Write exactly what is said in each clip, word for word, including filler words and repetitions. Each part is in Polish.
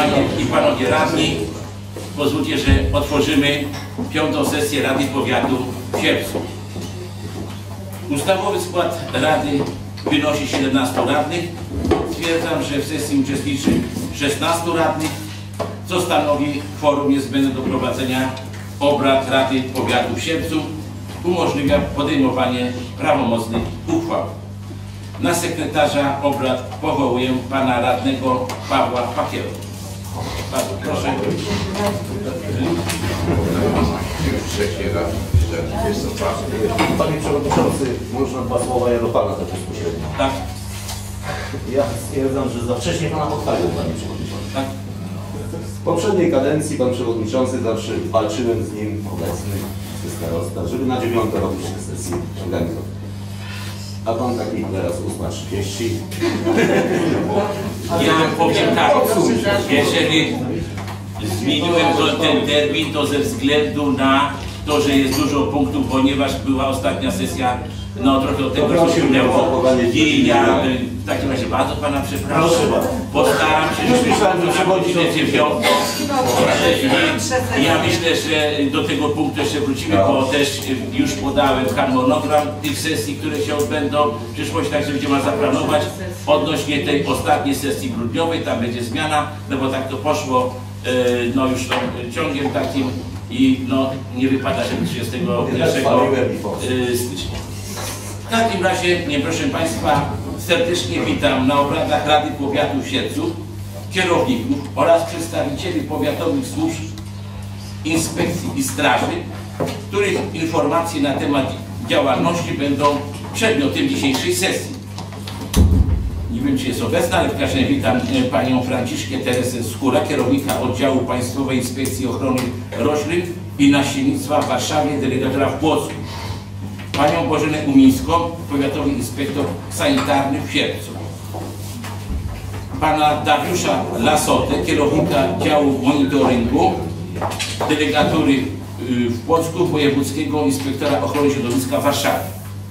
Panie i Panowie Radni, pozwólcie, że otworzymy piątą sesję Rady Powiatu w Sierpcu. Ustawowy skład Rady wynosi siedemnastu radnych. Stwierdzam, że w sesji uczestniczy szesnastu radnych, co stanowi kworum niezbędne do prowadzenia obrad Rady Powiatu w Sierpcu. Umożliwia podejmowanie prawomocnych uchwał. Na sekretarza obrad powołuję pana radnego Pawła Pakierę. Bardzo proszę. Panie Przewodniczący, można dwa słowa ja do Pana tak bezpośrednio. Tak. Ja stwierdzam, że za wcześnie Pana pochwalił, Panie Przewodniczący. Tak. W poprzedniej kadencji Pan Przewodniczący zawsze walczyłem z nim obecny ze starosta, żeby na dziewiątą robić tę sesję organizować. A Pan taki teraz ósma trzydzieści. Ja powiem tak, jeżeli zmieniłem ten termin, to ze względu na to, że jest dużo punktów, ponieważ była ostatnia sesja, no trochę od tego się minęło. I ja w takim razie bardzo Pana przepraszam. Postaram się, żebyśmy przechodzili dziewiątą. Ja myślę, że do tego punktu jeszcze wrócimy, bo też już podałem harmonogram tych sesji, które się odbędą w przyszłości, także będziemy zaplanować odnośnie tej ostatniej sesji grudniowej, tam będzie zmiana, no bo tak to poszło, no już tą ciągiem takim i no nie wypada, żeby trzydziestego pierwszego stycznia. W takim razie, nie, proszę Państwa, serdecznie witam na obradach Rady Powiatu w Sierpcu kierowników oraz przedstawicieli powiatowych służb, inspekcji i straży, których informacje na temat działalności będą przedmiotem dzisiejszej sesji. Nie wiem, czy jest obecna, ale w każdym razie witam panią Franciszkę Teresę Skóra, kierownika Oddziału Państwowej Inspekcji Ochrony Roślin i Nasiennictwa w Warszawie, delegatora w Płocku. Panią Bożenę Umińską, powiatowy inspektor sanitarny w Sierpcu. Pana Dariusza Lasotę, kierownika działu monitoringu, delegatury w Płocku, wojewódzkiego inspektora ochrony środowiska w Warszawie.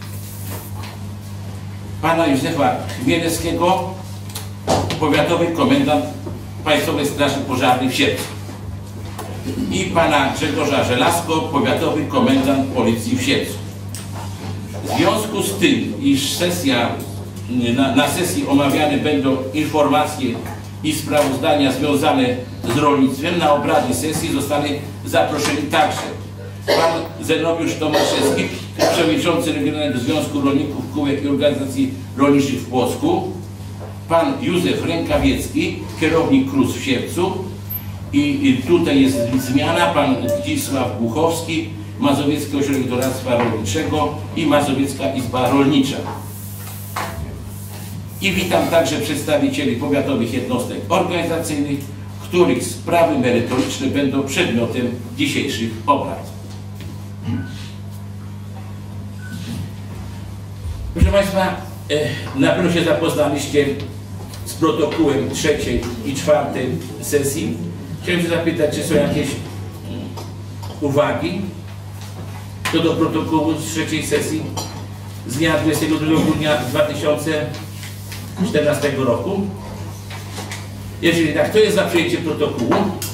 Pana Józefa Chmielewskiego, powiatowy komendant Państwowej Straży Pożarnej w Sierpcu. I pana Grzegorza Żelazko, powiatowy komendant Policji w Sierpcu. W związku z tym, iż sesja, na, na sesji omawiane będą informacje i sprawozdania związane z rolnictwem, na obrady sesji zostali zaproszeni także pan Zenobiusz Tomaszewski, przewodniczący Regionalnego Związku Rolników, Kółek i Organizacji Rolniczych w Płocku, pan Józef Rękawiecki, kierownik K R U S w Sierpcu i, i tutaj jest zmiana, pan Zdzisław Głuchowski, Mazowiecki Ośrodek Doradztwa Rolniczego i Mazowiecka Izba Rolnicza. I witam także przedstawicieli powiatowych jednostek organizacyjnych, których sprawy merytoryczne będą przedmiotem dzisiejszych obrad. Proszę Państwa, na pewno się zapoznaliście z protokołem trzeciej i czwartej sesji. Chciałem się zapytać, czy są jakieś uwagi co do protokołu z trzeciej sesji z dnia dwudziestego drugiego grudnia dwa tysiące czternastego roku. Jeżeli tak, to jest za przyjęcie protokołu.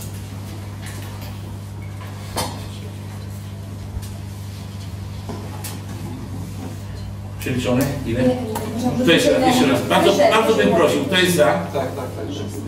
Przeliczone? Ile? To jeszcze raz, jeszcze raz. Bardzo, bardzo bym prosił, to jest za. Tak, tak, tak.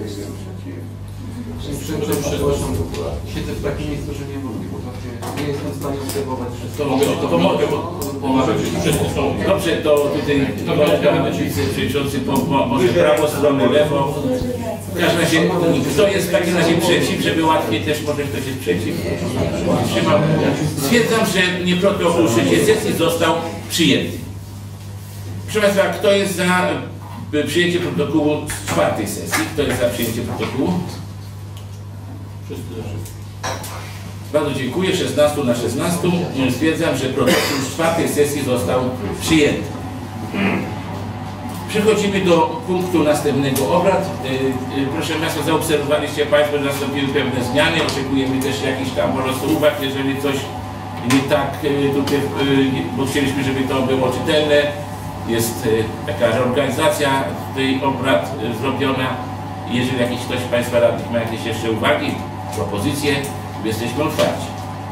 Siedzę w takim miejscu, że nie mogę, bo nie jestem w stanie obserwować wszystko. To mogę, to, to mogę, bo może być wszyscy są. Dobrze, to tutaj kolega wiceprzewodniczący może prawo strony, lewo. W każdym razie, kto jest w takim razie przeciw, żeby łatwiej też może ktoś jest przeciw. Stwierdzam, że nie protokół trzeciej sesji został przyjęty. Proszę Państwa, kto jest za przyjęcie protokołu z czwartej sesji? Kto jest za przyjęcie protokołu? Wszyscy za wszyscy. Bardzo dziękuję. szesnaście na szesnaście. Stwierdzam, że protokół z czwartej sesji został przyjęty. Przechodzimy do punktu następnego obrad. Proszę Państwa, zaobserwowaliście Państwo, że nastąpiły pewne zmiany. Oczekujemy też jakichś tam po prostu uwag, jeżeli coś nie tak tutaj, bo chcieliśmy, żeby to było czytelne. Jest taka reorganizacja tej obrad zrobiona Jeżeli jakiś ktoś z Państwa radnych ma jakieś jeszcze uwagi, propozycje, jesteśmy otwarci.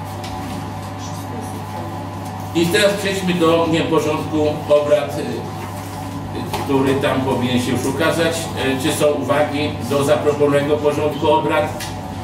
I teraz przejdźmy do nie, porządku obrad, który tam powinien się już ukazać. Czy są uwagi do zaproponowanego porządku obrad?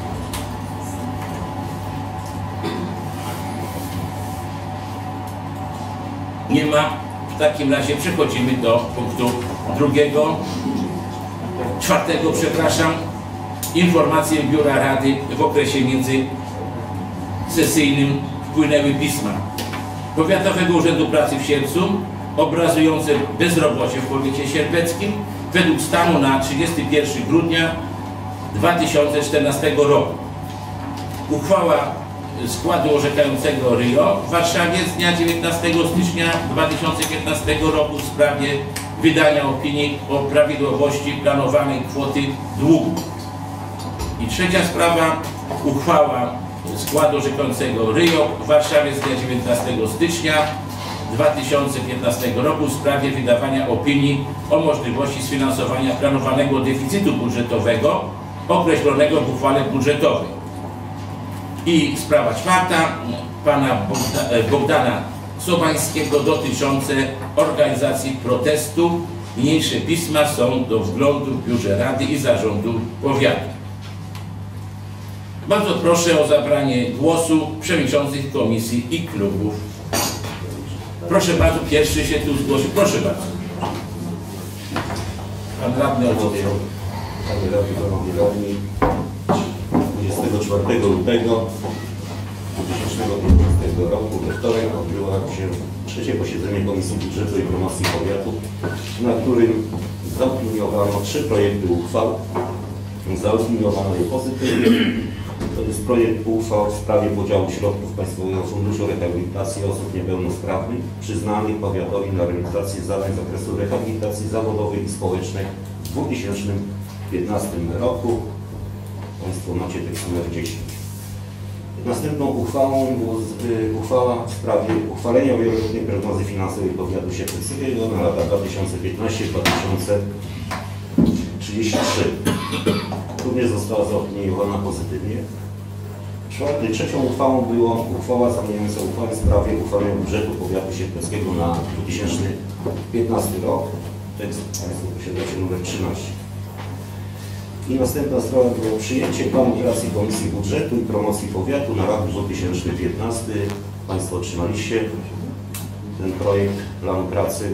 Nie ma. W takim razie przechodzimy do punktu drugiego, czwartego, przepraszam. Informacje Biura Rady w okresie międzysesyjnym wpłynęły pisma Powiatowego Urzędu Pracy w Sierpcu obrazujące bezrobocie w powiecie sierpeckim według stanu na trzydziestego pierwszego grudnia dwa tysiące czternastego roku. Uchwała składu orzekającego R I O w Warszawie z dnia dziewiętnastego stycznia dwa tysiące piętnastego roku w sprawie wydania opinii o prawidłowości planowanej kwoty długu. I trzecia sprawa, uchwała składu orzekającego R I O w Warszawie z dnia dziewiętnastego stycznia dwa tysiące piętnastego roku w sprawie wydawania opinii o możliwości sfinansowania planowanego deficytu budżetowego określonego w uchwale budżetowej. I sprawa czwarta, pana Bogdana Sobańskiego dotyczące organizacji protestu. Niniejsze pisma są do wglądu w Biurze Rady i Zarządu Powiatu. Bardzo proszę o zabranie głosu przewodniczących komisji i klubów. Proszę bardzo, pierwszy się tu zgłosił. Proszę bardzo. Pan radny Olsztyn. Panie radny, panowie radni, dwudziestego czwartego lutego dwa tysiące piętnastego roku we wtorek odbyło się trzecie posiedzenie Komisji Budżetu i Promocji Powiatu, na którym zaopiniowano trzy projekty uchwał. Zaopiniowano je pozytywnie. To jest projekt uchwał w sprawie podziału środków Państwowego Funduszu Rehabilitacji Osób Niepełnosprawnych przyznanych powiatowi na realizację zadań z zakresu rehabilitacji zawodowej i społecznej w dwa tysiące piętnastym roku. Państwo macie tekst numer dziesięć. Następną uchwałą była uchwała w sprawie uchwalenia wieloletniej prognozy finansowej powiatu sierpeckiego na lata dwa tysiące piętnasty do dwa tysiące trzydziestego trzeciego. Również została zaopiniowana pozytywnie. Czwarty, trzecią uchwałą była uchwała zmieniająca uchwałę w sprawie uchwalenia budżetu powiatu sierpeckiego na dwa tysiące piętnasty rok. Tekst Państwo posiadacie numer trzynaście. I następna sprawa było przyjęcie planu pracy Komisji Budżetu i Promocji Powiatu na rok dwa tysiące piętnasty. Państwo otrzymaliście ten projekt planu pracy.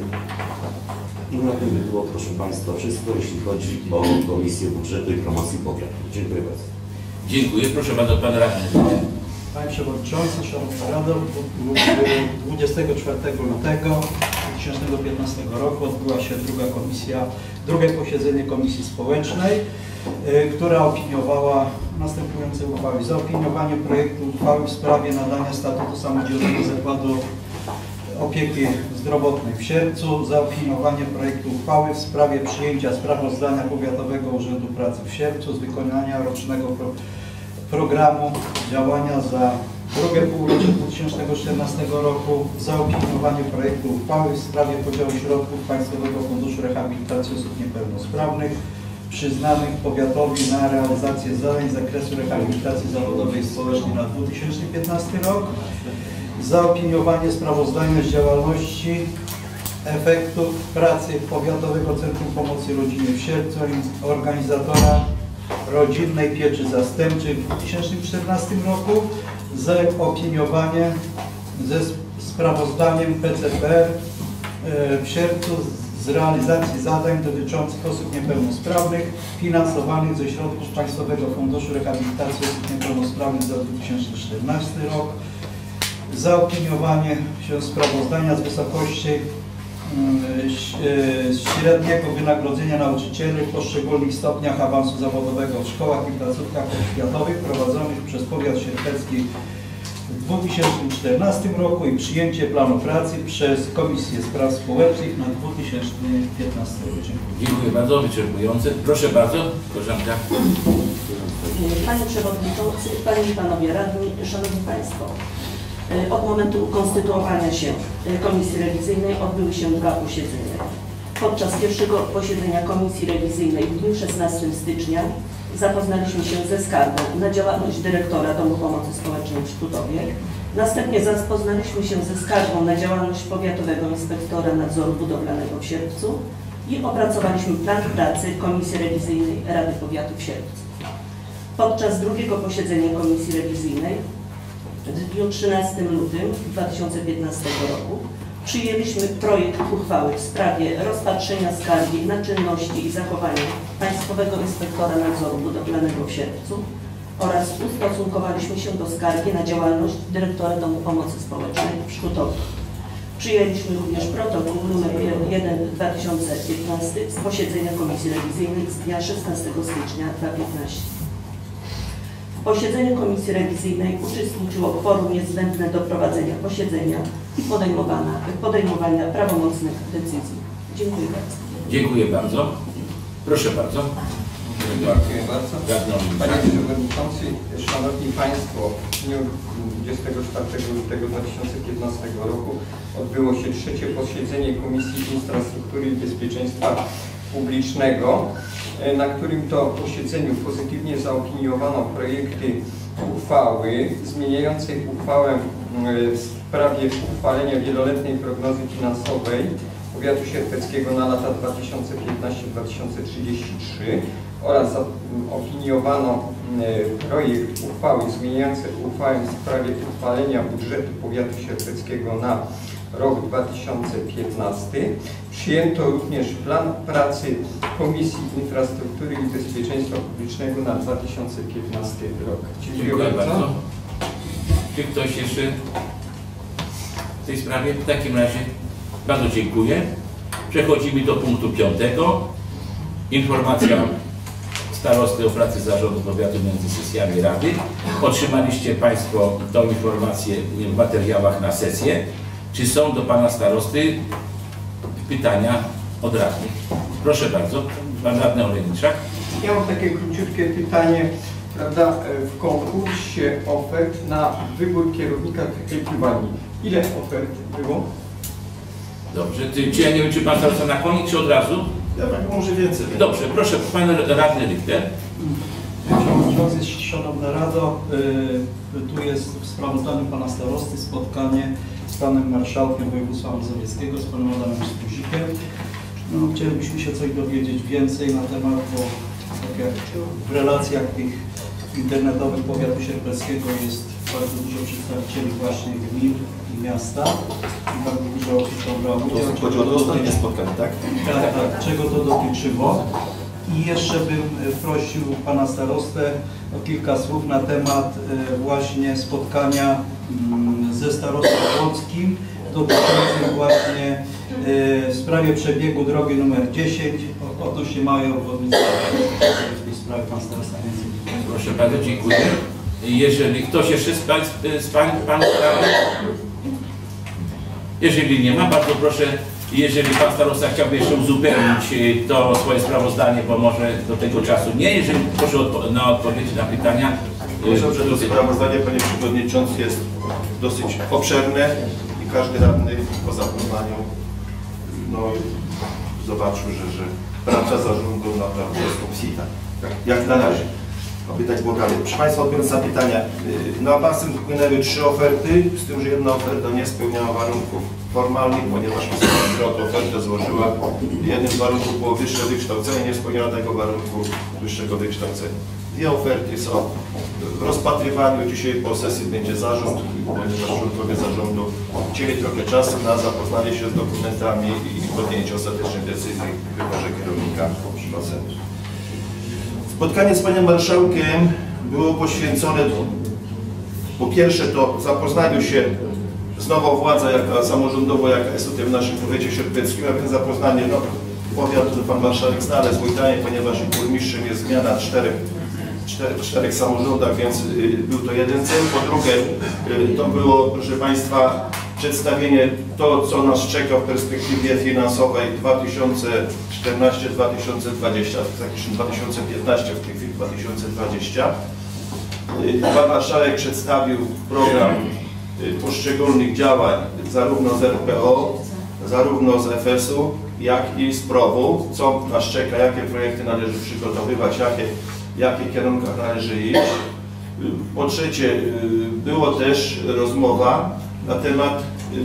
I na tym by było, proszę Państwa, wszystko, jeśli chodzi o Komisję Budżetu i Promocji Powiatu. Dziękuję bardzo. Dziękuję. Proszę bardzo, Pan Radny. Panie Przewodniczący, Szanowna Rado, dwudziestego czwartego lutego dwa tysiące piętnastego roku odbyła się druga komisja, drugie posiedzenie Komisji Społecznej, y, która opiniowała następujące uchwały. Zaopiniowanie projektu uchwały w sprawie nadania statusu samodzielnego zakładu opieki zdrowotnej w Sierpcu, zaopiniowanie projektu uchwały w sprawie przyjęcia sprawozdania Powiatowego Urzędu Pracy w Sierpcu z wykonania rocznego pro, programu działania za drugie półrocze dwa tysiące czternastego roku, zaopiniowanie projektu uchwały w sprawie podziału środków Państwowego Funduszu Rehabilitacji Osób Niepełnosprawnych przyznanych powiatowi na realizację zadań z zakresu rehabilitacji zawodowej i społecznej na dwa tysiące piętnasty rok, zaopiniowanie sprawozdania z działalności efektów pracy Powiatowego Centrum Pomocy Rodzinie w Sierpcu, organizatora rodzinnej pieczy zastępczej w dwa tysiące czternastym roku, zaopiniowanie ze sprawozdaniem P C P R w Sierpcu z realizacji zadań dotyczących osób niepełnosprawnych finansowanych ze środków Państwowego Funduszu Rehabilitacji Osób Niepełnosprawnych za dwa tysiące czternasty rok, zaopiniowanie się sprawozdania z wysokości średniego wynagrodzenia nauczycieli w poszczególnych stopniach awansu zawodowego w szkołach i placówkach oświatowych prowadzonych przez powiat sierpecki w dwa tysiące czternastym roku i przyjęcie planu pracy przez Komisję Spraw Społecznych na dwa tysiące piętnasty rok. Dziękuję. Dziękuję bardzo, wyczerpujące. Proszę bardzo, koleżanka. Panie Przewodniczący, Panie i Panowie Radni, Szanowni Państwo. Od momentu konstytuowania się Komisji Rewizyjnej odbyły się dwa posiedzenia. Podczas pierwszego posiedzenia Komisji Rewizyjnej w dniu szesnastego stycznia zapoznaliśmy się ze skargą na działalność dyrektora Domu Pomocy Społecznej w Sztutowie. Następnie zapoznaliśmy się ze skargą na działalność powiatowego inspektora nadzoru budowlanego w Sierpcu i opracowaliśmy plan pracy Komisji Rewizyjnej Rady Powiatu w Sierpcu. Podczas drugiego posiedzenia Komisji Rewizyjnej w dniu trzynastego lutego dwa tysiące piętnastego roku przyjęliśmy projekt uchwały w sprawie rozpatrzenia skargi na czynności i zachowania Państwowego Inspektora Nadzoru Budowlanego w Sierpcu oraz ustosunkowaliśmy się do skargi na działalność dyrektora Domu Pomocy Społecznej w Sztutowie. Przyjęliśmy również protokół nr jeden dwa tysiące piętnasty z posiedzenia Komisji Rewizyjnej z dnia szesnastego stycznia dwa tysiące piętnastego. W posiedzeniu Komisji Rewizyjnej uczestniczyło kworum niezbędne do prowadzenia posiedzenia i podejmowania, podejmowania prawomocnych decyzji. Dziękuję bardzo. Dziękuję bardzo. Proszę bardzo. Dziękuję bardzo. Panie Przewodniczący, Szanowni Państwo, w dniu dwudziestego czwartego lutego dwa tysiące piętnastego roku odbyło się trzecie posiedzenie Komisji Infrastruktury i Bezpieczeństwa Publicznego, na którym to posiedzeniu pozytywnie zaopiniowano projekty uchwały zmieniającej uchwałę w sprawie uchwalenia wieloletniej prognozy finansowej Powiatu Sierpeckiego na lata dwa tysiące piętnasty do dwa tysiące trzydziestego trzeciego oraz zaopiniowano projekt uchwały zmieniającej uchwałę w sprawie uchwalenia budżetu Powiatu Sierpeckiego na rok dwa tysiące piętnasty. Przyjęto również plan pracy Komisji Infrastruktury i Bezpieczeństwa Publicznego na dwa tysiące piętnasty rok. Dziękuję, Dziękuję bardzo. bardzo. Czy ktoś jeszcze w tej sprawie? W takim razie bardzo dziękuję. Przechodzimy do punktu piątego. Informacja starosty o pracy zarządu powiatu między sesjami Rady. Otrzymaliście Państwo tą informację w materiałach na sesję. Czy są do Pana starosty pytania od radnych? Proszę bardzo, Pan radny Olejniczak. Ja mam takie króciutkie pytanie, prawda, w konkursie ofert na wybór kierownika ekiwali. Ile ofert było? Dobrze, czy, czy ja nie wiem, czy Pan starosta na koniec, czy od razu? Ja tak może więcej. Dobrze, proszę, Pan radny Richter. Przewodniczący, Szanowna Rado, y, tu jest w sprawozdaniu Pana Starosty spotkanie z Panem Marszałkiem Województwa Mazowieckiego, z Panem Adamem Stuzikiem. No, chcielibyśmy się coś dowiedzieć więcej na temat, bo tak jak w relacjach tych internetowych powiatu sierpeckiego jest bardzo dużo przedstawicieli właśnie gmin i miasta i bardzo dużo osób brało udział. Chodzi o dostępne spotkanie, tak? Tak, tak, czego to dotyczyło. I jeszcze bym prosił Pana Starostę o kilka słów na temat właśnie spotkania ze starostą łódzkim dotyczącym właśnie w sprawie przebiegu drogi numer dziesięć odnośnie małej obwodnicy. W tej sprawie Pan Starosta więcej. Proszę bardzo, dziękuję. Jeżeli ktoś jeszcze z Pań, z pań, pan, jeżeli nie ma, bardzo proszę, jeżeli Pan Starosta chciałby jeszcze uzupełnić to swoje sprawozdanie, bo może do tego czasu nie, jeżeli proszę odpo na odpowiedzi na pytania. Proszę, że to sprawozdanie, Panie Przewodniczący, jest dosyć obszerne i każdy radny po zapoznaniu no, zobaczył, że, że praca zarządu naprawdę jest obsita. Jak, jak na razie. Aby tak było dalej. Proszę Państwa, odbiorąc zapytania. Na awansem wpłynęły trzy oferty, z tym, że jedna oferta nie spełniała warunków formalnych, ponieważ osoba, która tę ofertę złożyła, jednym z warunków było wyższe wykształcenie, nie spełniała tego warunku wyższego wykształcenia. Dwie oferty są w rozpatrywaniu. Dzisiaj po sesji będzie zarząd, ponieważ członkowie zarządu chcieli trochę czasu na zapoznanie się z dokumentami i podjęcie ostatecznej decyzji w wyborze kierownika oceny. Spotkanie z Panem Marszałkiem było poświęcone po pierwsze to zapoznaniu się z nową władzą jaka, samorządową, jaka jest tutaj w naszym powiecie sierpeckim, a więc zapoznanie, no powiat Pan Marszałek znale złojtanie, ponieważ burmistrzem jest zmiana czterech, czterech, czterech samorządach, więc y, był to jeden cel. Po drugie y, to było, proszę Państwa, przedstawienie to, co nas czeka w perspektywie finansowej dwa tysiące czternasty do dwa tysiące dwudziestego, dwa tysiące piętnastego, w tej chwili dwa tysiące dwudziestego. Pan Marszałek przedstawił program poszczególnych działań zarówno z R P O, zarówno z F S u, jak i z P R O W-u, co nas czeka, jakie projekty należy przygotowywać, jakie, w jakich kierunkach należy iść. Po trzecie, było też rozmowa na temat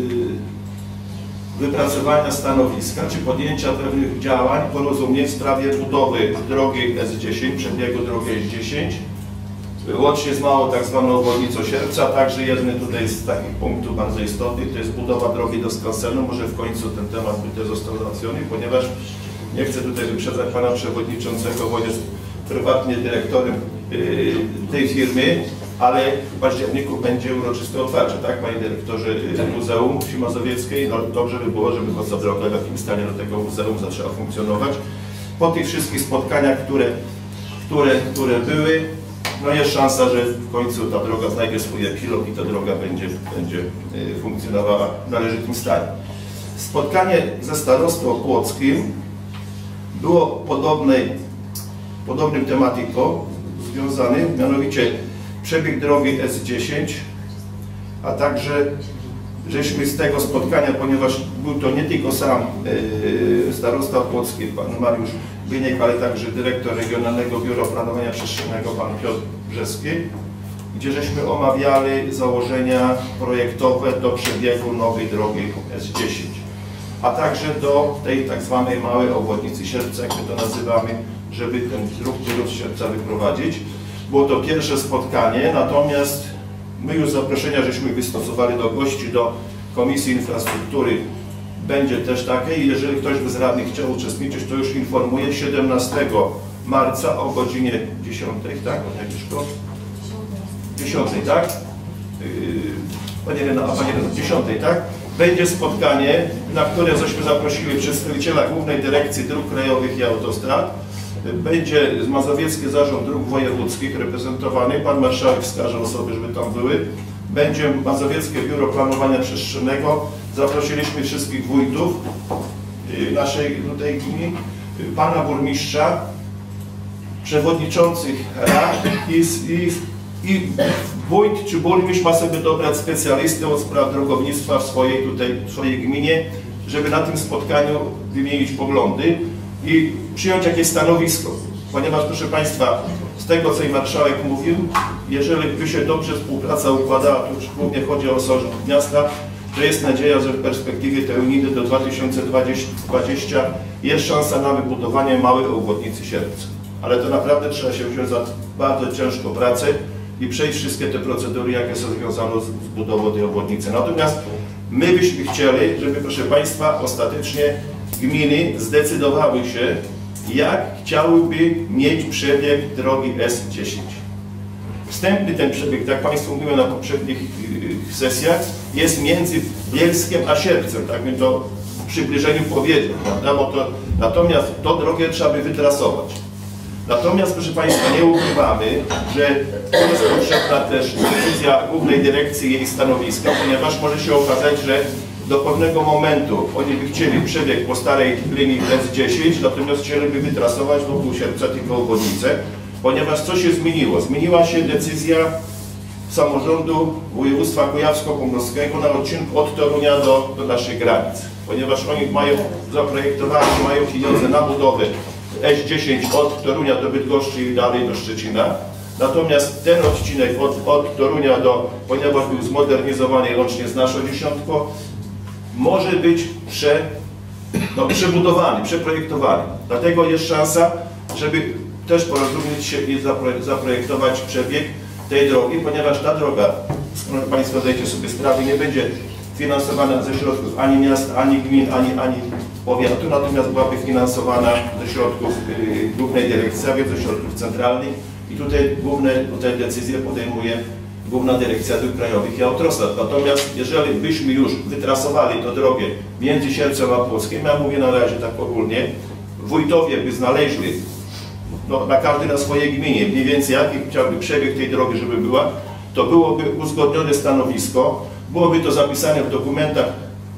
wypracowania stanowiska, czy podjęcia pewnych działań, porozumień w sprawie budowy drogi S dziesięć, przebiegu drogi S dziesięć, łącznie z małą tak zwaną obwodnicą Sierpca. Także jeden tutaj z takich punktów bardzo istotnych to jest budowa drogi do skansenu. Może w końcu ten temat by też został załatwiony, ponieważ nie chcę tutaj wyprzedzać pana przewodniczącego, bo jest prywatnie dyrektorem yy, tej firmy, ale w październiku będzie uroczyste otwarcie, tak, panie dyrektorze Muzeum Wsi Mazowieckiej. No dobrze by było, żeby ta droga w jakimś stanie do tego muzeum zaczęła funkcjonować. Po tych wszystkich spotkaniach, które, które, które były, no jest szansa, że w końcu ta droga znajdzie swój epilog i ta droga będzie, będzie funkcjonowała w należytym stanie. Spotkanie ze starostwem płockim było podobnej, podobnym tematyką związanym, mianowicie przebieg drogi S dziesięć, a także żeśmy z tego spotkania, ponieważ był to nie tylko sam yy, starosta płocki, pan Mariusz Bieniek, ale także dyrektor Regionalnego Biura Planowania Przestrzennego, pan Piotr Brzeski, gdzie żeśmy omawiali założenia projektowe do przebiegu nowej drogi S dziesięć, a także do tej tak zwanej małej obwodnicy Sierpca, jak my to nazywamy, żeby ten ruch z Sierpca wyprowadzić. Było to pierwsze spotkanie, natomiast my już zaproszenia żeśmy wystosowali do gości, do Komisji Infrastruktury. Będzie też takie i jeżeli ktoś by z radnych chciał uczestniczyć, to już informuję siedemnastego marca o godzinie dziesiątej, tak? dziesiątej, tak? Panie Rena, a Panie Rena, dziesiątej, tak? Będzie spotkanie, na które żeśmy zaprosili przedstawiciela Głównej Dyrekcji Dróg Krajowych i Autostrad. Będzie Mazowiecki Zarząd Dróg Wojewódzkich reprezentowany, pan marszałek wskaże osoby, żeby tam były. Będzie Mazowieckie Biuro Planowania Przestrzennego. Zaprosiliśmy wszystkich wójtów naszej tutaj gminy, pana burmistrza, przewodniczących rad i, i, i wójt czy burmistrz ma sobie dobrać specjalistę od spraw drogownictwa w swojej tutaj w swojej gminie, żeby na tym spotkaniu wymienić poglądy i przyjąć jakieś stanowisko, ponieważ proszę Państwa, z tego co i marszałek mówił, jeżeli by się dobrze współpraca układała, to już głównie chodzi o samorząd miasta, to jest nadzieja, że w perspektywie tej unijnej do dwa tysiące dwudziestego jest szansa na wybudowanie małej obwodnicy Sierpca. Ale to naprawdę trzeba się wziąć za bardzo ciężką pracę i przejść wszystkie te procedury, jakie są związane z budową tej obwodnicy. Natomiast my byśmy chcieli, żeby proszę Państwa ostatecznie gminy zdecydowały się, jak chciałyby mieć przebieg drogi S dziesięć. Wstępny ten przebieg, tak Państwu mówiłem na poprzednich sesjach, jest między Bielskiem a Sierpcem, tak bym to w przybliżeniu powiedział, prawda? Bo to, natomiast tą drogę trzeba by wytrasować. Natomiast, proszę Państwa, nie ukrywamy, że to jest potrzebna też decyzja Głównej Dyrekcji i jej stanowiska, ponieważ może się okazać, że do pewnego momentu oni by chcieli przebieg po starej linii S dziesięć, natomiast chcieliby wytrasować wokół Sierpca tylko obwodnicę, ponieważ co się zmieniło? Zmieniła się decyzja samorządu województwa kujawsko-pomorskiego na odcinku od Torunia do, do naszych granic, ponieważ oni mają zaprojektowane, mają pieniądze na budowę S dziesięć od Torunia do Bydgoszczy i dalej do Szczecina. Natomiast ten odcinek od, od Torunia do, ponieważ był zmodernizowany łącznie z naszą dziesiątką, może być prze, no, przebudowany, przeprojektowany. Dlatego jest szansa, żeby też porozumieć się i zaprojektować przebieg tej drogi, ponieważ ta droga, skoro Państwo zdajecie sobie sprawę, nie będzie finansowana ze środków ani miast, ani gmin, ani, ani powiatu, natomiast byłaby finansowana ze środków yy, Głównej Dyrekcji, a więc ze środków centralnych i tutaj główne tutaj decyzje podejmuje Główna Dyrekcja Dróg Krajowych i Autostrad. Natomiast jeżeli byśmy już wytrasowali tę drogę między Sierpcem a Płockiem, ja mówię na razie tak ogólnie, wójtowie by znaleźli no, na każdy na swojej gminie mniej więcej jaki chciałby przebieg tej drogi, żeby była, to byłoby uzgodnione stanowisko, byłoby to zapisane w dokumentach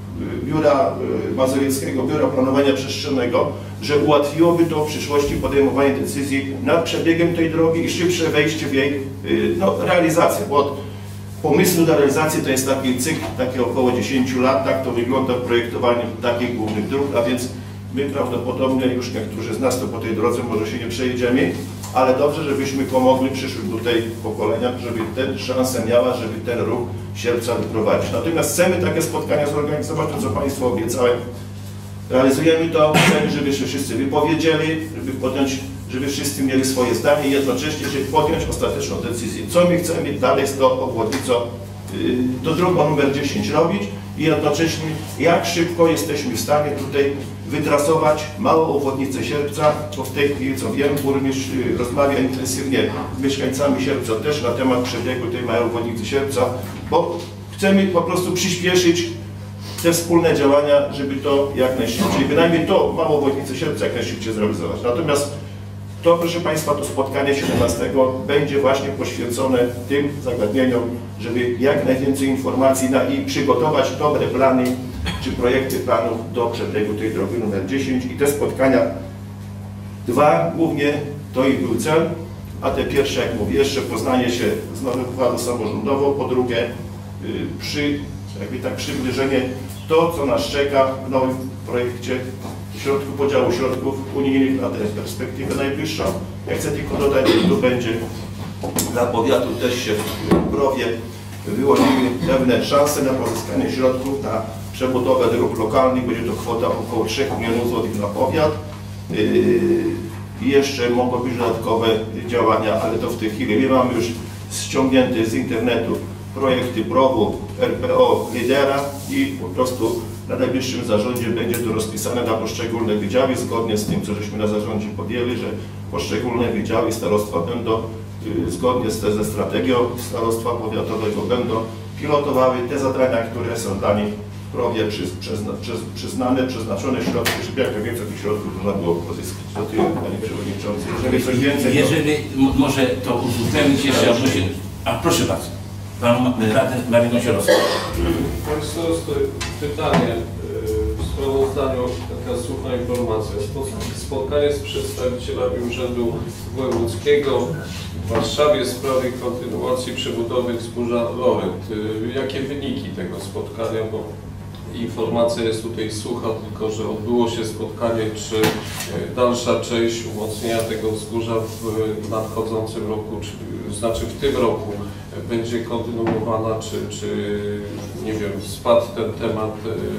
Biura Mazowieckiego, Biura Planowania Przestrzennego, że ułatwiłoby to w przyszłości podejmowanie decyzji nad przebiegiem tej drogi i szybsze wejście w jej no, realizację, bo od pomysłu do realizacji to jest taki cykl, takie około dziesięciu lat, tak to wygląda w projektowaniu takich głównych dróg, a więc My prawdopodobnie już niektórzy z nas to po tej drodze może się nie przejedziemy, ale dobrze, żebyśmy pomogli przyszłym tutaj pokoleniom, żeby tę szansę miała, żeby ten ruch Sierpca wyprowadzić. Natomiast chcemy takie spotkania zorganizować, to co Państwu obiecałem. Realizujemy to, chcemy, żeby się wszyscy wypowiedzieli, żeby podjąć, żeby wszyscy mieli swoje zdanie i jednocześnie żeby podjąć ostateczną decyzję. Co my chcemy dalej z tą obwodnicą, to drogą numer dziesięć robić i jednocześnie jak szybko jesteśmy w stanie tutaj wytrasować małą obwodnicę Sierpca, bo w tej chwili, co wiem, burmistrz rozmawia intensywnie z mieszkańcami Sierpca też na temat przebiegu tej małej obwodnicy Sierpca, bo chcemy po prostu przyspieszyć te wspólne działania, żeby to jak najszybciej, bynajmniej to małą obwodnicę Sierpca jak najszybciej zrealizować. Natomiast to, proszę Państwa, to spotkanie siedemnastego będzie właśnie poświęcone tym zagadnieniom, żeby jak najwięcej informacji na, i przygotować dobre plany czy projekty planów do przebiegu tej drogi numer dziesięć i te spotkania dwa głównie to i był cel, a te pierwsze, jak mówię, jeszcze poznanie się z nową władzą samorządową, po drugie yy, przy, jakby tak przybliżenie to, co nas czeka w nowym projekcie środków, podziału środków unijnych na tę perspektywę najbliższą. Ja chcę tylko dodać, że tu będzie dla powiatu też się w Browie wyłoniły pewne szanse na pozyskanie środków na przebudowę dróg lokalnych. Będzie to kwota około trzech milionów złotych na powiat. I jeszcze mogą być dodatkowe działania, ale to w tej chwili my mamy już ściągnięte z internetu projekty prowu R P O lidera i po prostu na najbliższym zarządzie będzie to rozpisane na poszczególne wydziały, zgodnie z tym, co żeśmy na zarządzie podjęli, że poszczególne wydziały starostwa będą y, zgodnie z, ze strategią starostwa powiatowego będą pilotowały te zadania, które są dla nich w prowie przy, przez, przez, przyznane, przeznaczone środki, żeby jak najwięcej tych środków można było pozyskać. To tyle, Panie Przewodniczący. Jeżeli coś więcej... Jeżeli to... może to uzupełnić jeszcze odnośnie... A proszę bardzo. Pan radny Marek Gąsiorowski. Panie starosto, pytanie. W sprawozdaniu taka sucha informacja. Spotkanie z przedstawicielami Urzędu Wojewódzkiego w Warszawie w sprawie kontynuacji przebudowy wzgórza Loret. Jakie wyniki tego spotkania? Bo informacja jest tutaj sucha, tylko że odbyło się spotkanie, czy dalsza część umocnienia tego wzgórza w nadchodzącym roku, czy znaczy w tym roku będzie kontynuowana, czy, czy nie wiem, spadł ten temat,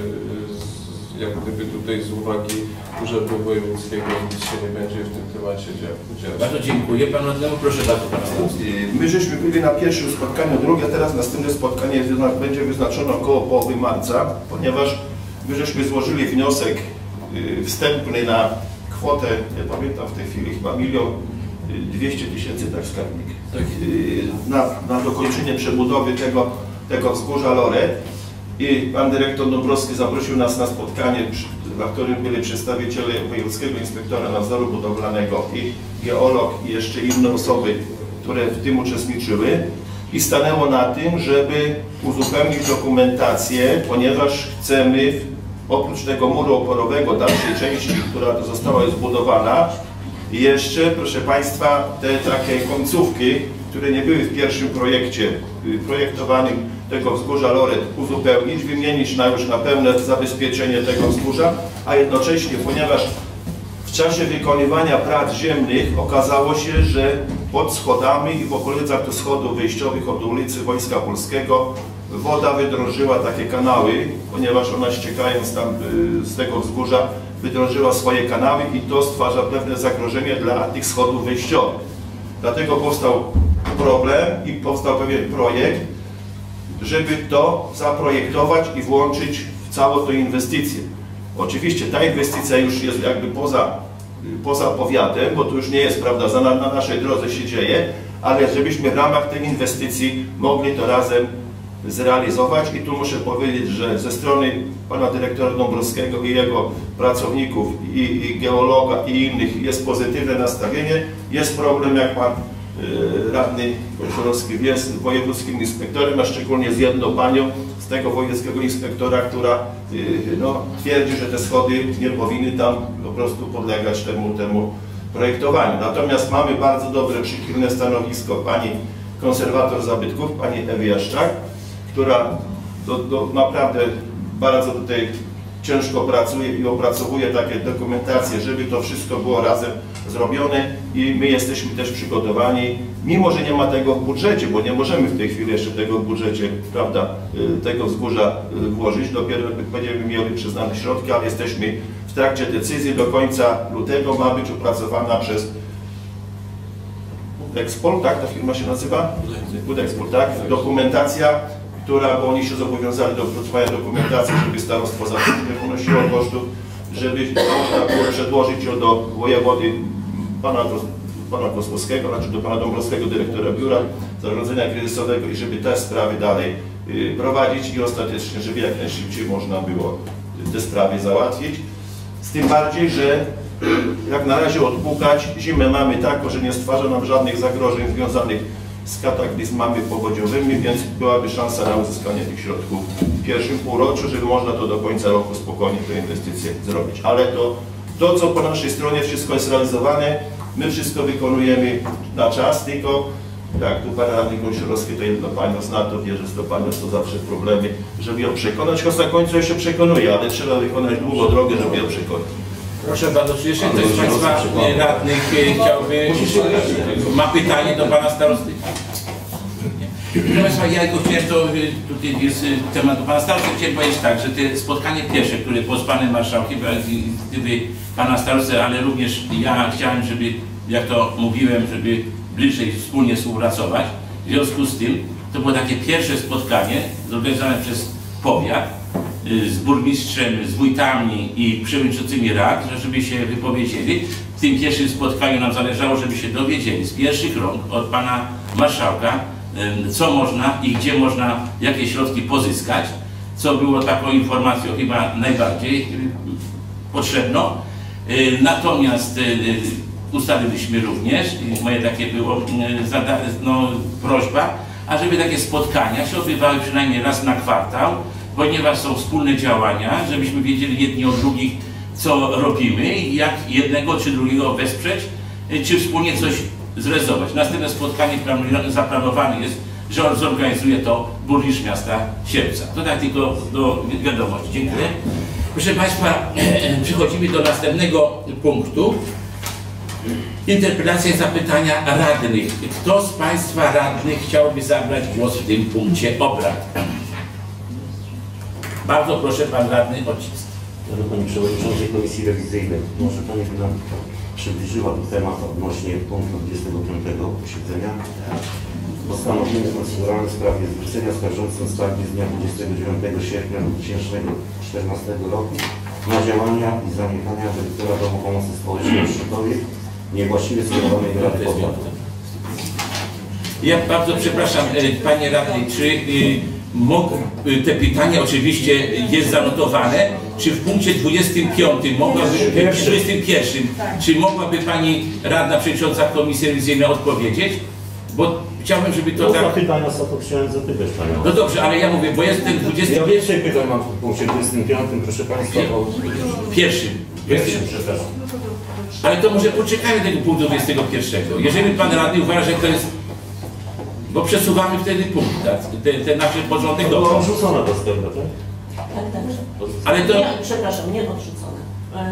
jak gdyby tutaj z uwagi Urzędu Wojewódzkiego nic się nie będzie w tym temacie działo. Bardzo dziękuję Panu Radnemu. Proszę bardzo Pana. My żeśmy byli na pierwszym spotkaniu, drugie, teraz następne spotkanie będzie wyznaczone około połowy marca, ponieważ my żeśmy złożyli wniosek wstępny na kwotę, nie pamiętam w tej chwili, chyba milion dwieście tysięcy, tak skarbnik, tak, na, na dokończenie przebudowy tego, tego wzgórza Loret. I pan dyrektor Dąbrowski zaprosił nas na spotkanie, na którym byli przedstawiciele Wojewódzkiego Inspektora Nadzoru Budowlanego i geolog i jeszcze inne osoby, które w tym uczestniczyły. I stanęło na tym, żeby uzupełnić dokumentację, ponieważ chcemy oprócz tego muru oporowego dalszej części, która to została już zbudowana, jeszcze, proszę Państwa, te takie końcówki, które nie były w pierwszym projekcie projektowanym tego wzgórza Loret, uzupełnić, wymienić na już na pełne zabezpieczenie tego wzgórza, a jednocześnie, ponieważ w czasie wykonywania prac ziemnych okazało się, że pod schodami i w okolicach tych schodów wyjściowych od ulicy Wojska Polskiego woda wydrążyła takie kanały, ponieważ ona ściekając tam z tego wzgórza wydrążyła swoje kanały i to stwarza pewne zagrożenie dla tych schodów wyjściowych. Dlatego powstał problem i powstał pewien projekt, żeby to zaprojektować i włączyć w całą tę inwestycję. Oczywiście ta inwestycja już jest jakby poza, poza powiatem, bo to już nie jest, prawda, za, na, na naszej drodze się dzieje, ale żebyśmy w ramach tej inwestycji mogli to razem zrealizować i tu muszę powiedzieć, że ze strony pana dyrektora Dąbrowskiego i jego pracowników i, i geologa i innych jest pozytywne nastawienie. Jest problem, jak pan y, radny Gąsiorowski wie, z wojewódzkim inspektorem, a szczególnie z jedną panią z tego wojewódzkiego inspektora, która y, no, twierdzi, że te schody nie powinny tam po prostu podlegać temu, temu projektowaniu. Natomiast mamy bardzo dobre, przychylne stanowisko pani konserwator zabytków, pani Ewy Jaszczak, która do, do, naprawdę bardzo tutaj ciężko pracuje i opracowuje takie dokumentacje, żeby to wszystko było razem zrobione i my jesteśmy też przygotowani, mimo że nie ma tego w budżecie, bo nie możemy w tej chwili jeszcze tego w budżecie, prawda, tego wzgórza włożyć, dopiero będziemy mieli przyznane środki, ale jesteśmy w trakcie decyzji, do końca lutego ma być opracowana przez Budexpol, tak ta firma się nazywa? Budexpol, tak? Dokumentacja, która, bo oni się zobowiązali do opracowania dokumentacji, żeby starostwo zawsze nie ponosiło kosztów, żeby można było przedłożyć ją do wojewody pana, pana Kosłowskiego, znaczy do pana Dąbrowskiego, dyrektora Biura Zarządzania Kryzysowego i żeby te sprawy dalej y, prowadzić i ostatecznie, żeby jak najszybciej można było te sprawy załatwić. Z tym bardziej, że jak na razie odpukać, zimę mamy taką, że nie stwarza nam żadnych zagrożeń związanych z kataklizmami powodziowymi, więc byłaby szansa na uzyskanie tych środków w pierwszym półroczu, żeby można to do końca roku spokojnie tę inwestycję zrobić. Ale to, to co po naszej stronie wszystko jest realizowane, my wszystko wykonujemy na czas, tylko jak tu pan radny Gąsiorowski, to jedno panią zna, to wie, że z to panią to zawsze problemy, żeby ją przekonać, choć na końcu się przekonuje, ale trzeba wykonać długą drogę, żeby ją przekonać. Proszę bardzo, czy jeszcze ktoś z Państwa radnych chciałby, ma pytanie do Pana Starosty? Proszę Państwa, ja tylko chciałem, to tutaj jest temat do Pana Starosty, chciałem powiedzieć tak, że te spotkanie pierwsze, które po z Panem Marszałkiem, gdyby Pana Starosty, ale również ja chciałem, żeby, jak to mówiłem, żeby bliżej wspólnie współpracować. W związku z tym, to było takie pierwsze spotkanie zorganizowane przez powiat, z burmistrzem, z wójtami i przewodniczącymi rad, żeby się wypowiedzieli. W tym pierwszym spotkaniu nam zależało, żeby się dowiedzieli z pierwszych rąk od Pana Marszałka, co można i gdzie można, jakie środki pozyskać, co było taką informacją chyba najbardziej potrzebną. Natomiast ustaliliśmy również, moje takie było no, prośba, ażeby takie spotkania się odbywały przynajmniej raz na kwartał, ponieważ są wspólne działania, żebyśmy wiedzieli jedni od drugich, co robimy i jak jednego czy drugiego wesprzeć, czy wspólnie coś zrealizować. Następne spotkanie zaplanowane jest, że zorganizuje to burmistrz miasta Sierpca. To tak tylko do wiadomości. Dziękuję. Proszę Państwa, przechodzimy do następnego punktu. Interpelacja i zapytania radnych. Kto z Państwa radnych chciałby zabrać głos w tym punkcie obrad? Bardzo proszę, Pan Radny Ocisk. Pani Przewodniczącej Komisji Rewizyjnej, może Pani by nam przybliżyła temat odnośnie punktu dwudziestego piątego posiedzenia. Postanowienie proceduralne w sprawie zwrócenia skarżącym skargi z dnia dwudziestego dziewiątego sierpnia dwa tysiące czternastego roku na działania i zaniechania dyrektora Domu Pomocy Społecznej w Szytowie niewłaściwie skierowanej do Rady Powiatu. Ja bardzo przepraszam, Panie Radny, czy Mógł, te pytanie oczywiście jest zanotowane, czy w punkcie dwudziestym piątym mogłaby, dwudziestym pierwszym, czy mogłaby Pani Radna Przewodnicząca Komisji Rewizyjnej odpowiedzieć? Bo chciałbym, żeby to no, tak... pytania są, to chciałem zapytać Panią. No dobrze, ale ja mówię, bo jest ten dwudziesty... Ja więcej pytań mam w punkcie dwudziestym piątym, proszę Państwa. O... Pierwszym. Pierwszym, przepraszam. Ale to może poczekajmy tego punktu dwudziestego pierwszego. Jeżeli Pan Radny uważa, że to jest... Bo przesuwamy wtedy punkt, tak? ten, ten nasz porządek to do... była odrzucona ta skarga, tak? Tak, tak. Ale to... Nie, przepraszam, nie odrzucone.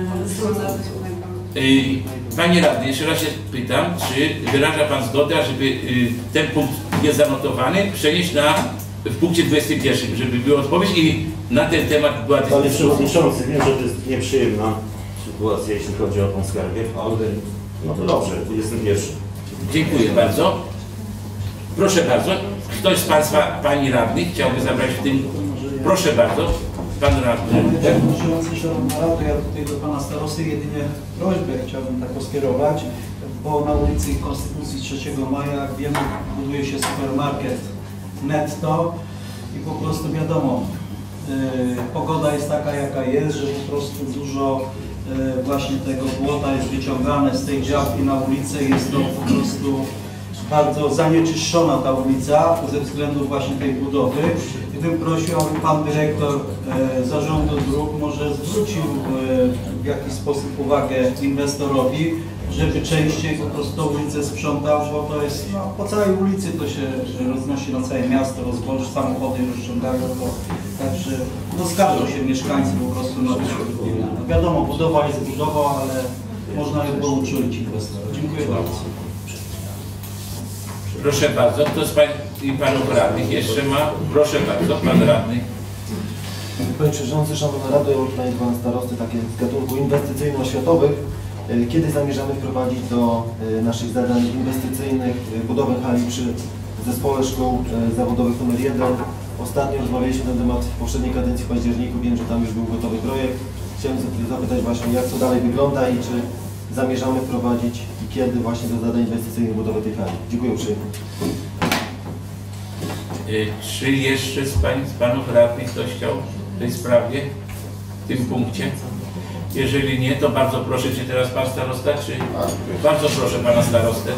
Yy, Panie Radny, jeszcze raz się pytam, czy wyraża Pan zgodę, żeby yy, ten punkt jest zanotowany, przenieść na w punkcie dwudziestym pierwszym, żeby była odpowiedź i na ten temat była dyskusja. Panie Przewodniczący, wiem, że to jest nieprzyjemna sytuacja, jeśli chodzi o tą skargę, ale no to dobrze, dwudziestym pierwszym. Dziękuję bardzo. Proszę bardzo, ktoś z Państwa, Pani Radnych chciałby zabrać w tym... Proszę bardzo, Pan Radny. Przewodniczący Szanowna Rado, ja tutaj do Pana Starosty jedynie prośbę chciałbym taką skierować, bo na ulicy Konstytucji trzeciego maja, jak wiemy, buduje się supermarket Netto i po prostu wiadomo, yy, pogoda jest taka, jaka jest, że po prostu dużo yy, właśnie tego błota jest wyciągane z tej działki na ulicę, jest to po prostu bardzo zanieczyszczona ta ulica ze względu właśnie tej budowy. Gdybym prosił, aby Pan Dyrektor e, Zarządu Dróg może zwrócił e, w jakiś sposób uwagę inwestorowi, żeby częściej po prostu ulicę sprzątał, bo to jest, no, po całej ulicy to się roznosi na całe miasto, rozwoż, samochody rozciągają to, także no, skarżą się mieszkańcy po prostu na to. No, wiadomo, budowa jest budową, ale można ją było uczulić inwestora. Dziękuję bardzo. Proszę bardzo, kto z pań i panów radnych jeszcze ma? Proszę bardzo, pan radny. Panie Przewodniczący, Szanowna Rado, ja mam pytanie do Pana Starosty takie z gatunku inwestycyjno-oświatowych. Kiedy zamierzamy wprowadzić do naszych zadań inwestycyjnych budowę hali przy Zespole Szkół Zawodowych numer jeden? Ostatnio rozmawialiśmy na ten temat w poprzedniej kadencji w październiku, wiem, że tam już był gotowy projekt. Chciałem zapytać właśnie, jak to dalej wygląda i czy zamierzamy wprowadzić i kiedy właśnie do zadań inwestycyjnych budowę tej hali. Dziękuję uprzejmie. Czy jeszcze z pań, z panów radnych ktoś chciał w tej sprawie, w tym punkcie? Jeżeli nie, to bardzo proszę, czy teraz pan starosta, czy... Bardzo proszę pana starostę.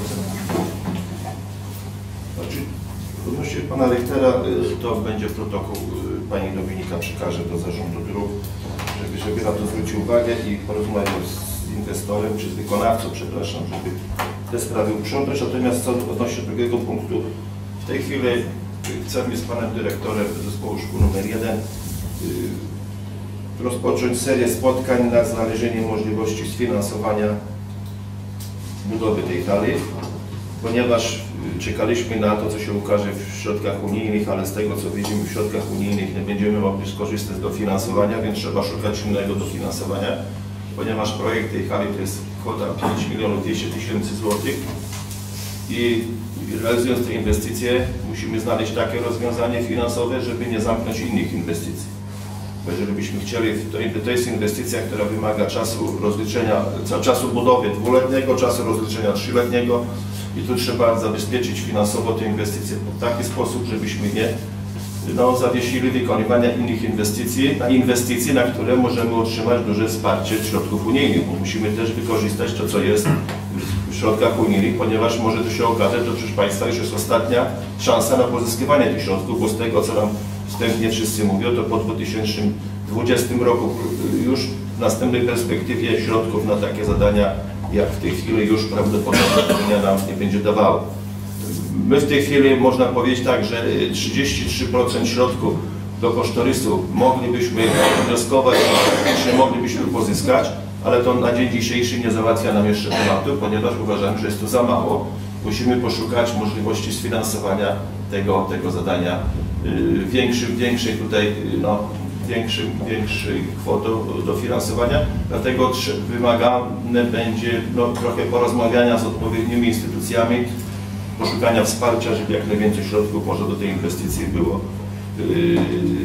Znaczy, odnośnie pana Rechtera, to będzie protokół, pani Dominika przekaże do zarządu dróg, żeby, żeby na to zwrócił uwagę i porozmawiał z inwestorem, czy z wykonawcą, przepraszam, żeby te sprawy uprzątnąć. Natomiast co odnośnie drugiego punktu, w tej chwili chcemy z panem dyrektorem zespołu szkół numer jeden rozpocząć serię spotkań na znalezienie możliwości sfinansowania budowy tej hali, ponieważ czekaliśmy na to, co się ukaże w środkach unijnych, ale z tego, co widzimy w środkach unijnych, nie będziemy mogli skorzystać z dofinansowania, więc trzeba szukać innego dofinansowania, ponieważ projekt tej hali to jest kwota pięć milionów dwieście tysięcy złotych i realizując te inwestycje musimy znaleźć takie rozwiązanie finansowe, żeby nie zamknąć innych inwestycji. Bo jeżeli byśmy chcieli, to, to jest inwestycja, która wymaga czasu rozliczenia, czasu budowy dwuletniego, czasu rozliczenia trzyletniego i tu trzeba zabezpieczyć finansowo te inwestycje w taki sposób, żebyśmy nie no, zawiesili wykonywania innych inwestycji, na inwestycje, na które możemy otrzymać duże wsparcie środków unijnych, bo musimy też wykorzystać to, co jest w środkach unijnych, ponieważ może to się okazać, że proszę Państwa już jest ostatnia szansa na pozyskiwanie tych środków, bo z tego, co nam wstępnie wszyscy mówią, to po dwa tysiące dwudziestym roku już w następnej perspektywie środków na takie zadania, jak w tej chwili już prawdopodobnie Unia nam nie będzie dawała. My w tej chwili można powiedzieć tak, że trzydzieści trzy procent środków do kosztorysu moglibyśmy wnioskować, czy moglibyśmy pozyskać, ale to na dzień dzisiejszy nie załatwia nam jeszcze tematu, ponieważ uważamy, że jest to za mało. Musimy poszukać możliwości sfinansowania tego, tego zadania yy, większym, większej tutaj, no, większym, większej kwotą dofinansowania. Dlatego wymagane będzie no, trochę porozmawiania z odpowiednimi instytucjami, poszukania wsparcia, żeby jak najwięcej środków może do tej inwestycji było yy,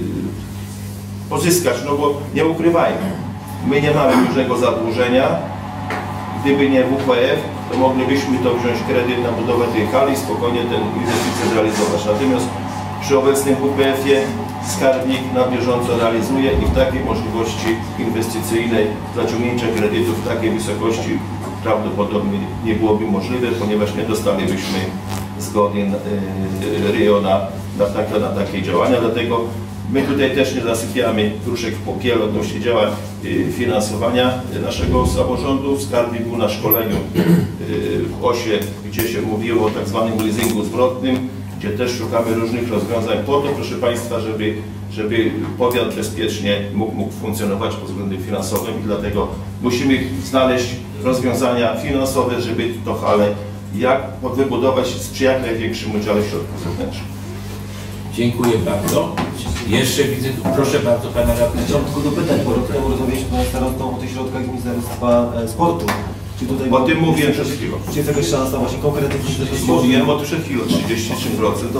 pozyskać, no bo nie ukrywajmy, my nie mamy dużego zadłużenia. Gdyby nie W P F, to moglibyśmy to wziąć kredyt na budowę tej hali i spokojnie tę inwestycję zrealizować. Natomiast przy obecnym W P F-ie skarbnik na bieżąco realizuje i w takiej możliwości inwestycyjnej zaciągnięcia kredytu w takiej wysokości prawdopodobnie nie byłoby możliwe, ponieważ nie dostalibyśmy zgody R I O na, na, takie, na takie działania. Dlatego my tutaj też nie zasypiamy gruszek w popiele odnośnie działań finansowania naszego samorządu. Skarbnik był na szkoleniu w Osie, gdzie się mówiło o tak zwanym leasingu zwrotnym, gdzie też szukamy różnych rozwiązań po to, proszę Państwa, żeby, żeby powiat bezpiecznie mógł, mógł funkcjonować pod względem finansowym i dlatego musimy znaleźć rozwiązania finansowe, żeby to halę jak wybudować przy jak największym udziale środków zewnętrznych. Dziękuję bardzo. Jeszcze widzę, proszę bardzo Pana Radnego. Chciałem tylko dopytać, bo rok temu rozmawialiśmy z Panem Starostą o tych środkach Ministerstwa Sportu. Czy tutaj o tym mówiłem przed chwilą. Czy jest jakaś szansa właśnie konkretnie w Mówiłem o tym przed chwilą, trzydzieści trzy procent.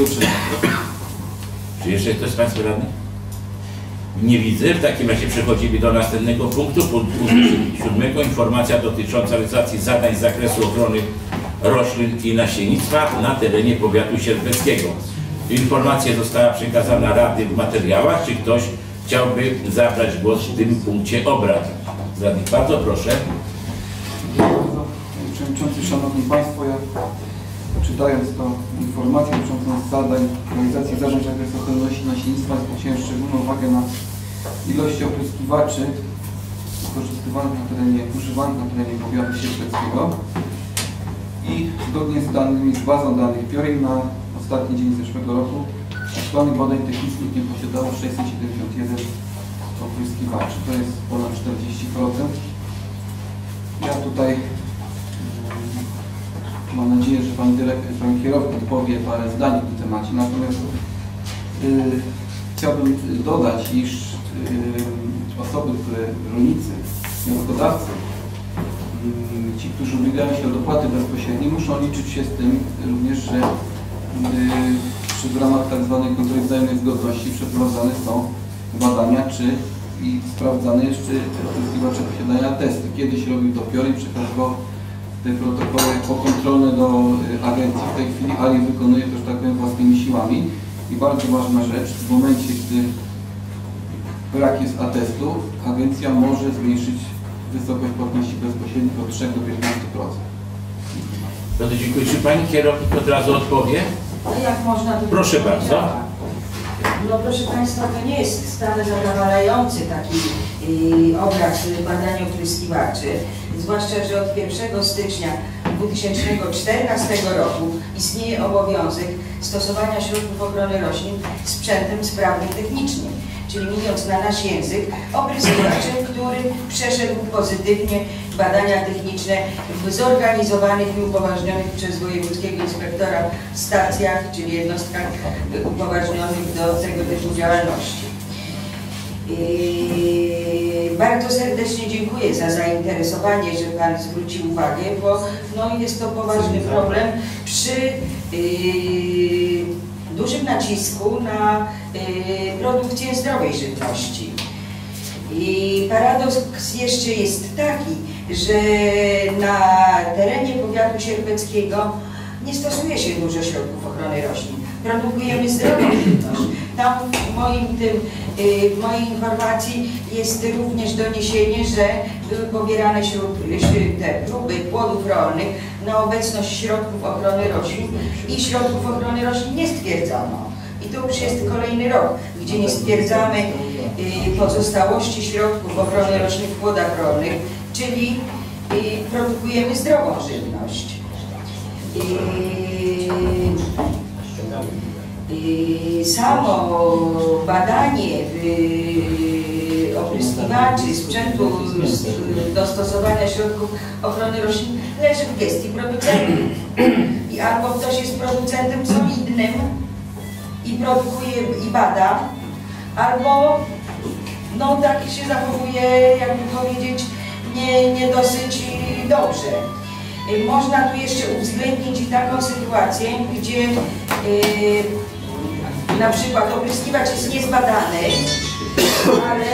Czy jeszcze ktoś z Państwa radnych? Nie widzę. W takim razie przechodzimy do następnego punktu, punktu siódmego. Informacja dotycząca realizacji zadań z zakresu ochrony roślin i nasiennictwa na terenie powiatu sierpeckiego. Informacja została przekazana Rady w materiałach. Czy ktoś chciałby zabrać głos w tym punkcie obrad? Bardzo proszę. Panie Przewodniczący, Szanowni Państwo, ja czytając tą informację dotyczącą zadań realizacji zadań z zakresu ochrony roślin i nasiennictwa zwróciłem szczególną uwagę na ilość opryskiwaczy wykorzystywanych na terenie, używanych na terenie powiatu sierpeckiego i zgodnie z danymi, z bazą danych PIORiN na ostatni dzień zeszłego roku aktualnie badań technicznych nie posiadało sześćset siedemdziesiąt jeden opryskiwaczy, to jest ponad czterdzieści procent. Ja tutaj mam nadzieję, że Pani dyrektor, Pani kierownik powie parę zdań w tym temacie, natomiast yy, chciałbym dodać, iż yy, osoby, które, rolnicy, wnioskodawcy, yy, ci, którzy ubiegają się o dopłaty bezpośrednie, muszą liczyć się z tym również, że yy, w ramach tak zwanej kontroli wzajemnej zgodności przeprowadzane są badania, czy i sprawdzane, czy opryskiwacze posiadają atesty. Kiedyś robił to PIORiN, przekazywał te protokoły pokontrolne do agencji. W tej chwili A R I wykonuje to, że tak powiem, własnymi siłami. I bardzo ważna rzecz, w momencie, gdy brak jest atestu, agencja może zmniejszyć wysokość płatności bezpośrednich od trzech do piętnastu procent. Bardzo dziękuję. Czy Pani kierownik od razu odpowie? No jak można to Proszę bardzo. No proszę Państwa, to nie jest wcale zadowalający taki yy, obraz badania opryskiwaczy, zwłaszcza, że od pierwszego stycznia dwa tysiące czternastego roku istnieje obowiązek stosowania środków ochrony roślin sprzętem sprawnym technicznie, czyli mówiąc na nasz język, opryskiwaczem, który przeszedł pozytywnie badania techniczne w zorganizowanych i upoważnionych przez wojewódzkiego inspektora stacjach, czyli jednostkach upoważnionych do tego typu działalności. Yy, bardzo serdecznie dziękuję za zainteresowanie, że Pan zwrócił uwagę, bo no, jest to poważny problem przy yy, dużym nacisku na yy, produkcję zdrowej żywności. I paradoks jeszcze jest taki, że na terenie powiatu sierpeckiego nie stosuje się dużo środków ochrony roślin. Produkujemy zdrową żywność. Tam w, moim, tym, w mojej informacji jest również doniesienie, że były pobierane śrub, te próby płodów rolnych na obecność środków ochrony roślin i środków ochrony roślin nie stwierdzono. I to już jest kolejny rok, gdzie nie stwierdzamy pozostałości środków ochrony roślin w płodach rolnych, czyli produkujemy zdrową żywność. Samo badanie opryskiwaczy, sprzętu do stosowania środków ochrony roślin leży w gestii producentów. I albo ktoś jest producentem solidnym i produkuje i bada, albo no tak się zachowuje, jakby powiedzieć, nie, nie dosyć dobrze. Można tu jeszcze uwzględnić i taką sytuację, gdzie yy, na przykład opryskiwacz jest niezbadany, ale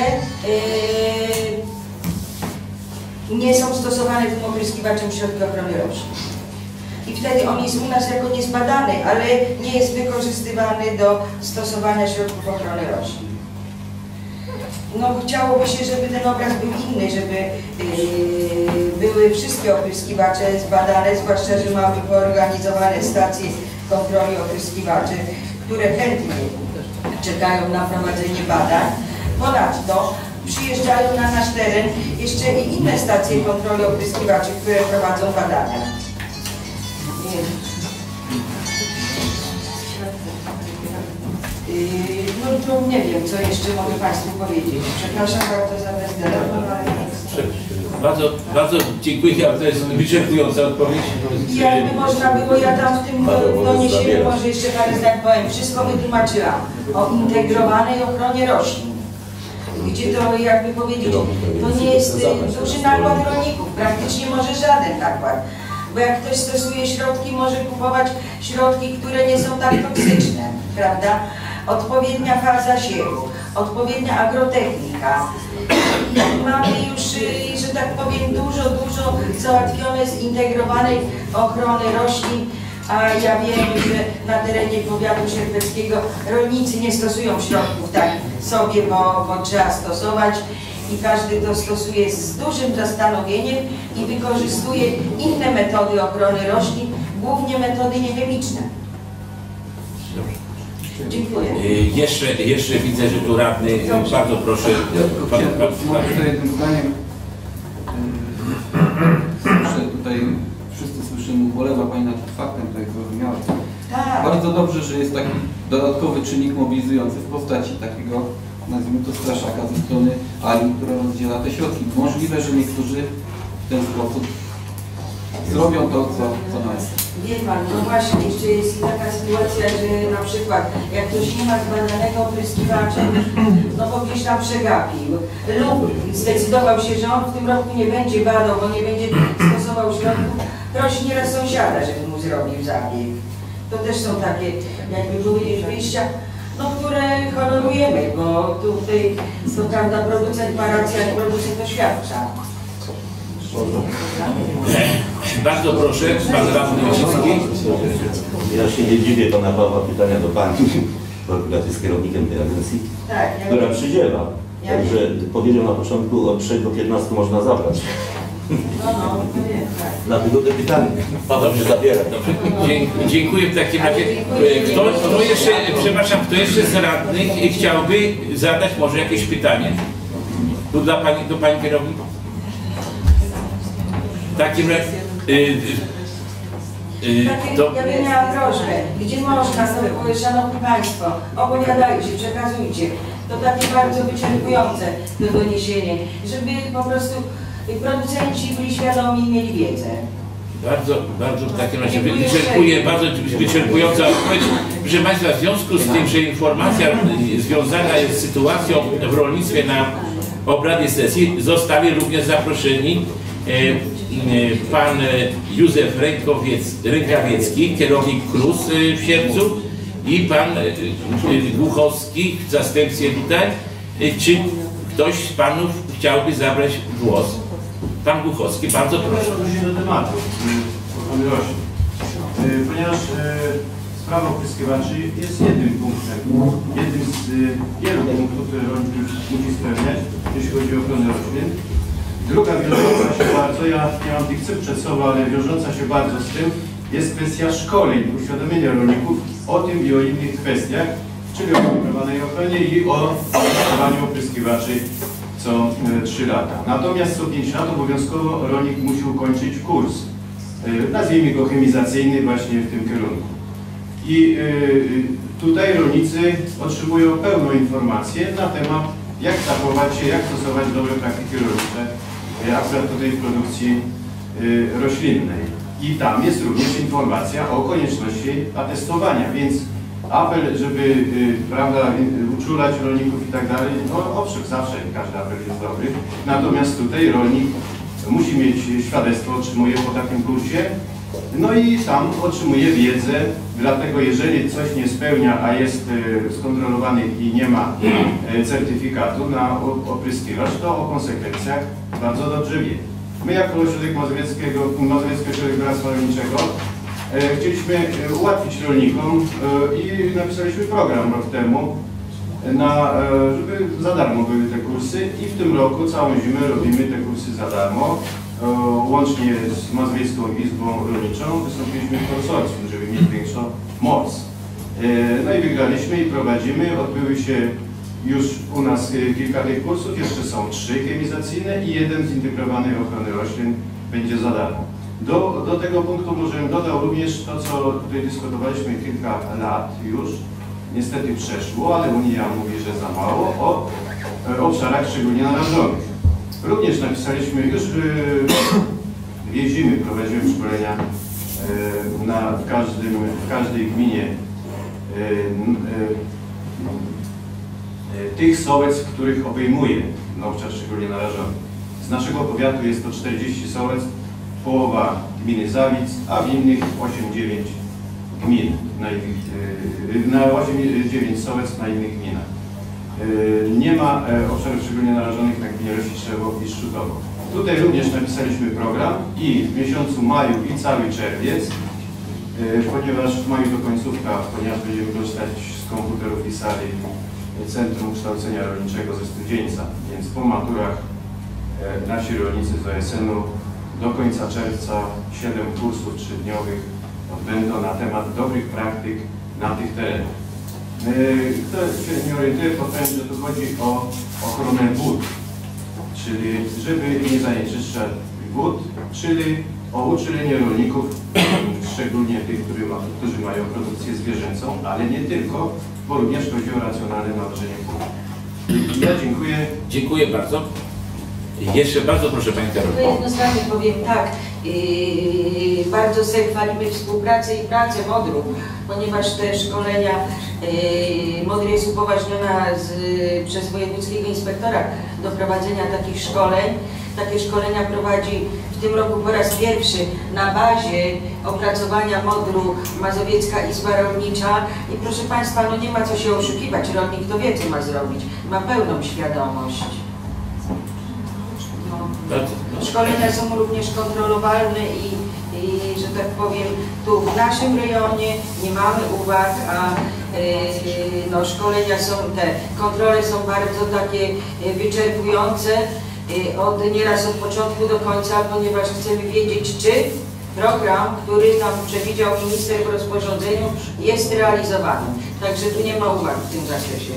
yy, nie są stosowane tym opryskiwaczem środki ochrony roślin. I wtedy on jest u nas jako niezbadany, ale nie jest wykorzystywany do stosowania środków ochrony roślin. No chciałoby się, żeby ten obraz był inny, żeby yy, były wszystkie opryskiwacze zbadane, zwłaszcza, że mamy poorganizowane stacje kontroli opryskiwaczy, które chętnie czekają na prowadzenie badań. Ponadto przyjeżdżają na nasz teren jeszcze i inne stacje kontroli opryskiwaczy, które prowadzą badania. No to nie wiem, co jeszcze mogę Państwu powiedzieć. Przepraszam bardzo za bezdecyzję. Bardzo, bardzo dziękuję, ale to jest wyczerpująca odpowiedź. Jakby można było, ja tam w tym doniesieniu może jeszcze parę zdań powiem, wszystko wytłumaczyłam o integrowanej ochronie roślin. Gdzie to, jakby powiedzieć, to nie jest duży nakład rolników, praktycznie może żaden nakład. Bo jak ktoś stosuje środki, może kupować środki, które nie są tak toksyczne, prawda? Odpowiednia faza siewu, odpowiednia agrotechnika. Mamy już, że tak powiem, dużo, dużo załatwione zintegrowanej ochrony roślin, a ja wiem, że na terenie powiatu sierpeckiego rolnicy nie stosują środków tak sobie, bo, bo trzeba stosować i każdy to stosuje z dużym zastanowieniem i wykorzystuje inne metody ochrony roślin, głównie metody niechemiczne. Dziękuję. Jeszcze, jeszcze widzę, że tu radny, bardzo proszę. Ja tylko jednym zdaniem wszyscy słyszymy, ubolewa Pani nad tym faktem, to jest zrozumiałe. Tak. Bardzo dobrze, że jest taki dodatkowy czynnik mobilizujący w postaci takiego, nazwijmy to, straszaka ze strony armii, która rozdziela te środki. Możliwe, że niektórzy w ten sposób zrobią to, co, co mają. Wie Pan, no właśnie, jeszcze jest taka sytuacja, że na przykład jak ktoś nie ma zbadanego opryskiwacza, no bo gdzieś tam przegapił lub zdecydował się, że on w tym roku nie będzie badał, bo nie będzie stosował środków, prosi nieraz sąsiada, żeby mu zrobił zabieg. To też są takie, jakby powiedzieć, wyjścia, no, które honorujemy, bo tutaj, co prawda, producent ma rację, ale producent oświadcza. Bardzo proszę, pan radny Wysocki. Ja się nie dziwię pana Pawła pytania do pani, prokurator jest kierownikiem tej agencji, Tak, ja która przydziewa. Ja Także powiedział na początku, od trzech do piętnastu można zabrać. No, no, no wiem, tak. Dlatego te pytania Paweł się zabiera. Dzie- Dziękuję w takim razie. Kto, kto jeszcze, przepraszam, kto jeszcze z radnych chciałby zadać może jakieś pytanie? Tu dla pani, do pani kierownik? W takim razie, y, y, y, to, Ja bym miała prośbę, gdzie można, to, szanowni Państwo, opowiadajcie, przekazujcie. To takie bardzo wyczerpujące to doniesienie, żeby po prostu producenci byli świadomi i mieli wiedzę. Bardzo, bardzo w takim razie wy- wyczerpuje, bardzo wyczerpująca odpowiedź. Proszę Państwa, w związku z tym, że informacja y, związana jest z sytuacją w rolnictwie na obradzie sesji, zostali również zaproszeni e, e, pan e, Józef Rękowiec, Rękawiecki, kierownik K R U S e, w Sierpcu i pan e, e, Głuchowski w zastępstwie tutaj. E, czy ktoś z panów chciałby zabrać głos? Pan Głuchowski, bardzo proszę. Odnośnie do tematu ochrony roślin. Y, Ponieważ y, sprawa opryskiwaczy jest jednym punktem, jednym z y, wielu punktów, które rolnik musi spełniać, jeśli chodzi o ochronę roślin. Druga wiążąca się bardzo, ja nie mam tych cyfr przed sobą, ale wiążąca się bardzo z tym, jest kwestia szkoleń, uświadomienia rolników o tym i o innych kwestiach, czyli o integrowanej ochronie i o stosowaniu opryskiwaczy co trzy lata. Natomiast co pięć lat obowiązkowo rolnik musi ukończyć kurs, y, nazwijmy go chemizacyjny, właśnie w tym kierunku. I y, tutaj rolnicy otrzymują pełną informację na temat, jak zachować się, jak stosować dobre praktyki rolnicze, y, akurat tutaj w produkcji y, roślinnej. I tam jest również informacja o konieczności atestowania, więc apel, żeby y, prawda, y, uczulać rolników i tak dalej, no owszem, zawsze każdy apel jest dobry, natomiast tutaj rolnik musi mieć świadectwo, otrzymuje po takim kursie, no i tam otrzymuje wiedzę, dlatego jeżeli coś nie spełnia, a jest y, skontrolowany i nie ma y, certyfikatu na opryskiwacz, to o konsekwencjach bardzo dobrze wie. My jako Ośrodek Mazowieckiego, Mazowieckiego Ośrodek Doradztwa Rolniczego e, chcieliśmy e, ułatwić rolnikom e, i napisaliśmy program rok temu, na, e, żeby za darmo były te kursy i w tym roku całą zimę robimy te kursy za darmo. E, łącznie z Mazowiecką Izbą Rolniczą wystąpiliśmy w konsorcjum, żeby mieć większą moc. E, no i wygraliśmy i prowadzimy, odbyły się już u nas kilka tych kursów, jeszcze są trzy chemizacyjne i jeden zintegrowany ochrony roślin będzie za darmo. Do, do tego punktu może bym dodał również to, co tutaj dyskutowaliśmy kilka lat już, niestety przeszło, ale Unia mówi, że za mało, o e, obszarach szczególnie narażonych. Również napisaliśmy, już e, jeździmy, prowadzimy szkolenia e, na, w, każdym, w każdej gminie e, e, tych sołec, których obejmuje obszar szczególnie narażony. Z naszego powiatu jest to czterdzieści sołec, połowa gminy Zawic, a w innych osiem dziewięć gmin, na, innych, na osiem dziewięć sołec na innych gminach. Nie ma obszarów szczególnie narażonych na gminie Rosiczewo i Szczutowo. Tutaj również napisaliśmy program i w miesiącu maju i cały czerwiec, ponieważ w maju do końcówka, ponieważ będziemy korzystać z komputerów i sali Centrum Kształcenia Rolniczego ze Studzieńca, więc po maturach e, nasi rolnicy z O S N u do końca czerwca siedem kursów trzydniowych odbędą na temat dobrych praktyk na tych terenach. E, kto się nie orientuje, powiem, że tu chodzi o ochronę wód, czyli żeby nie zanieczyszczać wód, czyli o uczulenie rolników, szczególnie tych, którzy, ma, którzy mają produkcję zwierzęcą, ale nie tylko, bo również chodzi o racjonalne nawożenie pól. Ja dziękuję. Dziękuję bardzo. Jeszcze bardzo proszę Pani Karol. To jedno zdanie powiem tak. Yy, bardzo sobie chwalimy współpracę i pracę MODR-u, ponieważ te szkolenia, yy, MODR jest upoważniona z, przez wojewódzkiego inspektora do prowadzenia takich szkoleń. Takie szkolenia prowadzi w tym roku po raz pierwszy na bazie opracowania MODR-u Mazowiecka Izba Rolnicza i proszę Państwa, no nie ma co się oszukiwać, rolnik to wie, co ma zrobić, ma pełną świadomość. No. Szkolenia są również kontrolowalne i, i, że tak powiem, tu w naszym rejonie nie mamy uwag, a yy, no, szkolenia są te, kontrole są bardzo takie wyczerpujące, yy, od nieraz od początku do końca, ponieważ chcemy wiedzieć, czy program, który nam przewidział minister w rozporządzeniu, jest realizowany. Także tu nie ma uwag w tym zakresie.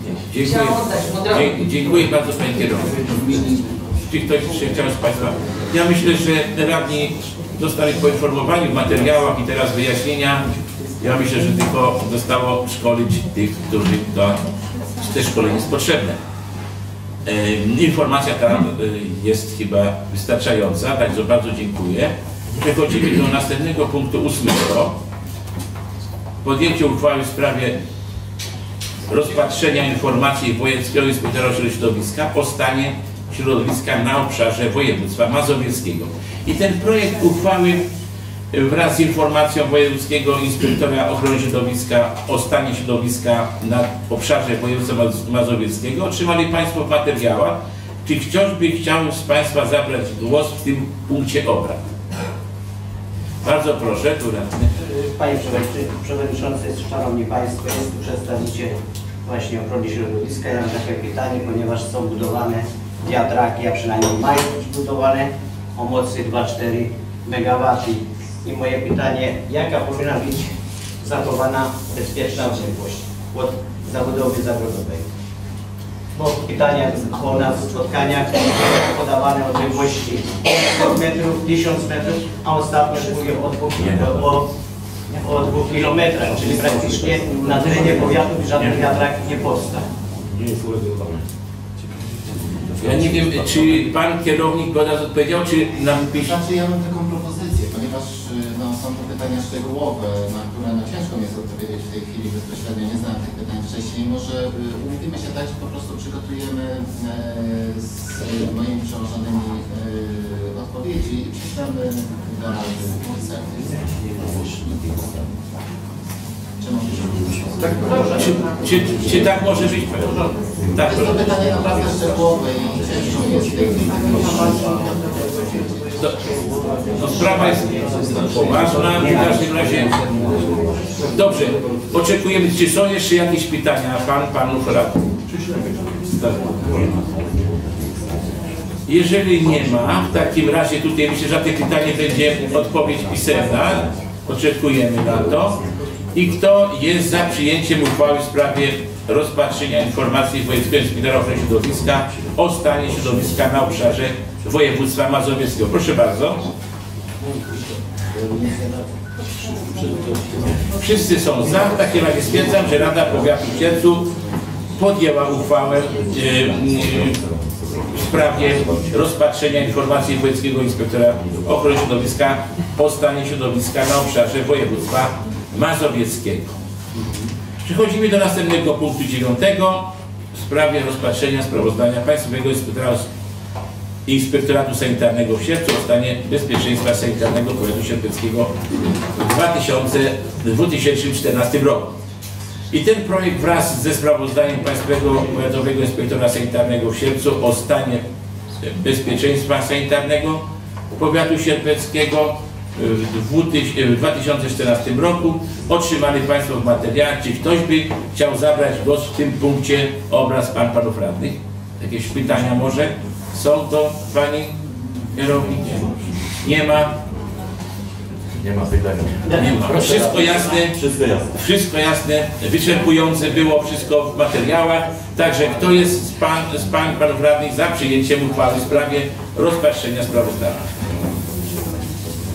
Dziękuję. Dziękuję bardzo Pani Kierownik. Czy ktoś jeszcze chciał z Państwa? Ja myślę, że radni zostali poinformowani w materiałach i teraz wyjaśnienia. Ja myślę, że tylko zostało szkolić tych, którzy to, te szkolenie jest potrzebne. E, informacja ta e, jest chyba wystarczająca, także bardzo dziękuję. Przechodzimy do następnego punktu ósmego. Podjęcie uchwały w sprawie rozpatrzenia informacji Wojewódzkiego Inspektora Ochrony Środowiska o stanie środowiska na obszarze województwa mazowieckiego. I ten projekt uchwały wraz z informacją Wojewódzkiego Inspektora Ochrony Środowiska o stanie środowiska na obszarze województwa mazowieckiego otrzymali Państwo w materiałach. Czy ktoś by chciał z Państwa zabrać głos w tym punkcie obrad? Bardzo proszę, tu radny. Panie Przewodniczący, Szanowni Państwo, jest tu przedstawiciel właśnie ochrony środowiska. Ja mam takie pytanie, ponieważ są budowane wiatraki, a przynajmniej mają być budowane o mocy dwa przecinek cztery megawatów. I moje pytanie, jaka powinna być zachowana bezpieczna odległość od zabudowy zagrodowej? Bo pytania po nas w spotkaniach podawane odległości sto metrów, tysiąc metrów, a ostatnio mówię o dwóch, o, o dwóch kilometrach, czyli praktycznie na terenie powiatu żaden wiatrak nie powstał. Nie jest uregulowany. Ja nie wiem, czy Pan kierownik Godas odpowiedział, czy nam pisze? Znaczy, ja mam taką propozycję, ponieważ no, są to pytania szczegółowe, na które no, ciężko mi jest odpowiedzieć w tej chwili bezpośrednio, nie znam tych pytań wcześniej. Może y, umówimy się tak, że po prostu przygotujemy y, z y, moimi przełożonymi y, odpowiedzi i prześlemy do Rady Pisemnej. Tak, czy, czy, czy tak może być? Tak, jest to pytanie naprawdę szczegółowe i ciężko jest w tej chwili. To, to sprawa jest poważna, w każdym razie. Dobrze, oczekujemy. Czy są jeszcze jakieś pytania Pan, Panów radnych? Jeżeli nie ma, w takim razie tutaj myślę, że na to pytanie będzie odpowiedź pisemna. Oczekujemy na to. I kto jest za przyjęciem uchwały w sprawie rozpatrzenia informacji Wojewódzkiego Inspektora Ochrony Środowiska o stanie środowiska na obszarze województwa mazowieckiego? Proszę bardzo. Wszyscy są za. W takim razie stwierdzam, że Rada Powiatu w Siercu podjęła uchwałę w sprawie rozpatrzenia informacji Wojewódzkiego Inspektora Ochrony Środowiska o stanie środowiska na obszarze województwa mazowieckiego. Przechodzimy do następnego punktu dziewiątego w sprawie rozpatrzenia sprawozdania Państwowego Inspektora, Inspektoratu Sanitarnego w Siercu o stanie bezpieczeństwa sanitarnego powiatu sierpeckiego w dwa tysiące czternastym roku. I ten projekt wraz ze sprawozdaniem Państwowego Powiatowego Inspektora Sanitarnego w Siercu o stanie bezpieczeństwa sanitarnego powiatu sierpeckiego w dwa tysiące czternastym roku otrzymali Państwo w materiałach. Czy ktoś by chciał zabrać głos w tym punkcie obraz Pan, Panów Radnych? Jakieś pytania może? Są to Pani kierownik? Nie ma? Nie ma pytań. Nie ma. Wszystko jasne? Wszystko jasne. Wszystko jasne, wyczerpujące było wszystko w materiałach. Także kto jest z Pan, z Pań, Panów Radnych za przyjęciem uchwały w sprawie rozpatrzenia sprawozdania?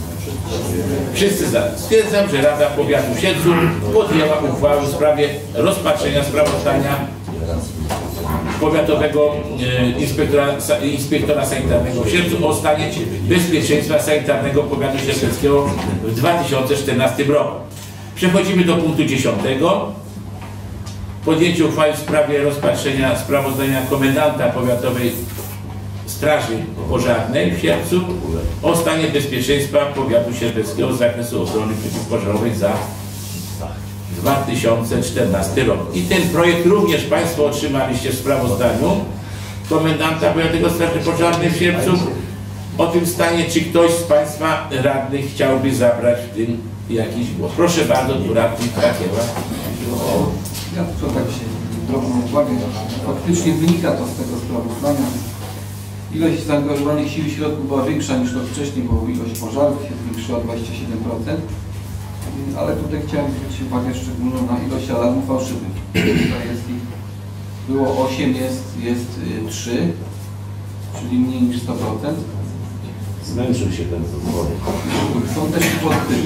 Wszyscy za. Stwierdzam, że Rada Powiatu Siedlców podjęła uchwałę w sprawie rozpatrzenia sprawozdania powiatowego e, inspektora, sa, inspektora sanitarnego w Siedlcu o stanie bezpieczeństwa sanitarnego powiatu siedlcowskiego w dwa tysiące czternastym roku. Przechodzimy do punktu dziesiątego. Podjęcie uchwały w sprawie rozpatrzenia sprawozdania komendanta powiatowej Straży Pożarnej w Siedlcu o stanie bezpieczeństwa powiatu siedlcowskiego z zakresu ochrony przeciwpożarowej za dwa tysiące czternasty rok. I ten projekt również Państwo otrzymaliście w sprawozdaniu komendanta powiatowego Straży Pożarnej w Siedlcu. O tym stanie, czy ktoś z Państwa radnych chciałby zabrać w tym jakiś głos? Proszę bardzo, tu radnik Kakieła. Ja tylko tak się drobną uwagę. Faktycznie wynika to z tego sprawozdania. Ilość zaangażowanych sił i środków była większa niż rok wcześniej, bo ilość pożarów się zwiększyła o dwadzieścia siedem procent. Ale tutaj chciałem zwrócić uwagę szczególną na ilość alarmów fałszywych. Tutaj jest ich, było osiem, jest, jest trzy, czyli mniej niż sto procent. Zmęczył się ten zespół. Są też i pozytywne.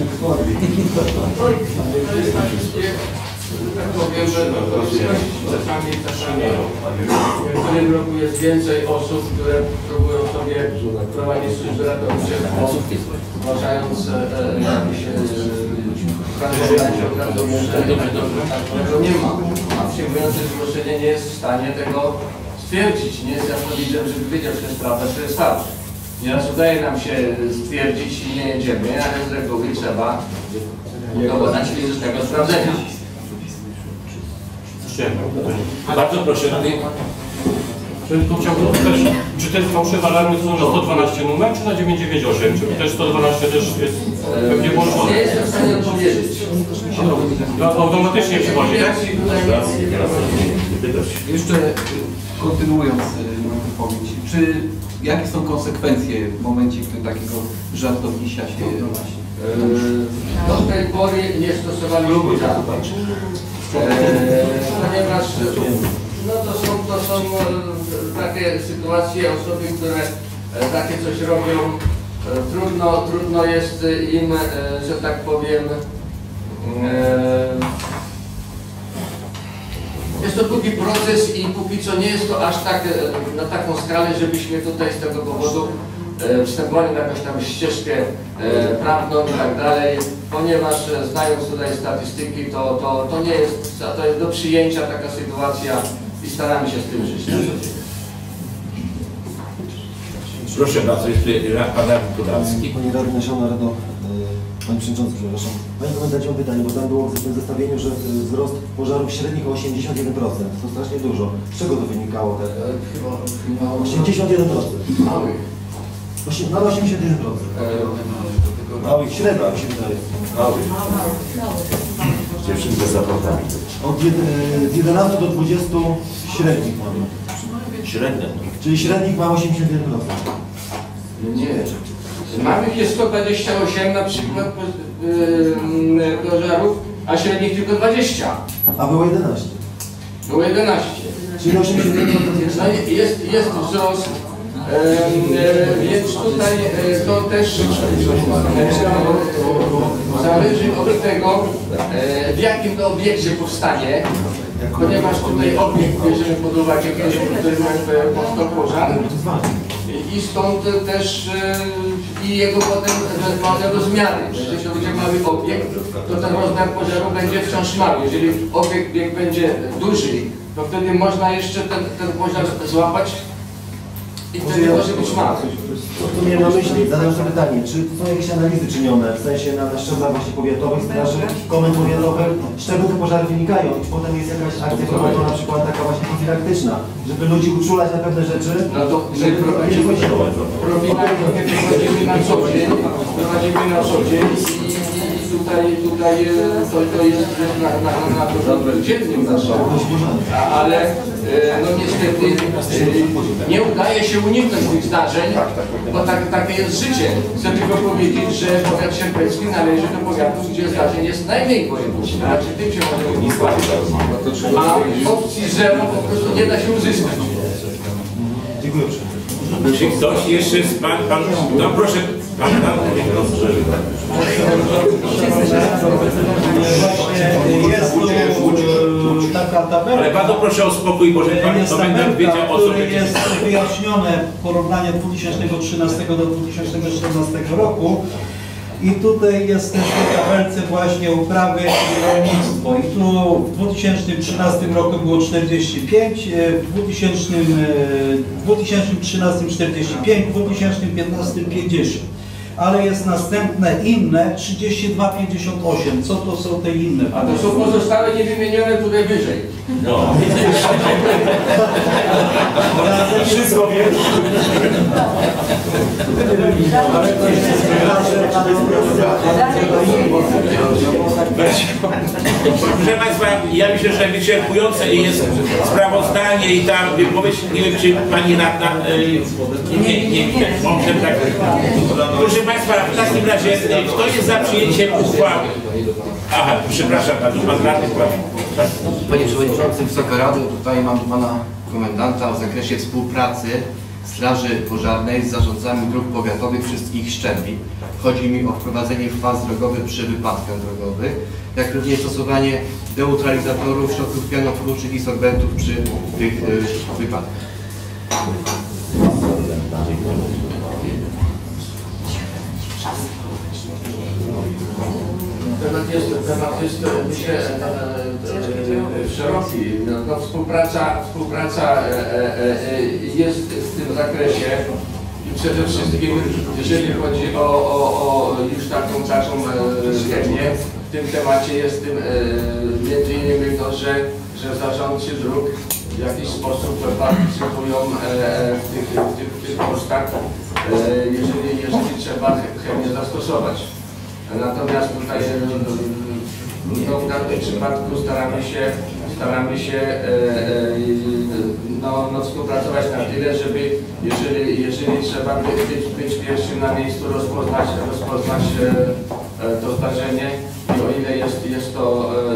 Tak powiem, że czasami, czasami w którym roku jest więcej osób, które próbują sobie prowadzić służbę ratowniczą, zgłaszając jakieś tego nie ma. A przyjmujący zgłoszenie nie jest w stanie tego stwierdzić. Nie jest jasnowidzem, żeby wiedział, czy jest prawda, czy jest fałsz. Nieraz udaje nam się stwierdzić i nie jedziemy, ale z reguły trzeba dokonać fizycznego sprawdzenia. Bardzo proszę. Tylko chciałbym też, czy te fałszywe alarmy są na sto dwanaście numer, czy na dziewięćset dziewięćdziesiąt osiem? Czy też sto dwanaście też jest pewnie włączone? Nie jestem w stanie odpowiedzieć. No, automatycznie przychodzi, tak? Jeszcze kontynuując moją wypowiedź, czy jakie są konsekwencje w momencie, gdy takiego żartownisia się do tej pory nie stosowaliśmy żartu. Ponieważ no to są, to są takie sytuacje, osoby, które takie coś robią, trudno, trudno jest im, że tak powiem, jest to długi proces i póki co nie jest to aż tak na taką skalę, żebyśmy tutaj z tego powodu wstępowali na jakąś tam ścieżkę prawną i tak dalej, ponieważ znając tutaj statystyki, to, to, to nie jest, to jest do przyjęcia taka sytuacja i staramy się z tym żyć. Proszę bardzo, jest pan Radny Podalski. Panie Radny, Szanowna Rado, Panie Przewodniczący, przepraszam. Panie komentarzu mam pytanie, bo tam było w tym zestawieniu, że wzrost pożarów średnich o osiemdziesiąt jeden procent. To strasznie dużo. Z czego to wynikało? osiemdziesiąt jeden procent. Małych. Na osiemdziesiąt jeden procent. Małych, średnich się wydaje. Małych. Dziewczynkę z raportami. Od jedenastu do dwudziestu średnich mamy. Średnie. Czyli średnich ma osiemdziesiąt jeden procent. Nie. Małych jest sto dwadzieścia osiem na przykład yy, pożarów, a średnich tylko dwadzieścia. A było jedenaście. Było jedenaście. Czyli osiemdziesiąt jeden procent. No jest, jest wzrost. E, więc tutaj e, to też e, zależy od tego, e, w jakim to obiekcie powstanie, ponieważ tutaj obiekt bierzemy pod uwagę, w którym powstał pożar i stąd też e, i jego potem ewentualne rozmiary. Jeżeli to będzie mały obiekt, to ten rozmiar pożaru będzie wciąż mały. Jeżeli obiekt będzie duży, to wtedy można jeszcze ten, ten pożar złapać i wtedy może być mały. Co tu miałem na myśli? Zadałem sobie pytanie, czy są jakieś analizy czynione, w sensie na, na szczeblach właśnie powiatowych, straży, komend powiatowych, z czego te pożary wynikają i potem jest jakaś akcja prowadzona, na przykład taka właśnie profilaktyczna, żeby ludzi uczulać na pewne rzeczy? No to my prowadzimy, prowadzimy na co dzień, prowadzimy na co dzień i tutaj, tutaj to, to jest na, na, na porządku dziennym naszym, ale no niestety nie udaje się uniknąć tych zdarzeń, bo tak, takie jest życie. Chcę tylko powiedzieć, że powiat sierpecki należy do powiatów, gdzie zdarzeń jest najmniej województw. Znaczy tym się może układać. A opcji zero po prostu nie da się uzyskać. Dziękuję. Czy ktoś jeszcze z pan, pan, no proszę, pan, pan, Jest tu taka tabela. ale bardzo proszę o spokój, bo żeby pan komendant wiedział, o co który będzie. jest wyjaśnione porównanie dwa tysiące trzynastego do dwa tysiące czternastego roku. I tutaj jest też w tabelce właśnie uprawy i rolnictwo. I tu w dwa tysiące trzynastym roku było czterdzieści pięć, w dwa tysiące trzynastym czterdzieści pięć, w dwa tysiące piętnastym pięćdziesiąt. Ale jest następne inne trzydzieści dwa pięćdziesiąt osiem. Co to są te inne? A to są pozostałe niewymienione tutaj wyżej. No. Wszystko wiem. Proszę Państwa, ja myślę, że wyczerpujące jest sprawozdanie i tam wypowiedź, nie wiem czy Pani radna, nie, nie, nie, nie, może tak. Proszę Państwa, w takim razie, kto jest za przyjęciem uchwały? Aha, przepraszam Panu, Pan radny. Panie Przewodniczący, Wysoka Rado, tutaj mam do Pana komendanta w zakresie współpracy Straży Pożarnej z zarządcami dróg powiatowych wszystkich szczebli. Chodzi mi o wprowadzenie faz drogowych przy wypadkach drogowych, jak również stosowanie neutralizatorów, środków pianotwórczych i sorbentów przy tych y, wypadkach. Temat jest, temat jest myślę, szeroki. No, no, współpraca współpraca jest w tym zakresie i przede wszystkim, jeżeli chodzi o, o, o już taką taką chemię, w tym temacie jest tym między innymi to, że, że zarządcy dróg w jakiś sposób partycypują w tych, w tych, w tych kosztach, jeżeli, jeżeli trzeba chemię zastosować. Natomiast tutaj no, w danym przypadku staramy się, staramy się e, e, no, no, współpracować na tyle, żeby jeżeli, jeżeli trzeba być, być pierwszym na miejscu, rozpoznać, rozpoznać e, to zdarzenie i o ile jest, jest to e,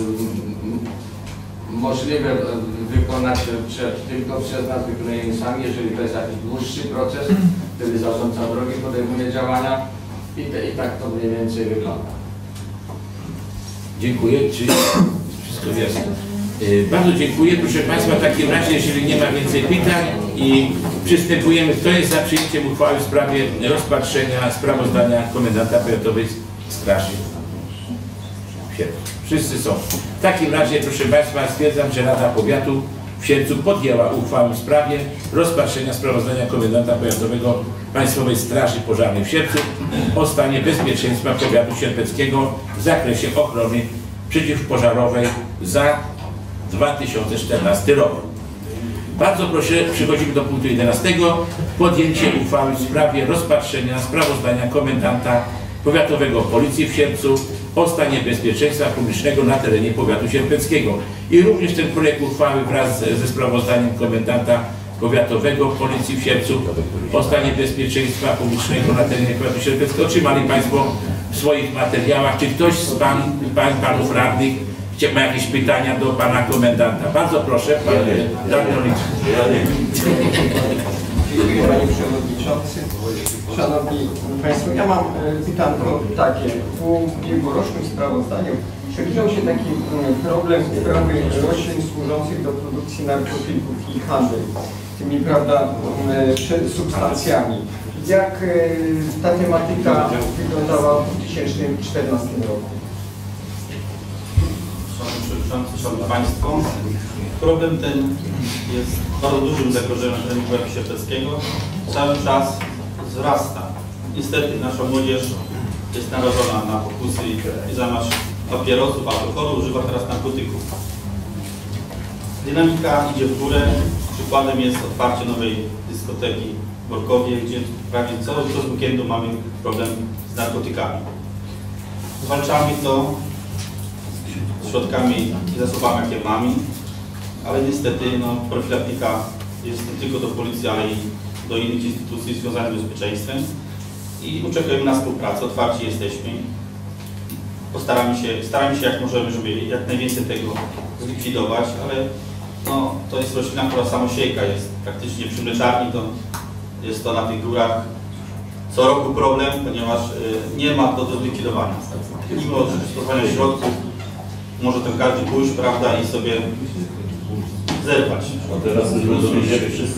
możliwe wykonać przed, tylko przez nas wykonujemy sami, jeżeli to jest jakiś dłuższy proces, wtedy zarządca drogi podejmuje działania. I, te, I tak to mniej więcej wygląda. Dziękuję. Czy wszystko jasne? Yy, bardzo dziękuję. Proszę Państwa, w takim razie, jeżeli nie ma więcej pytań i przystępujemy, kto jest za przyjęciem uchwały w sprawie rozpatrzenia sprawozdania komendanta powiatowej Straży Sierpcu. Wszyscy są. W takim razie, proszę Państwa, stwierdzam, że Rada Powiatu w Sierpcu podjęła uchwałę w sprawie rozpatrzenia sprawozdania komendanta powiatowego Państwowej Straży Pożarnej w Sierpcu o stanie bezpieczeństwa powiatu sierpeckiego w zakresie ochrony przeciwpożarowej za dwa tysiące czternasty rok. Bardzo proszę, przechodzimy do punktu jedenastego. Podjęcie uchwały w sprawie rozpatrzenia sprawozdania komendanta powiatowego Policji w Sierpcu o stanie bezpieczeństwa publicznego na terenie powiatu sierpeckiego. I również ten projekt uchwały wraz ze sprawozdaniem komendanta powiatowego Policji w Sierpcu o stanie bezpieczeństwa publicznego na terenie powiatu sierpeckiego otrzymali Państwo w swoich materiałach. Czy ktoś z pan, pan, panów radnych ma jakieś pytania do Pana komendanta? Bardzo proszę, Pan Radny. Dziękuję Panie Przewodniczący. Szanowni Państwo, ja mam pytanko takie. W ubiegłorocznym sprawozdaniu przewidział się taki problem uprawy roślin służących do produkcji narkotyków i handel tymi, prawda, substancjami. Jak ta tematyka wyglądała w dwa tysiące czternastym roku? Szanowny Przewodniczący, Szanowni Państwo, problem ten jest bardzo dużym zagrożeniem na terenie powiatu sierpeckiego. Cały czas wzrasta. Niestety nasza młodzież jest narażona na pokusy i zamiast papierosów, alkoholu używa teraz narkotyków. Dynamika idzie w górę. Przykładem jest otwarcie nowej dyskoteki w Borkowie, gdzie prawie co, co z weekendu mamy problem z narkotykami. Zwalczamy to środkami i zasobami, jakie mamy, ale niestety no, profilaktyka jest nie tylko do policji, ale i do innych instytucji związanych z bezpieczeństwem i oczekujemy na współpracę, otwarci jesteśmy. Postaramy się, staramy się jak możemy, żeby jak najwięcej tego zlikwidować, ale no, to jest roślina, która samosiejka jest praktycznie przy mleczarni, to jest to na tych górach co roku problem, ponieważ nie ma to do zlikwidowania. Mimo stosowania środków może ten każdy pójść, prawda, i sobie zerwać. A teraz zrozumieli wszyscy.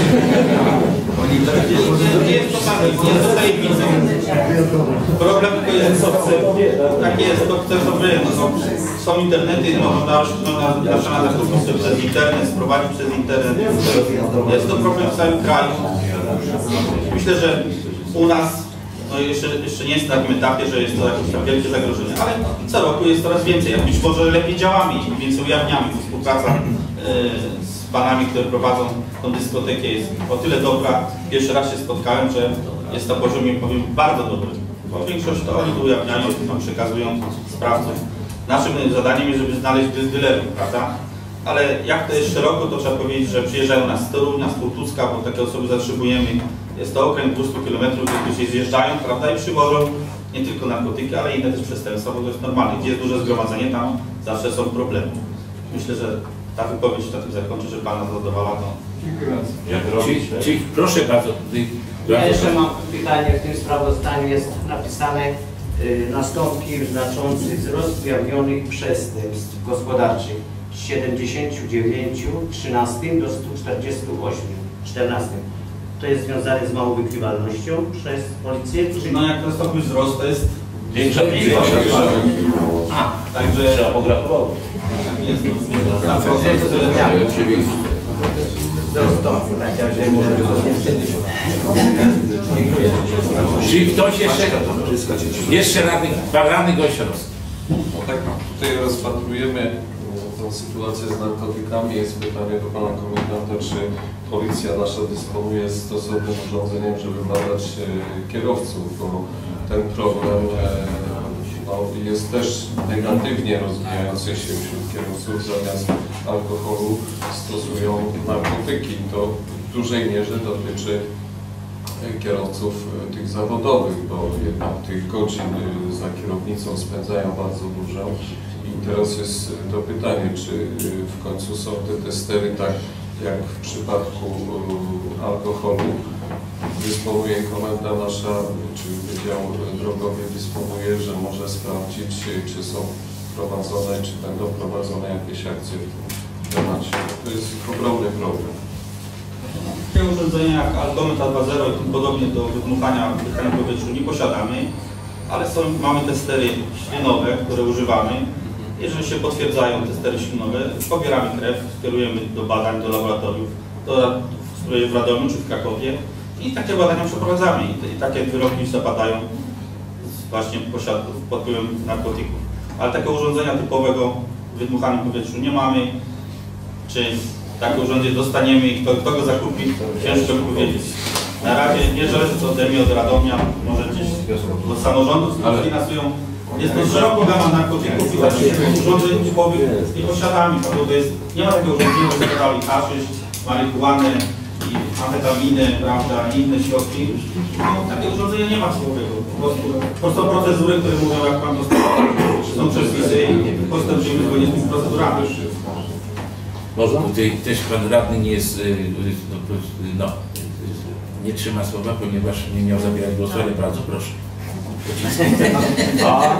Nie jest to tak, nie jest to tajemnicą. Problem tylko jest, tak jest, to chcę sobie, no, są internety, no, można na zakupy sobie przez internet, sprowadzić przez internet. Jest to problem w całym kraju. Myślę, że u nas no jeszcze, jeszcze nie jest na takim etapie, że jest to jakieś tam wielkie zagrożenie, ale co roku jest coraz więcej. Jak być może lepiej działamy, więcej ujawniamy. Współpraca yy, z panami, które prowadzą tą dyskotekę jest o tyle dobra. Pierwszy raz się spotkałem, że jest na poziomie, powiem, bardzo dobrym. Bo większość to oni to ujawniają, przekazują sprawców. Naszym zadaniem jest, żeby znaleźć dylerów, prawda? Ale jak to jest szeroko, to trzeba powiedzieć, że przyjeżdżają nas z Torunia, z Półtucka, bo takie osoby zatrzymujemy. Jest to okręg dwieście kilometrów, gdzie się zjeżdżają, prawda, i przywożą nie tylko narkotyki, ale inne też przestępstwa, bo to jest normalne. Gdzie jest duże zgromadzenie, tam zawsze są problemy. Myślę, że ta wypowiedź na tym zakończy, że Pana zadowala. To... Dziękuję bardzo. Jak robić? Czyli, proszę bardzo. Ja jeszcze mam pytanie, w tym sprawozdaniu jest napisane y, nastąpi znaczący wzrost ujawnionych przestępstw gospodarczych z siedemdziesięciu dziewięciu trzynastym do stu czterdziestu ośmiu czternastym. To jest związane z małą wykrywalnością przez policję? Czy... No jak nastąpi wzrost, to jest większa ilość. A, także trzeba pogratulować. Jest Czyli ktoś jeszcze, jeszcze radny, pan radny Gojsiorowski. No tak, tutaj rozpatrujemy tą sytuację z narkotykami. Jest pytanie do pana komendanta, czy policja nasza dysponuje stosownym urządzeniem, żeby badać kierowców, bo ten problem no, jest też negatywnie rozwijający się wśród kierowców. Zamiast alkoholu stosują narkotyki. To w dużej mierze dotyczy kierowców tych zawodowych, bo jednak tych godzin za kierownicą spędzają bardzo dużo. I teraz jest to pytanie, czy w końcu są te testery, tak jak w przypadku alkoholu, dysponuje komenda nasza, czy Wydział Drogowy dysponuje, że może sprawdzić, czy są prowadzone, czy będą prowadzone jakieś akcje w tym temacie. To jest ogromny problem. Takie urządzenia jak alkometr dwa zero i tym podobnie do wydmuchania w powietrzu nie posiadamy, ale są, mamy testery ślinowe, które używamy. Jeżeli się potwierdzają testery ślinowe, pobieramy krew, skierujemy do badań, do laboratoriów, do, w Radomiu czy w Krakowie i takie badania przeprowadzamy. I, i takie wyroki zapadają właśnie pod wpływem narkotyków. Ale takiego urządzenia typowego w wydmuchanym powietrzu nie mamy. Czy takie urządzenie dostaniemy i kto, kto go zakupi, ciężko mi powiedzieć. Na razie nie zależy to ode mnie, od Radomia, może gdzieś od samorządów, które finansują. Jest to szeroko gama narkotyków i takich urządzeń typowych nie posiadamy, bo to jest, nie ma takiego urządzenia, że podali haszysz, marihuanę i amfetaminę, prawda, i inne środki. No, takiego urządzenia nie ma typowego. Po prostu, po prostu procedury, które mówią, jak Pan dostał, są przepisy i postępujemy zgodnie z tymi procedurami. Można? Tutaj też Pan radny nie jest, no, nie trzyma słowa, ponieważ nie miał zabierać głosu, ale bardzo proszę. A,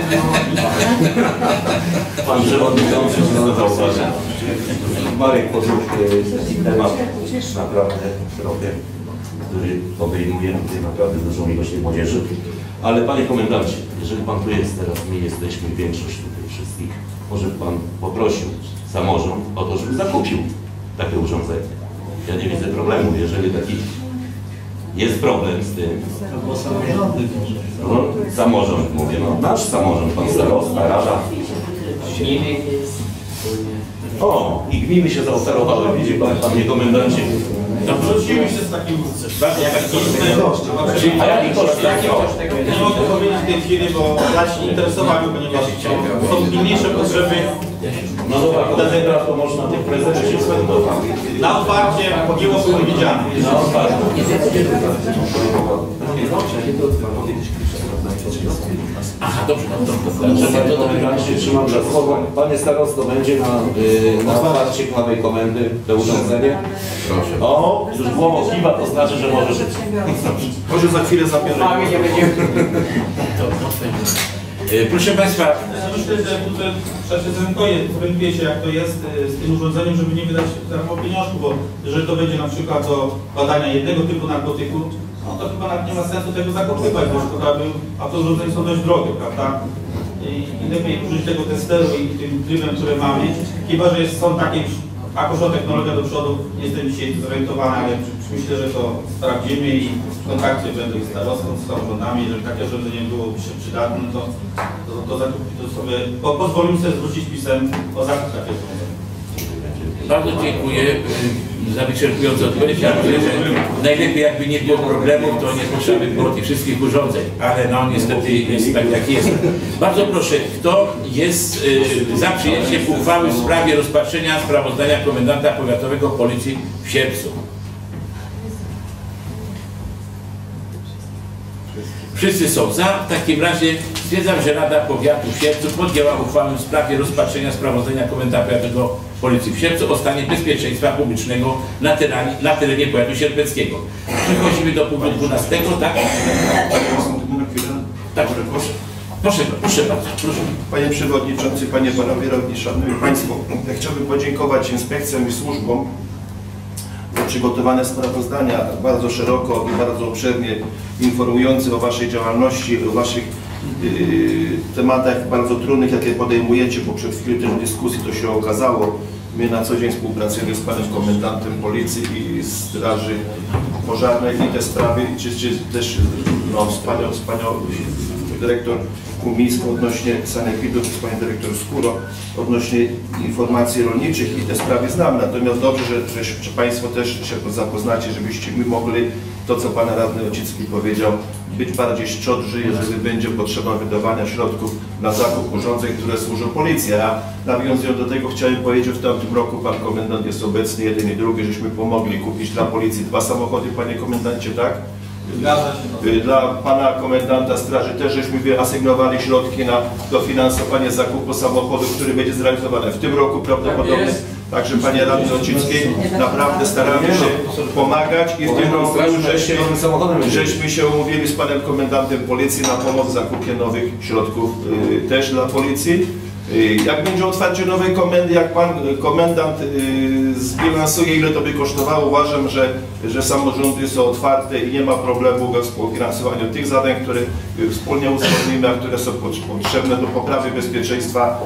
pan przewodniczący zauważył. Marek poruszył temat naprawdę szeroki, który obejmuje tutaj naprawdę dużą ilość młodzieży. Ale panie komendancie, jeżeli pan tu jest teraz, my jesteśmy, większość tutaj wszystkich, może pan poprosił samorząd o to, żeby zakupił takie urządzenie. Ja nie widzę problemu, jeżeli taki jest problem z tym. No, samorząd, mówię, no nasz samorząd, pan starosta, rada. O, i gminy się zaoferowały, widzi pan, panie komendancie. No, wrócimy się z takim A jaki koszt? Nie mogę powiedzieć w tej chwili, bo ja się interesowałem, ponieważ są pilniejsze potrzeby. No dobra, teraz to można tych prezentów się spendować. Na otwarcie miło powiedziane. Na otwarcie. Aha, dobrze, dobrze. Trzymam za słowo. Panie starosto, będzie na, yy, na otwarcie prawej komendy to urządzenie? Proszę. O, już głową kiwa, to znaczy, że może być. Może za chwilę zabiorę. Proszę Państwa. Myślę, że tutaj trzeba się zorientuje się, jak to jest z tym urządzeniem, żeby nie wydać darmo pieniążku, bo jeżeli to będzie na przykład do badania jednego typu narkotyku, no to chyba nawet nie ma sensu tego zakupywać, bo szkoda by, a to urządzenia są dość drogie, prawda? I, i lepiej użyć tego testeru i tym trybem, które mamy, chyba że jest, są takie, a poszła technologia do przodu, nie jestem dzisiaj zorientowany, ale myślę, że to sprawdzimy i w kontakcie będę z starostą, z samorządami, jeżeli takie urządzenie byłoby się przydatne, to, to, to, zakupi, to sobie, bo pozwolimy sobie zwrócić pisem o zakup takiego urządzenia. Bardzo dziękuję za wyczerpującą odpowiedź. Ja myślę, że najlepiej jakby nie było problemów, to nie potrzeba by było tych wszystkich urządzeń, ale no niestety jest tak jak jest. Bardzo proszę, kto jest y, za przyjęciem uchwały w sprawie rozpatrzenia sprawozdania komendanta powiatowego Policji w Sierpcu? Wszyscy są za. W takim razie stwierdzam, że Rada Powiatu w Sierpcu podjęła uchwałę w sprawie rozpatrzenia sprawozdania komendanta powiatowego Policji w Sierpcu o stanie bezpieczeństwa publicznego na terenie, na terenie powiatu sierpeckiego. Przechodzimy do punktu dwunastego, tak? Tak, proszę. Proszę, proszę bardzo. Proszę. Panie Przewodniczący, Panie Panowie Radni, Szanowni Państwo, ja chciałbym podziękować inspekcjom i służbom za przygotowane sprawozdania bardzo szeroko i bardzo obszernie informujące o Waszej działalności, o Waszych yy, tematach bardzo trudnych, jakie podejmujecie, bo przed chwilą też w dyskusji to się okazało. My na co dzień współpracujemy z Panem Komendantem Policji i Straży Pożarnej i te sprawy, czy, czy też no, wspaniał, wspaniał dyrektor Kumiński odnośnie sanepidu, czy Pani dyrektor Skóro odnośnie informacji rolniczych i te sprawy znam. Natomiast dobrze, że, że, że Państwo też się zapoznacie, żebyście my mogli to, co Pan Radny Ocicki powiedział, być bardziej szczodrzy, jeżeli będzie potrzeba wydawania środków na zakup urządzeń, które służą policji. A nawiązując do tego, chciałem powiedzieć, że w tamtym roku Pan Komendant jest obecny, jeden i drugi, żeśmy pomogli kupić dla policji dwa samochody, Panie Komendancie, tak? Dla Pana Komendanta Straży też żeśmy wyasygnowali środki na dofinansowanie zakupu samochodu, który będzie zrealizowany w tym roku prawdopodobnie. Także Panie Radny Ocickiej, naprawdę staramy się pomagać i w tym roku żeśmy, żeśmy się umówili z Panem Komendantem Policji na pomoc w zakupie nowych środków y, też dla Policji. Y, jak będzie otwarcie nowej komendy, jak Pan Komendant y, zbilansuje, ile to by kosztowało, uważam, że, że samorządy są otwarte i nie ma problemu we współfinansowaniu tych zadań, które y, wspólnie uzgodnimy, a które są potrzebne do poprawy bezpieczeństwa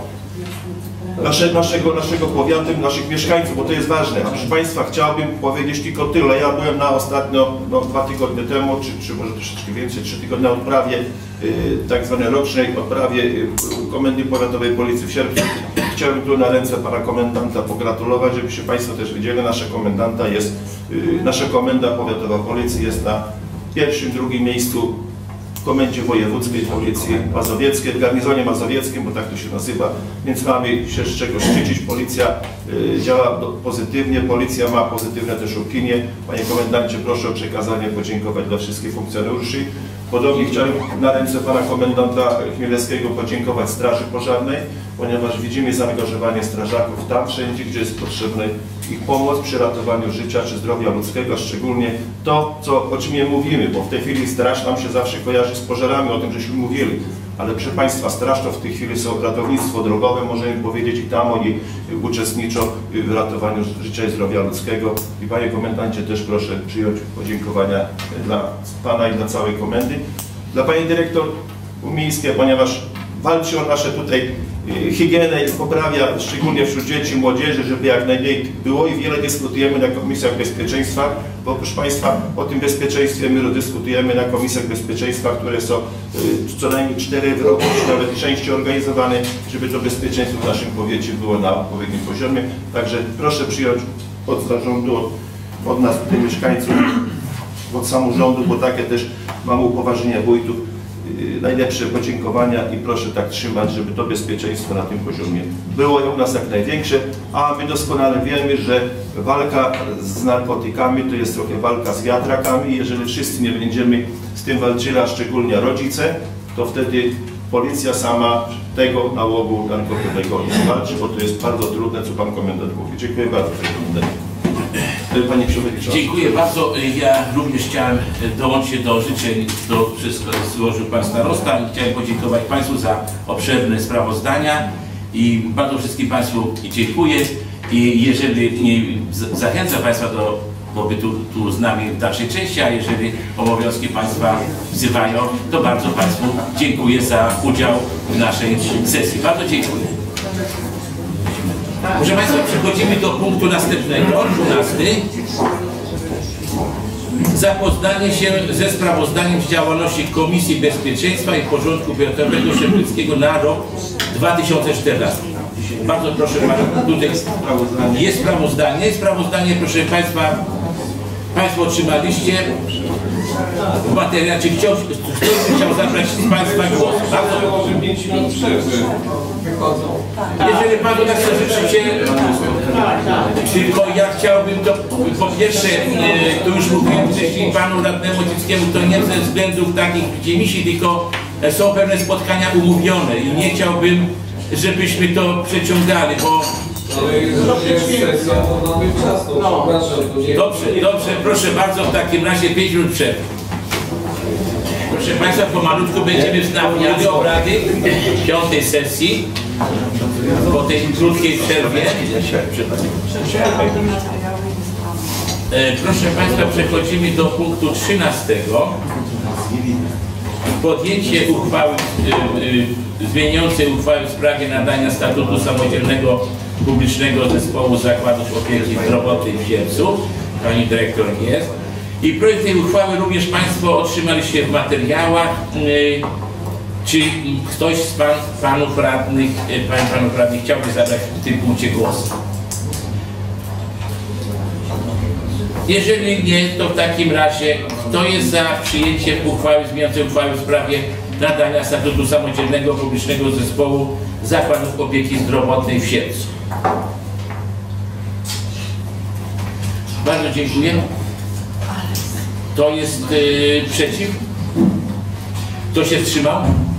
Nasze, naszego, naszego powiatu, naszych mieszkańców, bo to jest ważne. A proszę Państwa, chciałbym powiedzieć tylko tyle. Ja byłem na ostatnio, no, dwa tygodnie temu, czy, czy może troszeczkę więcej, trzy tygodnie na odprawie, yy, tak zwanej rocznej odprawie yy, Komendy Powiatowej Policji w Sierpcu. Chciałbym tu na ręce Pana Komendanta pogratulować, żebyście Państwo też widzieli, nasza komendanta jest, yy, nasza Komenda Powiatowa Policji jest na pierwszym, drugim miejscu w Komendzie Wojewódzkiej Policji Mazowieckiej, w garnizonie mazowieckim, bo tak to się nazywa, więc mamy się z czego szczycić. Policja y, działa do, pozytywnie, policja ma pozytywne też opinie. Panie Komendancie, proszę o przekazanie, podziękować dla wszystkich funkcjonariuszy. Podobnie chciałem na ręce Pana Komendanta Chmielewskiego podziękować Straży Pożarnej, ponieważ widzimy zaangażowanie strażaków tam wszędzie, gdzie jest potrzebna ich pomoc przy ratowaniu życia czy zdrowia ludzkiego, szczególnie to, co, o czym nie mówimy, bo w tej chwili straż nam się zawsze kojarzy z pożarami, o tym żeśmy mówili. Ale proszę Państwa, straż to w tej chwili są ratownictwo drogowe, możemy powiedzieć, i tam oni uczestniczą w ratowaniu życia i zdrowia ludzkiego. I Panie Komendancie, też proszę przyjąć podziękowania dla Pana i dla całej komendy. Dla Pani Dyrektor Umińskiej, ponieważ walczy o nasze tutaj higienę i poprawia, szczególnie wśród dzieci, młodzieży, żeby jak najmniej było i wiele dyskutujemy na Komisjach Bezpieczeństwa, bo proszę Państwa, o tym bezpieczeństwie my dyskutujemy na Komisjach Bezpieczeństwa, które są co najmniej cztery w roku, czy nawet częściej organizowane, żeby to bezpieczeństwo w naszym powiecie było na odpowiednim poziomie. Także proszę przyjąć od zarządu, od, od nas tutaj mieszkańców, od samorządu, bo takie też mamy upoważnienia wójtów, najlepsze podziękowania i proszę tak trzymać, żeby to bezpieczeństwo na tym poziomie było u nas jak największe, a my doskonale wiemy, że walka z narkotykami to jest trochę walka z wiatrakami. Jeżeli wszyscy nie będziemy z tym walczyli, a szczególnie rodzice, to wtedy policja sama tego nałogu narkotykowego nie walczy, bo to jest bardzo trudne, co pan komendant mówi. Dziękuję bardzo. Panie Przewodniczący. Dziękuję bardzo. Ja również chciałem dołączyć się do życzeń, do wszystko złożył Pan Starosta i chciałem podziękować Państwu za obszerne sprawozdania i bardzo wszystkim Państwu dziękuję i jeżeli nie, zachęcam Państwa do pobytu tu z nami w dalszej części, a jeżeli obowiązki Państwa wzywają, to bardzo Państwu dziękuję za udział w naszej sesji. Bardzo dziękuję. Proszę Państwa, przechodzimy do punktu następnego, dwunasty. Zapoznanie się ze sprawozdaniem z działalności Komisji Bezpieczeństwa i Porządku Powiatowego Szemplińskiego na rok dwa tysiące czternasty. Bardzo proszę Pana, tutaj jest sprawozdanie. Sprawozdanie, proszę Państwa, Państwo otrzymaliście w materiale. Czy chciał, ktoś by chciał zabrać z Państwa głos? Bardzo może pięć minut przerwy. Jeżeli Panu tak życzycie, tylko ja chciałbym to po pierwsze, to już mówiłem wcześniej Panu radnemu Dzickiemu, to nie ze względów takich gdzie misi, tylko są pewne spotkania umówione i nie chciałbym, żebyśmy to przeciągali, bo ale jest sesja, to mamy czas, to Dobrze, dobrze, proszę bardzo, w takim razie pięć minut przerwy. Proszę Państwa, pomalutku będziemy wznawiali obrady piątej sesji po tej krótkiej przerwie. Proszę Państwa, przechodzimy do punktu trzynastego. Podjęcie uchwały zmieniającej uchwałę w sprawie nadania statutu samodzielnego publicznego zespołu zakładów opieki zdrowotnej w Sierpcu. Pani dyrektor jest. I projekt tej uchwały również Państwo otrzymaliście w materiałach. Czy ktoś z pan, panów radnych, pań, panów radnych chciałby zabrać w tym punkcie głos? Jeżeli nie, to w takim razie kto jest za przyjęciem uchwały zmieniającej uchwałę w sprawie nadania statutu samodzielnego publicznego zespołu zakładów opieki zdrowotnej w Sierpcu? Bardzo dziękuję. Kto jest yy, przeciw? Kto się wstrzymał?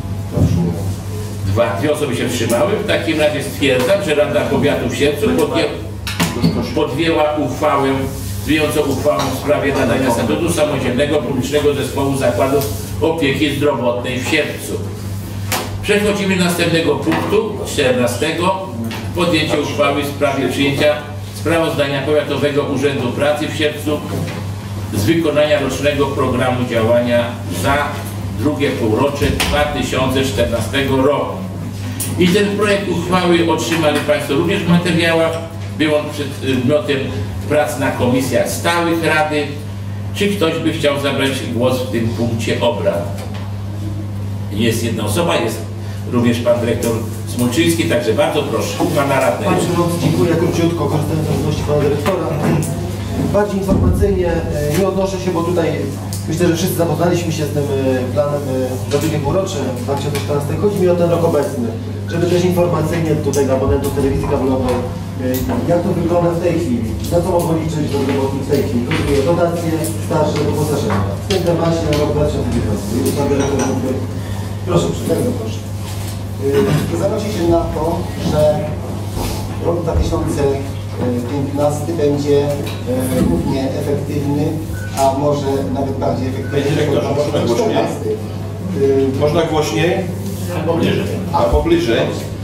Dwa. Dwie osoby się wstrzymały. W takim razie stwierdzam, że Rada Powiatu w Sierpcu podjęła, podjęła uchwałę, zmieniającą uchwałę w sprawie nadania statutu samodzielnego publicznego zespołu zakładów opieki zdrowotnej w Sierpcu. Przechodzimy do następnego punktu, czternastego. Podjęcie uchwały w sprawie przyjęcia sprawozdania Powiatowego Urzędu Pracy w Sierpcu z wykonania rocznego programu działania za drugie półrocze dwa tysiące czternastego roku. I ten projekt uchwały otrzymali Państwo również w materiałach. Był on przedmiotem prac na komisjach stałych Rady. Czy ktoś by chciał zabrać głos w tym punkcie obrad? Jest jedna osoba, jest również Pan Dyrektor Smolczyński, także bardzo proszę, Pana Radnego. Panie Przewodniczący, dziękuję króciutko, korzystając z obecności Pana Dyrektora. Bardziej informacyjnie nie odnoszę się, bo tutaj myślę, że wszyscy zapoznaliśmy się z tym planem do drugiego półrocza dwa tysiące czternastego. Chodzi mi o ten rok obecny, żeby też informacyjnie tutaj dla abonentów telewizji kablowej, jak to wygląda w tej chwili, na co mogą liczyć do robotów w tej chwili. Chodzi o dotacje, starsze, doposażenia. W tym temacie na rok dwa tysiące dziewiętnasty. Pan Dyrektor, proszę, bardzo proszę. Zanosi się na to, że rok dwa tysiące piętnasty będzie równie efektywny, a może nawet bardziej efektywny niż rok dwa tysiące czternasty. Można głośniej? Pobliżej. A pobliżej?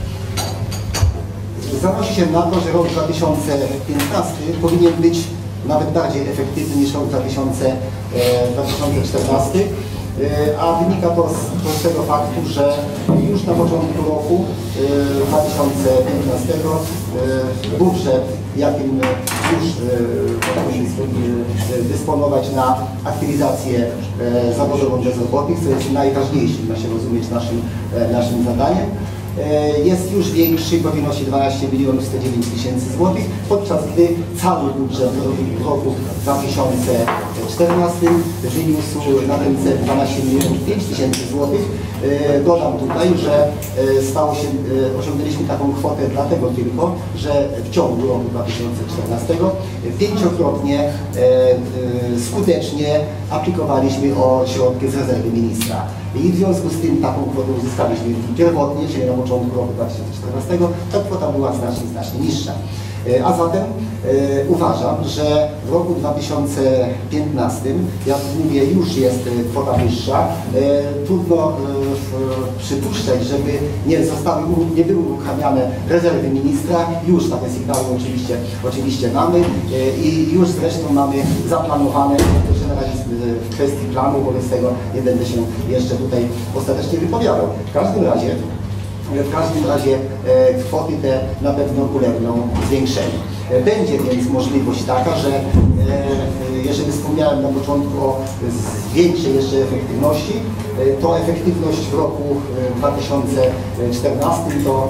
Zanosi się na to, że rok dwa tysiące piętnasty powinien być nawet bardziej efektywny niż rok dwa tysiące czternasty. A wynika to z prostego faktu, że już na początku roku dwa tysiące piętnastego budżet, jakim już powinniśmy dysponować na aktywizację zawodową bezrobotnych, co jest najważniejszym, ma się rozumieć, naszym, naszym zadaniem, jest już większy, bo wynosi dwanaście milionów sto dziewięć tysięcy złotych, podczas gdy cały budżet w roku dwa tysiące czternastym wyniósł na ten cel dwanaście milionów pięć tysięcy złotych. Dodam tutaj, że stało się, osiągnęliśmy taką kwotę dlatego tylko, że w ciągu roku dwa tysiące czternastego pięciokrotnie skutecznie aplikowaliśmy o środki z rezerwy ministra. I w związku z tym taką kwotę uzyskaliśmy pierwotnie, czyli na początku roku dwa tysiące czternastego, ta kwota była znacznie, znacznie niższa. A zatem e, uważam, że w roku dwa tysiące piętnastym, jak mówię, już jest kwota wyższa. E, trudno e, przypuszczać, żeby nie zostały, nie były uruchamiane rezerwy ministra. Już takie sygnały oczywiście, oczywiście mamy e, i już zresztą mamy zaplanowane, że na razie w kwestii planu, wobec tego nie będę się jeszcze tutaj ostatecznie wypowiadał. W każdym razie W każdym razie e, kwoty te na pewno ulegną zwiększeniu. E, będzie więc możliwość taka, że e, jeżeli wspomniałem na początku o większej jeszcze efektywności, e, to efektywność w roku e, dwa tysiące czternastym to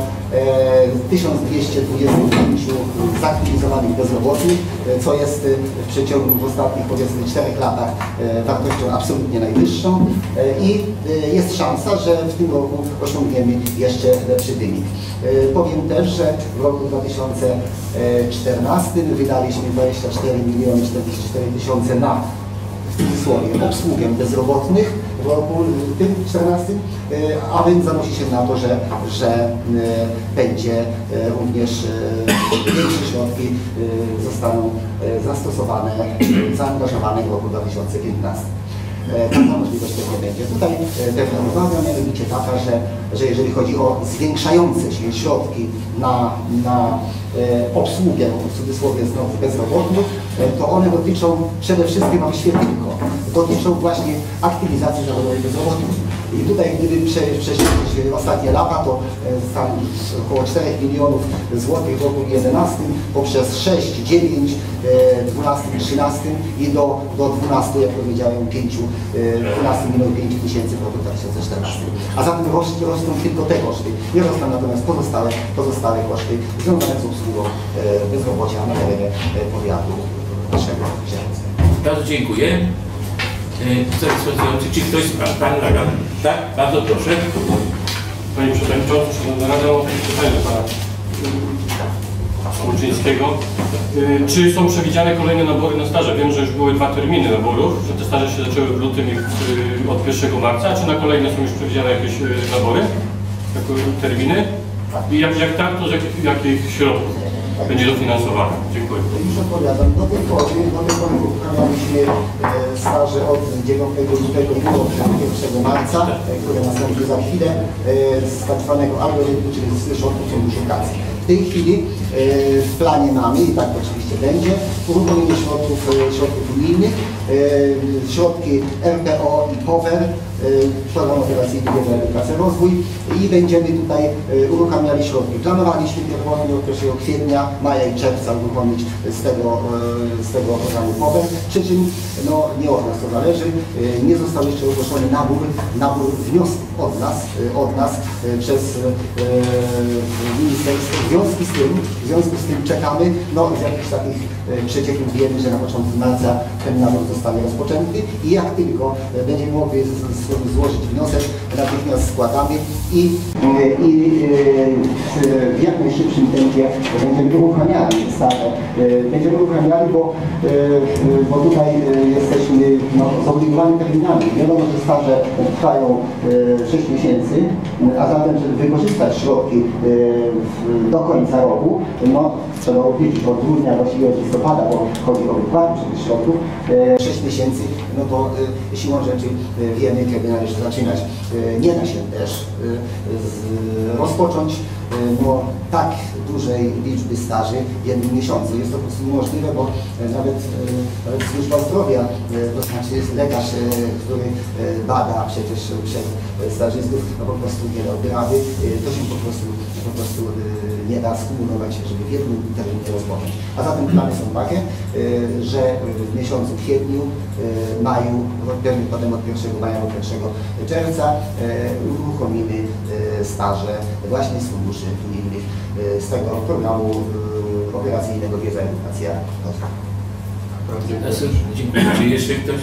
e, tysiąc dwieście dwadzieścia pięć zaktywizowanych bezrobotnych, e, co jest w przeciągu w ostatnich powiedzmy czterech latach e, wartością absolutnie najwyższą e, i e, jest szansa, że w tym roku osiągniemy jeszcze lepszy wynik. Powiem też, że w roku dwa tysiące czternastym wydaliśmy dwadzieścia cztery miliony czterdzieści cztery tysiące na, w cudzysłowie, obsługę bezrobotnych w roku tym czternastym, a więc zanosi się na to, że, że będzie również większe środki zostaną zastosowane, zaangażowane w roku dwa tysiące piętnastym. Taka możliwość tego będzie. Tutaj pewna uwaga, mianowicie taka, że, że jeżeli chodzi o zwiększające się środki na, na e, obsługę, w cudzysłowie znowu bezrobotnych, e, to one dotyczą przede wszystkim, ale świetnie tylko, dotyczą właśnie aktywizacji zawodowej bezrobotnych. I tutaj gdyby prze, prześledzić ostatnie lata, to e, tam około czterech milionów złotych w roku jedenastym poprzez sześć, dziewięć, dwunastym, trzynastym i do, do dwunastu, jak powiedziałem, pięciu, dwunastu milionów pięć tysięcy w roku dwa tysiące czternastym. A zatem rosną, rosną tylko te koszty. Nie rosną natomiast pozostałe, pozostałe koszty związane z obsługą bezrobocia na terenie powiatu naszego Sierpca. Bardzo dziękuję. Czy ktoś z Pan, Pan Lagan? Tak? Bardzo proszę. Panie Przewodniczący, Szanowna Rado, pytanie do Pana Łuczyńskiego. Czy są przewidziane kolejne nabory na staże? Wiem, że już były dwa terminy naborów, że te staże się zaczęły w lutym i od pierwszego marca. Czy na kolejne są już przewidziane jakieś nabory, jako terminy? I jak, jak tak, to z jakich, jakich środków będzie dofinansowane? Dziękuję. Już odpowiadam. Do tej pory, do tej pory uruchamialiśmy staże od dziewiątego lutego do pierwszego marca, które nastąpi za chwilę, z tak zwanego algorytmu, czyli z środków funduszu pracy. W tej chwili e, w planie mamy, i tak oczywiście będzie, uruchomienie środków, środków unijnych, e, środki R P O i P O W E R, e, Program Operacyjny Pracy Rozwój i będziemy tutaj e, uruchamiali środki. Planowaliśmy pierwotnie od pierwszego kwietnia, maja i czerwca uruchomić z tego, e, z tego programu P O W E R, przy czym no, nie od nas to zależy, e, nie został jeszcze ogłoszony nabór, nabór wniosków od nas, e, od nas e, przez e, ministerstwo. W związku z tym, w związku z tym czekamy, no z jakichś takich e, przecieków wiemy, że na początku marca ten nabór zostanie rozpoczęty i jak tylko e, będziemy mogli z, z, złożyć wniosek, natychmiast składamy i, e, i e, w jak najszybszym tempie będziemy uruchamiali staże. E, będziemy uruchamiali, bo, e, bo tutaj e, jesteśmy no, zobligowani terminami. Wiadomo, że staże trwają e, sześć miesięcy, a zatem, żeby wykorzystać środki e, do końca roku, no trzeba obliczyć od grudnia, właściwie od listopada, bo chodzi o wypłatę przecież środków, e, sześć miesięcy, no to e, siłą rzeczy e, wiemy, kiedy należy zaczynać. E, nie da się też e, z, rozpocząć e, no, tak dużej liczby staży w jednym miesiącu. Jest to po prostu niemożliwe, bo e, nawet, e, nawet służba zdrowia, e, to znaczy jest lekarz, e, który e, bada przecież przed stażystów, no po prostu nie dałby rady, e, to się po prostu, po prostu e, nie da skumulować, żeby w jednym terminie rozpocząć. A zatem plany są takie, że w miesiącu kwietniu, maju, potem od pierwszego maja do pierwszego czerwca uruchomimy staże właśnie z funduszy unijnych, z tego programu operacyjnego Wiedza, Edukacja, Rozwój. Dziękuję. Czy jeszcze ktoś?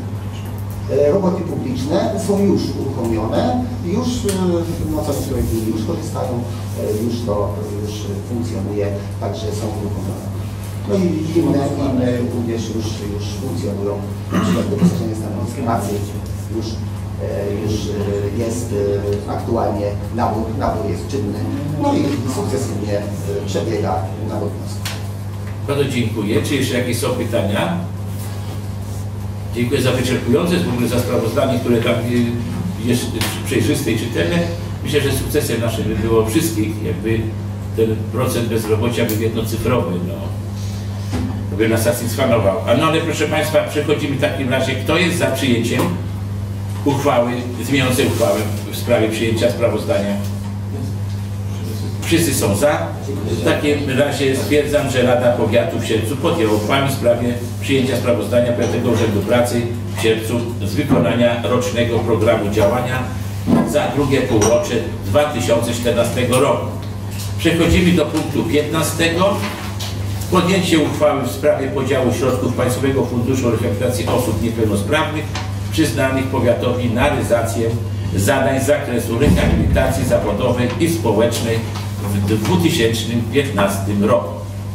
Roboty publiczne są już uruchomione, już no, co niektóre gminy już korzystają, już to już funkcjonuje, także są uruchomione. No i inne, inne również już, już funkcjonują, na przykład doposażenie stanowisk pracy już już jest aktualnie nabór, nabór jest czynny, no i sukcesywnie przebiega nabór wniosków. Bardzo dziękuję. Czy jeszcze jakieś są pytania? Dziękuję za wyczerpujące, w ogóle za sprawozdanie, które tam jest przejrzyste i czytelne. Myślę, że sukcesem naszym by było wszystkich, jakby ten procent bezrobocia był jednocyfrowy, no, by nas satysfakcjonował. A no ale proszę Państwa, przechodzimy w takim razie, kto jest za przyjęciem uchwały, zmieniającej uchwałę w sprawie przyjęcia sprawozdania? Wszyscy są za. W takim razie stwierdzam, że Rada Powiatu w Sierpcu podjęła uchwałę w sprawie przyjęcia sprawozdania Powiatowego Urzędu Pracy w Sierpcu z wykonania rocznego programu działania za drugie półrocze dwa tysiące czternastego roku. Przechodzimy do punktu piętnastego. Podjęcie uchwały w sprawie podziału środków Państwowego Funduszu Rehabilitacji Osób Niepełnosprawnych przyznanych powiatowi na realizację zadań z zakresu rehabilitacji zawodowej i społecznej w dwa tysiące piętnastym roku.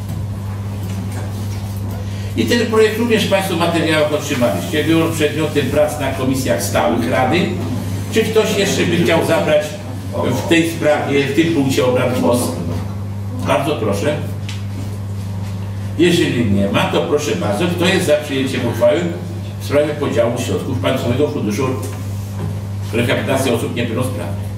I ten projekt również Państwo w materiałach otrzymaliście. Był on przedmiotem prac na komisjach stałych Rady. Czy ktoś jeszcze by chciał zabrać w tej sprawie, w tym punkcie obrad głos? Bardzo proszę. Jeżeli nie ma, to proszę bardzo, kto jest za przyjęciem uchwały w sprawie podziału środków Państwowego Funduszu Rehabilitacji Osób Niepełnosprawnych?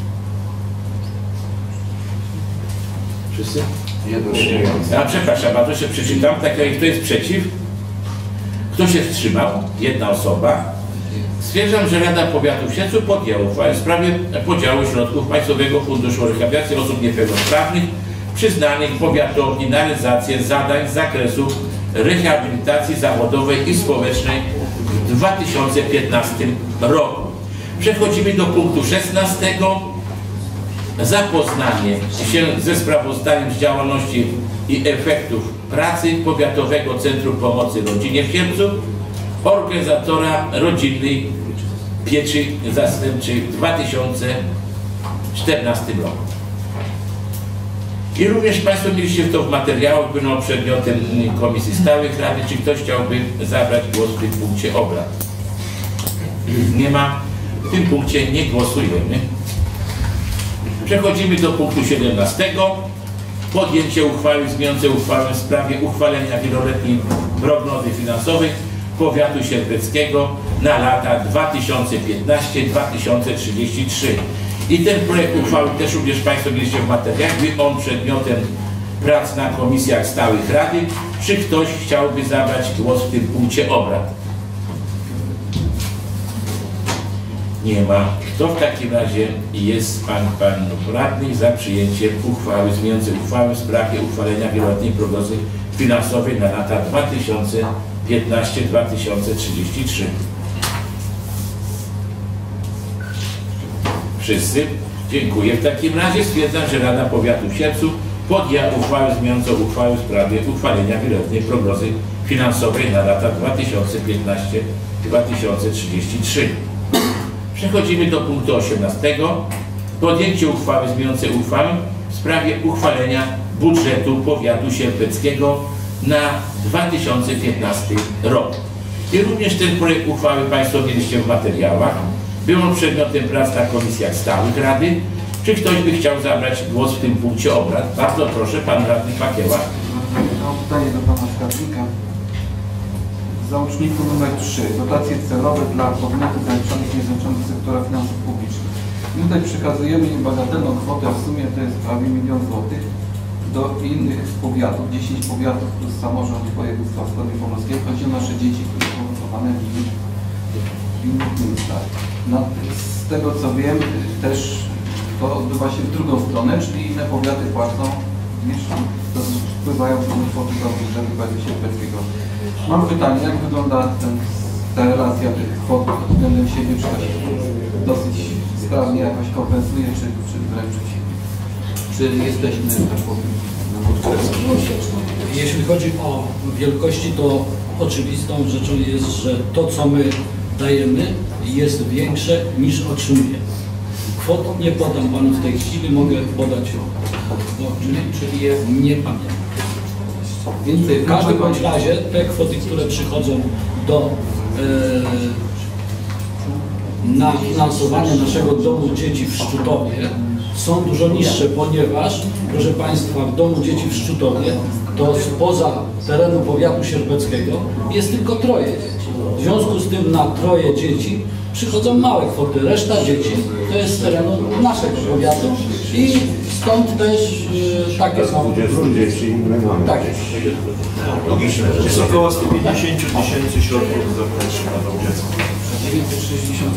Wszyscy? A przepraszam, bardzo się przeczytam. Tak, kto jest przeciw? Kto się wstrzymał? Jedna osoba. Stwierdzam, że Rada Powiatu w Sierpcu podjęła uchwałę w sprawie podziału środków Państwowego Funduszu Rehabilitacji Osób Niepełnosprawnych przyznanych powiatowi na realizację zadań z zakresu rehabilitacji zawodowej i społecznej w dwa tysiące piętnastym roku. Przechodzimy do punktu szesnastego. Zapoznanie się ze sprawozdaniem z działalności i efektów pracy Powiatowego Centrum Pomocy Rodzinie w Sierpcu, organizatora rodzinnej pieczy zastępczej w dwa tysiące czternastym roku. I również Państwo mieliście to w materiałach, będą przedmiotem Komisji Stałych Rady. Czy ktoś chciałby zabrać głos w tym punkcie obrad? Nie ma. W tym punkcie nie głosujemy. Przechodzimy do punktu siedemnastego. Podjęcie uchwały zmieniającej uchwałę w sprawie uchwalenia wieloletniej prognozy finansowej Powiatu Sierpeckiego na lata dwa tysiące piętnasty do dwa tysiące trzydziestego trzeciego. I ten projekt uchwały też również Państwo mieliście w materiałach, był on przedmiotem prac na komisjach stałych Rady. Czy ktoś chciałby zabrać głos w tym punkcie obrad? Nie ma. Kto w takim razie jest Pan, Pan Radny za przyjęciem uchwały zmieniającej uchwałę w sprawie uchwalenia wieloletniej prognozy finansowej na lata dwa tysiące piętnasty do dwa tysiące trzydziestego trzeciego? Wszyscy? Dziękuję. W takim razie stwierdzam, że Rada Powiatu w Sierpcu podjęła uchwałę zmieniającą uchwałę w sprawie uchwalenia wieloletniej prognozy finansowej na lata dwa tysiące piętnasty do dwa tysiące trzydziestego trzeciego. Przechodzimy do punktu osiemnastego. Podjęcie uchwały zmieniającej uchwałę w sprawie uchwalenia budżetu Powiatu Sierpeckiego na dwa tysiące piętnasty rok. I również ten projekt uchwały Państwo mieliście w materiałach. Był on przedmiotem prac na komisjach stałych Rady. Czy ktoś by chciał zabrać głos w tym punkcie obrad? Bardzo proszę, Pan Radny Pakieła. Mam pytanie do Pana Skarbnika. W załączniku numer trzy. Dotacje celowe dla podmiotów zaliczonych niezależnych sektora finansów publicznych. I tutaj przekazujemy niebagatelną kwotę, w sumie to jest prawie milion złotych, do innych powiatów, dziesięć powiatów plus samorząd województwa wschodniopomorskiego. Chodzi o nasze dzieci, które są wychowane w innych, w innych miejscach. No, z tego co wiem, też to odbywa się w drugą stronę, czyli inne powiaty płacą niż to wpływają do kwoty do budżetu Powiatu Sierpeckiego. Mam pytanie, jak wygląda ten, ta relacja tych kwot względem siebie, czy to się dosyć sprawnie jakoś kompensuje, czy, czy wręcz przeciwnie? Czy jesteśmy, tak powiem, na podkresie? Jeśli chodzi o wielkości, to oczywistą rzeczą jest, że to, co my dajemy, jest większe niż otrzymujemy. Kwot nie podam Panu w tej chwili, mogę podać, bo, czyli, czyli jest, nie pamiętam. Więc w każdym bądź razie te kwoty, które przychodzą do, e, na finansowanie naszego domu dzieci w Szczutowie są dużo niższe, ponieważ, proszę Państwa, w domu dzieci w Szczutowie to spoza terenu powiatu sierpeckiego jest tylko troje dzieci. W związku z tym na troje dzieci przychodzą małe kwoty, reszta dzieci to jest z terenu naszego powiatu i stąd też y, takie są. Tak. Jest około sto pięćdziesiąt tysięcy środków zewnętrznych na dom dziecka. dziewięćset sześćdziesiąt.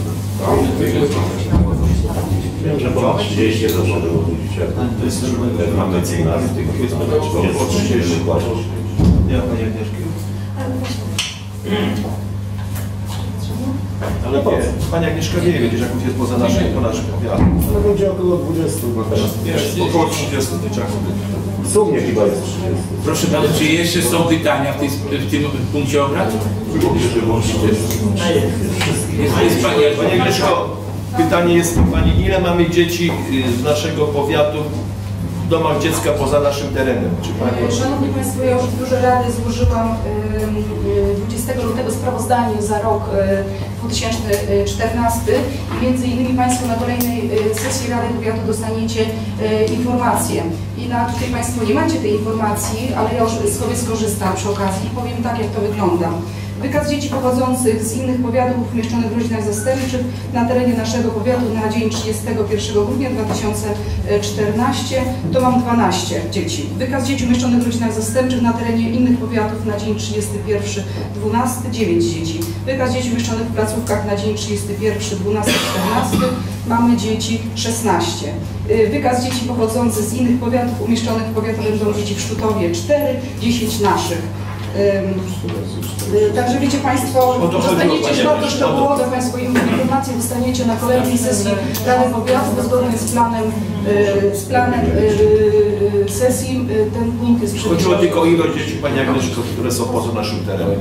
Wiem, że ponad trzydzieści do przodu to jest mamy cena w tych po trzydzieści płacić. Ja Pani Agnieszki. Ale nie, Pani Agnieszka wie, wiecie, jak jest poza naszym, po naszym powiatem. No będzie około dwudziestu. Jest około trzydziestu dzieciaków. W sumie chyba jest trzydzieści. Proszę Pana, czy jeszcze są pytania w, tej, w tym punkcie obrad? Jest, jest Pani, Pani Agnieszko, pytanie jest Pani, ile mamy dzieci z naszego powiatu w domach dziecka poza naszym terenem? Czy Pani... Szanowni Państwo, ja już w Biurze Rady złożyłam dwudziestego lutego sprawozdanie za rok dwa tysiące czternasty i między innymi Państwo na kolejnej sesji Rady Powiatu dostaniecie informacje. I na tutaj Państwo nie macie tej informacji, ale ja już sobie skorzystam przy okazji i powiem tak, jak to wygląda. Wykaz dzieci pochodzących z innych powiatów umieszczonych w rodzinach zastępczych na terenie naszego powiatu na dzień trzydziestego pierwszego grudnia dwa tysiące czternastego to mam dwanaście dzieci. Wykaz dzieci umieszczonych w rodzinach zastępczych na terenie innych powiatów na dzień trzydziestego pierwszego dwunastego dziewięć dzieci. Wykaz dzieci umieszczonych w placówkach na dzień trzydziestego pierwszego dwunastego czternastego mamy dzieci szesnaście. Wykaz dzieci pochodzących z innych powiatów umieszczonych w powiatowym domu dzieci w Szczutowie cztery, dziesięć naszych. Także wiecie Państwo, dostaniecie że bardzo szczegółowe Państwo informacje dostaniecie na kolejnej sesji Rady Powiatu, zgodnie z planem, z planem sesji ten punkt jest Chodziło przybliżony. tylko o ilość dzieci, Pani Agnieszko, które są poza naszym terenem.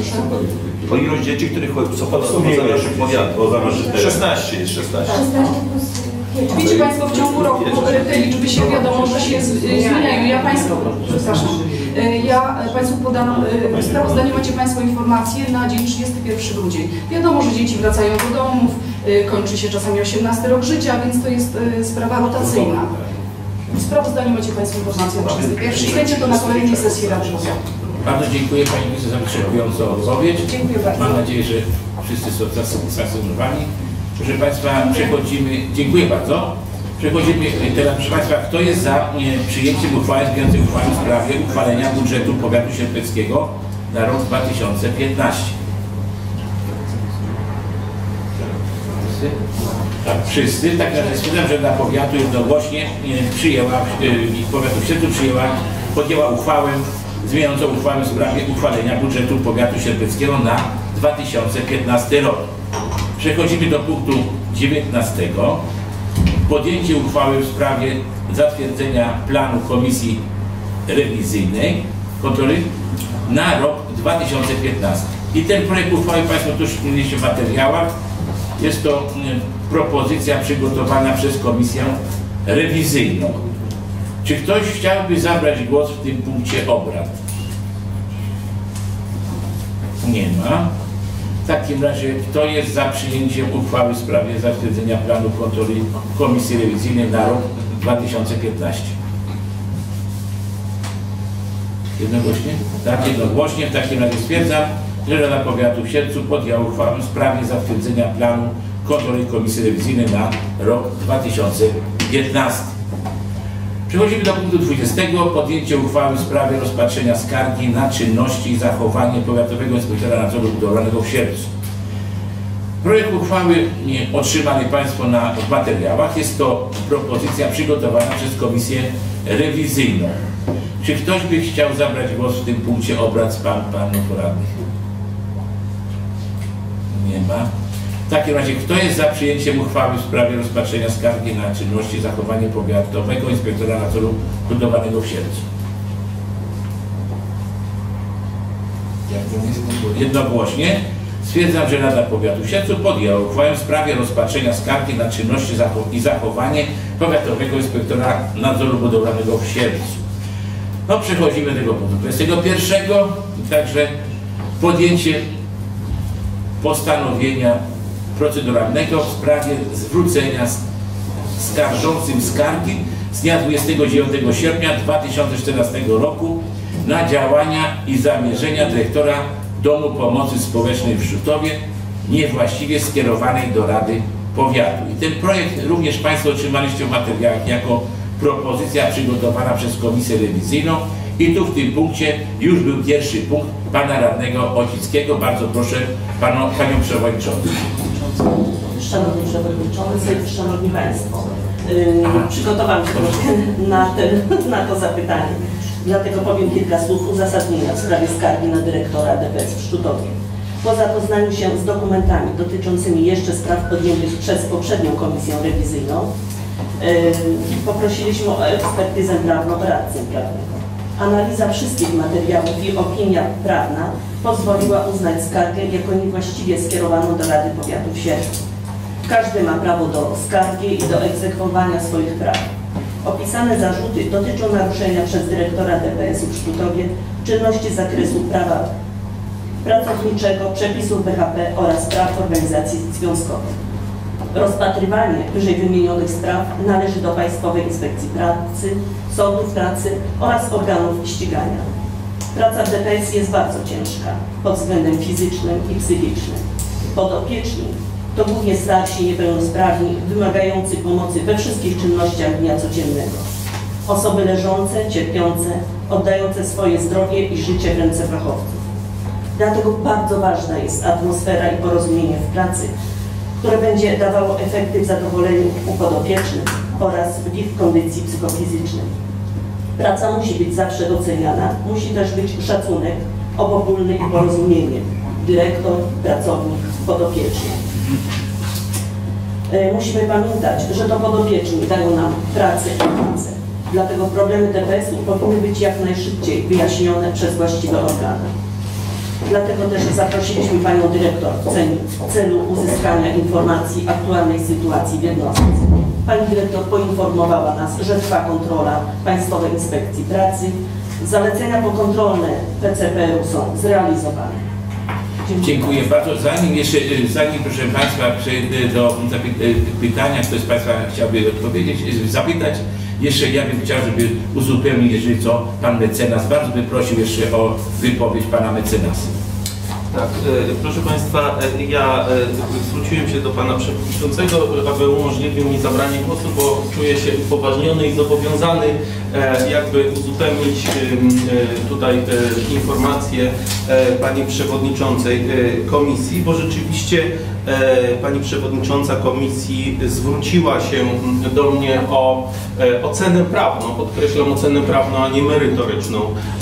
O ilość dzieci, które są poza, poza naszym powiatem. szesnaście jest szesnaście. Wiecie Państwo, w ciągu roku te liczby się wiadomo, że się z- zmieniają. Ja Państwu, przepraszam, ja Państwu podam, w sprawozdaniu macie Państwo informacje na dzień trzydziesty pierwszy grudzień. Wiadomo, że dzieci wracają do domów, kończy się czasami osiemnasty rok życia, więc to jest sprawa rotacyjna. W sprawozdaniu macie Państwo informacje o trzydziestym pierwszym i będzie to na kolejnej sesji Rady Powiatu. Bardzo dziękuję Pani Minister za wyczerpującą odpowiedź. Dziękuję bardzo. Mam nadzieję, że wszyscy są zasatysfakcjonowani. Proszę Państwa, przechodzimy, dziękuję bardzo. Przechodzimy teraz, proszę Państwa, kto jest za e, przyjęciem uchwały zmieniającej uchwałę w sprawie uchwalenia budżetu powiatu sierpeckiego na rok dwa tysiące piętnasty? Wszyscy? Tak, wszyscy. Tak naprawdę stwierdzam, że Rada Powiatu jednogłośnie e, przyjęła, e, powiatu Sierpcu przyjęła, podjęła uchwałę zmieniającą uchwałę w sprawie uchwalenia budżetu powiatu sierpeckiego na dwa tysiące piętnasty rok. Przechodzimy do punktu dziewiętnastego. Podjęcie uchwały w sprawie zatwierdzenia planu Komisji Rewizyjnej Kontroli na rok dwa tysiące piętnasty. I ten projekt uchwały Państwo tu już mieliście w materiałach. Jest to mm, propozycja przygotowana przez Komisję Rewizyjną. Czy ktoś chciałby zabrać głos w tym punkcie obrad? Nie ma. W takim razie, kto jest za przyjęciem uchwały w sprawie zatwierdzenia planu kontroli Komisji Rewizyjnej na rok dwa tysiące piętnasty? Jednogłośnie? Tak, jednogłośnie. W takim razie stwierdzam, że Rada Powiatu w Sierpcu podjęła uchwałę w sprawie zatwierdzenia planu kontroli Komisji Rewizyjnej na rok dwa tysiące piętnasty. Przechodzimy do punktu dwudziestego. Podjęcie uchwały w sprawie rozpatrzenia skargi na czynności i zachowanie powiatowego inspektora nadzoru budowlanego w Sierpcu. Projekt uchwały nie, otrzymali Państwo na, w materiałach. Jest to propozycja przygotowana przez Komisję Rewizyjną. Czy ktoś by chciał zabrać głos w tym punkcie obrad z pan, panów radnych? Nie ma. W takim razie, kto jest za przyjęciem uchwały w sprawie rozpatrzenia skargi na czynności i zachowanie powiatowego inspektora nadzoru budowlanego w Sierpcu? Jednogłośnie. Stwierdzam, że Rada Powiatu w Sierpcu podjęła uchwałę w sprawie rozpatrzenia skargi na czynności i zachowanie powiatowego inspektora nadzoru budowlanego w Sierpcu. No, przechodzimy do tego punktu dwudziestego pierwszego. Także podjęcie postanowienia proceduralnego w sprawie zwrócenia skarżącym skargi z dnia dwudziestego dziewiątego sierpnia dwa tysiące czternastego roku na działania i zamierzenia dyrektora Domu Pomocy Społecznej w Rzutowie niewłaściwie skierowanej do Rady Powiatu. I ten projekt również Państwo otrzymaliście w materiałach jako propozycja przygotowana przez Komisję Rewizyjną i tu w tym punkcie już był pierwszy punkt Pana Radnego Ocickiego. Bardzo proszę panu, Panią Przewodniczącą. Szanowny Przewodniczący, Szanowni Państwo, yy, przygotowałam się troszkę na, ten, na to zapytanie, dlatego powiem kilka słów uzasadnienia w sprawie skargi na dyrektora D P S w Szczutowie. Po zapoznaniu się z dokumentami dotyczącymi jeszcze spraw podjętych przez poprzednią Komisję Rewizyjną, yy, poprosiliśmy o ekspertyzę prawną radcy prawnego. Analiza wszystkich materiałów i opinia prawna pozwoliła uznać skargę jako niewłaściwie skierowaną do Rady Powiatu w Sierpniu. Każdy ma prawo do skargi i do egzekwowania swoich praw. Opisane zarzuty dotyczą naruszenia przez dyrektora D P S u w Szczutowie czynności z zakresu prawa pracowniczego, przepisów B H P oraz praw organizacji związkowych. Rozpatrywanie wyżej wymienionych spraw należy do Państwowej Inspekcji Pracy, sądów pracy oraz organów ścigania. Praca w D P S jest bardzo ciężka pod względem fizycznym i psychicznym. Podopieczni to głównie starsi, niepełnosprawni, wymagający pomocy we wszystkich czynnościach dnia codziennego. Osoby leżące, cierpiące, oddające swoje zdrowie i życie w ręce fachowców. Dlatego bardzo ważna jest atmosfera i porozumienie w pracy, które będzie dawało efekty w zadowoleniu u podopiecznych oraz w ich kondycji psychofizycznej. Praca musi być zawsze doceniana, musi też być szacunek, obopólny i porozumienie. Dyrektor, pracownik, podopieczny. Musimy pamiętać, że to podopieczni dają nam pracę i pracę. Dlatego problemy D P S u powinny być jak najszybciej wyjaśnione przez właściwe organy. Dlatego też zaprosiliśmy Panią Dyrektor w celu uzyskania informacji aktualnej sytuacji w jednostce. Pani Dyrektor poinformowała nas, że trwa kontrola Państwowej Inspekcji Pracy. Zalecenia pokontrolne P C P R u są zrealizowane. Dziękuję. Dziękuję bardzo. Zanim jeszcze, zanim proszę Państwa przejdę do pytania, ktoś z Państwa chciałby odpowiedzieć, zapytać, jeszcze ja bym chciał, żeby uzupełnić, jeżeli co, Pan Mecenas, bardzo bym prosił jeszcze o wypowiedź Pana Mecenasa. Tak, proszę Państwa, ja zwróciłem się do Pana Przewodniczącego, aby umożliwił mi zabranie głosu, bo czuję się upoważniony i zobowiązany jakby uzupełnić tutaj informację Pani Przewodniczącej Komisji, bo rzeczywiście Pani Przewodnicząca Komisji zwróciła się do mnie o ocenę prawną, podkreślam ocenę prawną, a nie merytoryczną,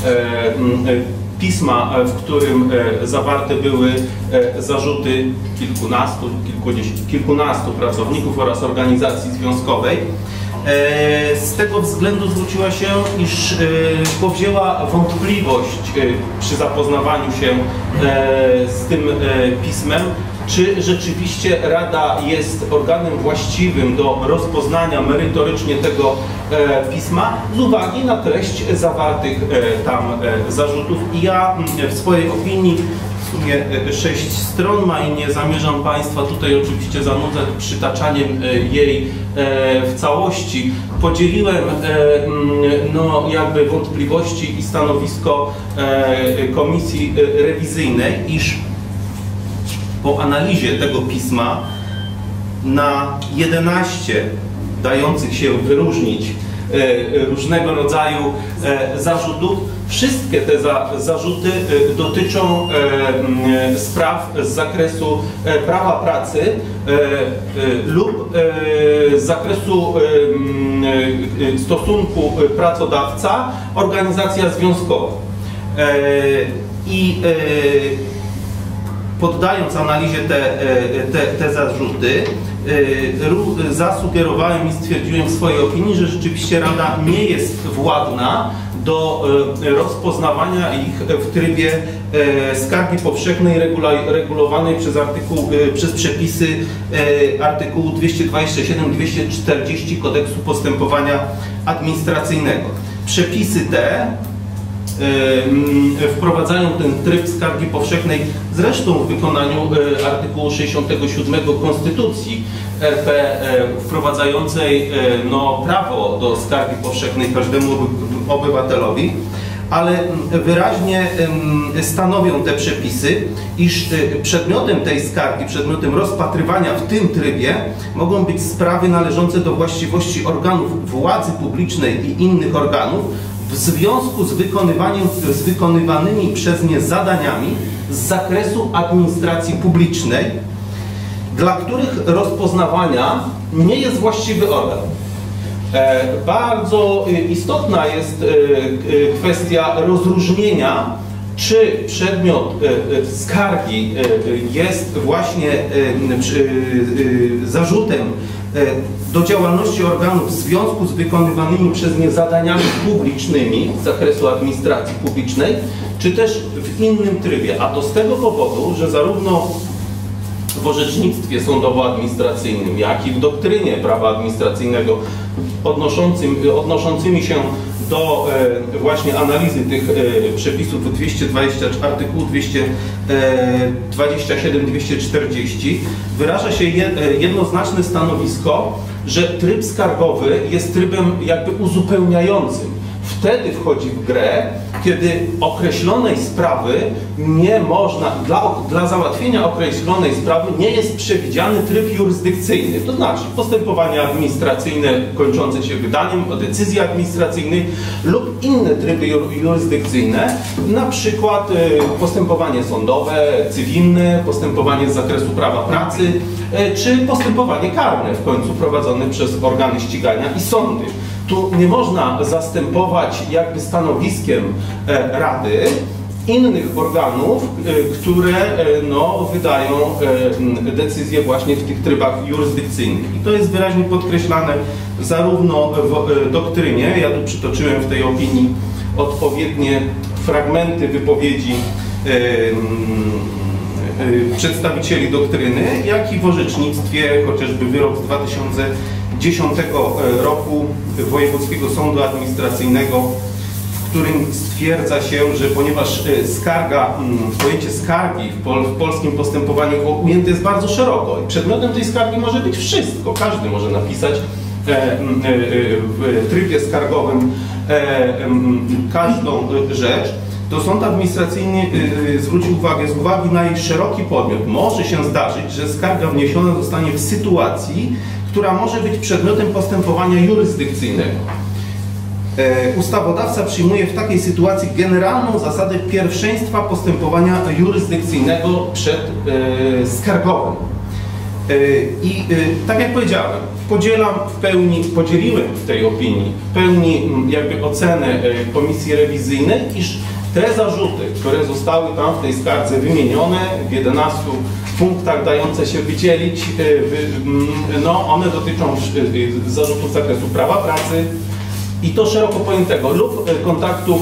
pisma, w którym zawarte były zarzuty kilkunastu, kilkudziesięciu, kilkunastu pracowników oraz organizacji związkowej. Z tego względu zwróciła się, iż powzięła wątpliwość przy zapoznawaniu się z tym pismem, czy rzeczywiście Rada jest organem właściwym do rozpoznania merytorycznie tego pisma z uwagi na treść zawartych tam zarzutów. I ja w swojej opinii, w sumie sześć stron ma i nie zamierzam Państwa tutaj oczywiście zanudzać przytaczaniem jej w całości, podzieliłem no, jakby wątpliwości i stanowisko Komisji Rewizyjnej, iż po analizie tego pisma na jedenaście dających się wyróżnić e, różnego rodzaju e, zarzutów, wszystkie te za, zarzuty e, dotyczą e, spraw z zakresu e, prawa pracy e, e, lub e, z zakresu e, e, stosunku pracodawca, organizacja związkowa. E, I e, poddając analizie te, te, te zarzuty, zasugerowałem i stwierdziłem w swojej opinii, że rzeczywiście Rada nie jest władna do rozpoznawania ich w trybie skargi powszechnej regulowanej przez, artykuł, przez przepisy artykułu dwieście dwadzieścia siedem dwieście czterdzieści Kodeksu Postępowania Administracyjnego. Przepisy te wprowadzają ten tryb skargi powszechnej, zresztą w wykonaniu artykułu sześćdziesiątego siódmego Konstytucji R P, wprowadzającej no, prawo do skargi powszechnej każdemu obywatelowi, ale wyraźnie stanowią te przepisy, iż przedmiotem tej skargi, przedmiotem rozpatrywania w tym trybie mogą być sprawy należące do właściwości organów władzy publicznej i innych organów w związku z wykonywaniem, z wykonywanymi przez nie zadaniami z zakresu administracji publicznej, dla których rozpoznawania nie jest właściwy organ. E, bardzo istotna jest e, kwestia rozróżnienia, czy przedmiot e, skargi e, jest właśnie e, e, zarzutem e, do działalności organów w związku z wykonywanymi przez nie zadaniami publicznymi z zakresu administracji publicznej, czy też w innym trybie. A to z tego powodu, że zarówno w orzecznictwie sądowo-administracyjnym, jak i w doktrynie prawa administracyjnego odnoszącym, odnoszącymi się do e, właśnie analizy tych e, przepisów dwieście dwadzieścia, artykułu dwieście dwadzieścia siedem dwieście czterdzieści wyraża się je, jednoznaczne stanowisko, że tryb skargowy jest trybem jakby uzupełniającym. Wtedy wchodzi w grę, kiedy określonej sprawy nie można, dla, dla załatwienia określonej sprawy nie jest przewidziany tryb jurysdykcyjny, to znaczy postępowanie administracyjne kończące się wydaniem decyzji administracyjnej lub inne tryby jurysdykcyjne, na przykład postępowanie sądowe, cywilne, postępowanie z zakresu prawa pracy, czy postępowanie karne w końcu prowadzone przez organy ścigania i sądy. Tu nie można zastępować jakby stanowiskiem Rady innych organów, które no, wydają decyzje właśnie w tych trybach jurysdykcyjnych. I to jest wyraźnie podkreślane zarówno w doktrynie, ja tu przytoczyłem w tej opinii odpowiednie fragmenty wypowiedzi przedstawicieli doktryny, jak i w orzecznictwie, chociażby wyrok z dwa tysiące dziesiątego roku Wojewódzkiego Sądu Administracyjnego, w którym stwierdza się, że ponieważ skarga, pojęcie skargi w, pol, w polskim postępowaniu ujęte jest bardzo szeroko i przedmiotem tej skargi może być wszystko, każdy może napisać w trybie skargowym każdą rzecz, to sąd administracyjny zwrócił uwagę, z uwagi na jej szeroki podmiot może się zdarzyć, że skarga wniesiona zostanie w sytuacji, która może być przedmiotem postępowania jurysdykcyjnego. Ustawodawca przyjmuje w takiej sytuacji generalną zasadę pierwszeństwa postępowania jurysdykcyjnego przed skargowym. I tak jak powiedziałem, podzielam w pełni, podzieliłem w tej opinii w pełni jakby ocenę komisji rewizyjnej, iż te zarzuty, które zostały tam w tej skardze wymienione w jedenastu punktach dające się wydzielić, no one dotyczą zarzutów z zakresu prawa pracy i to szeroko pojętego lub kontaktów,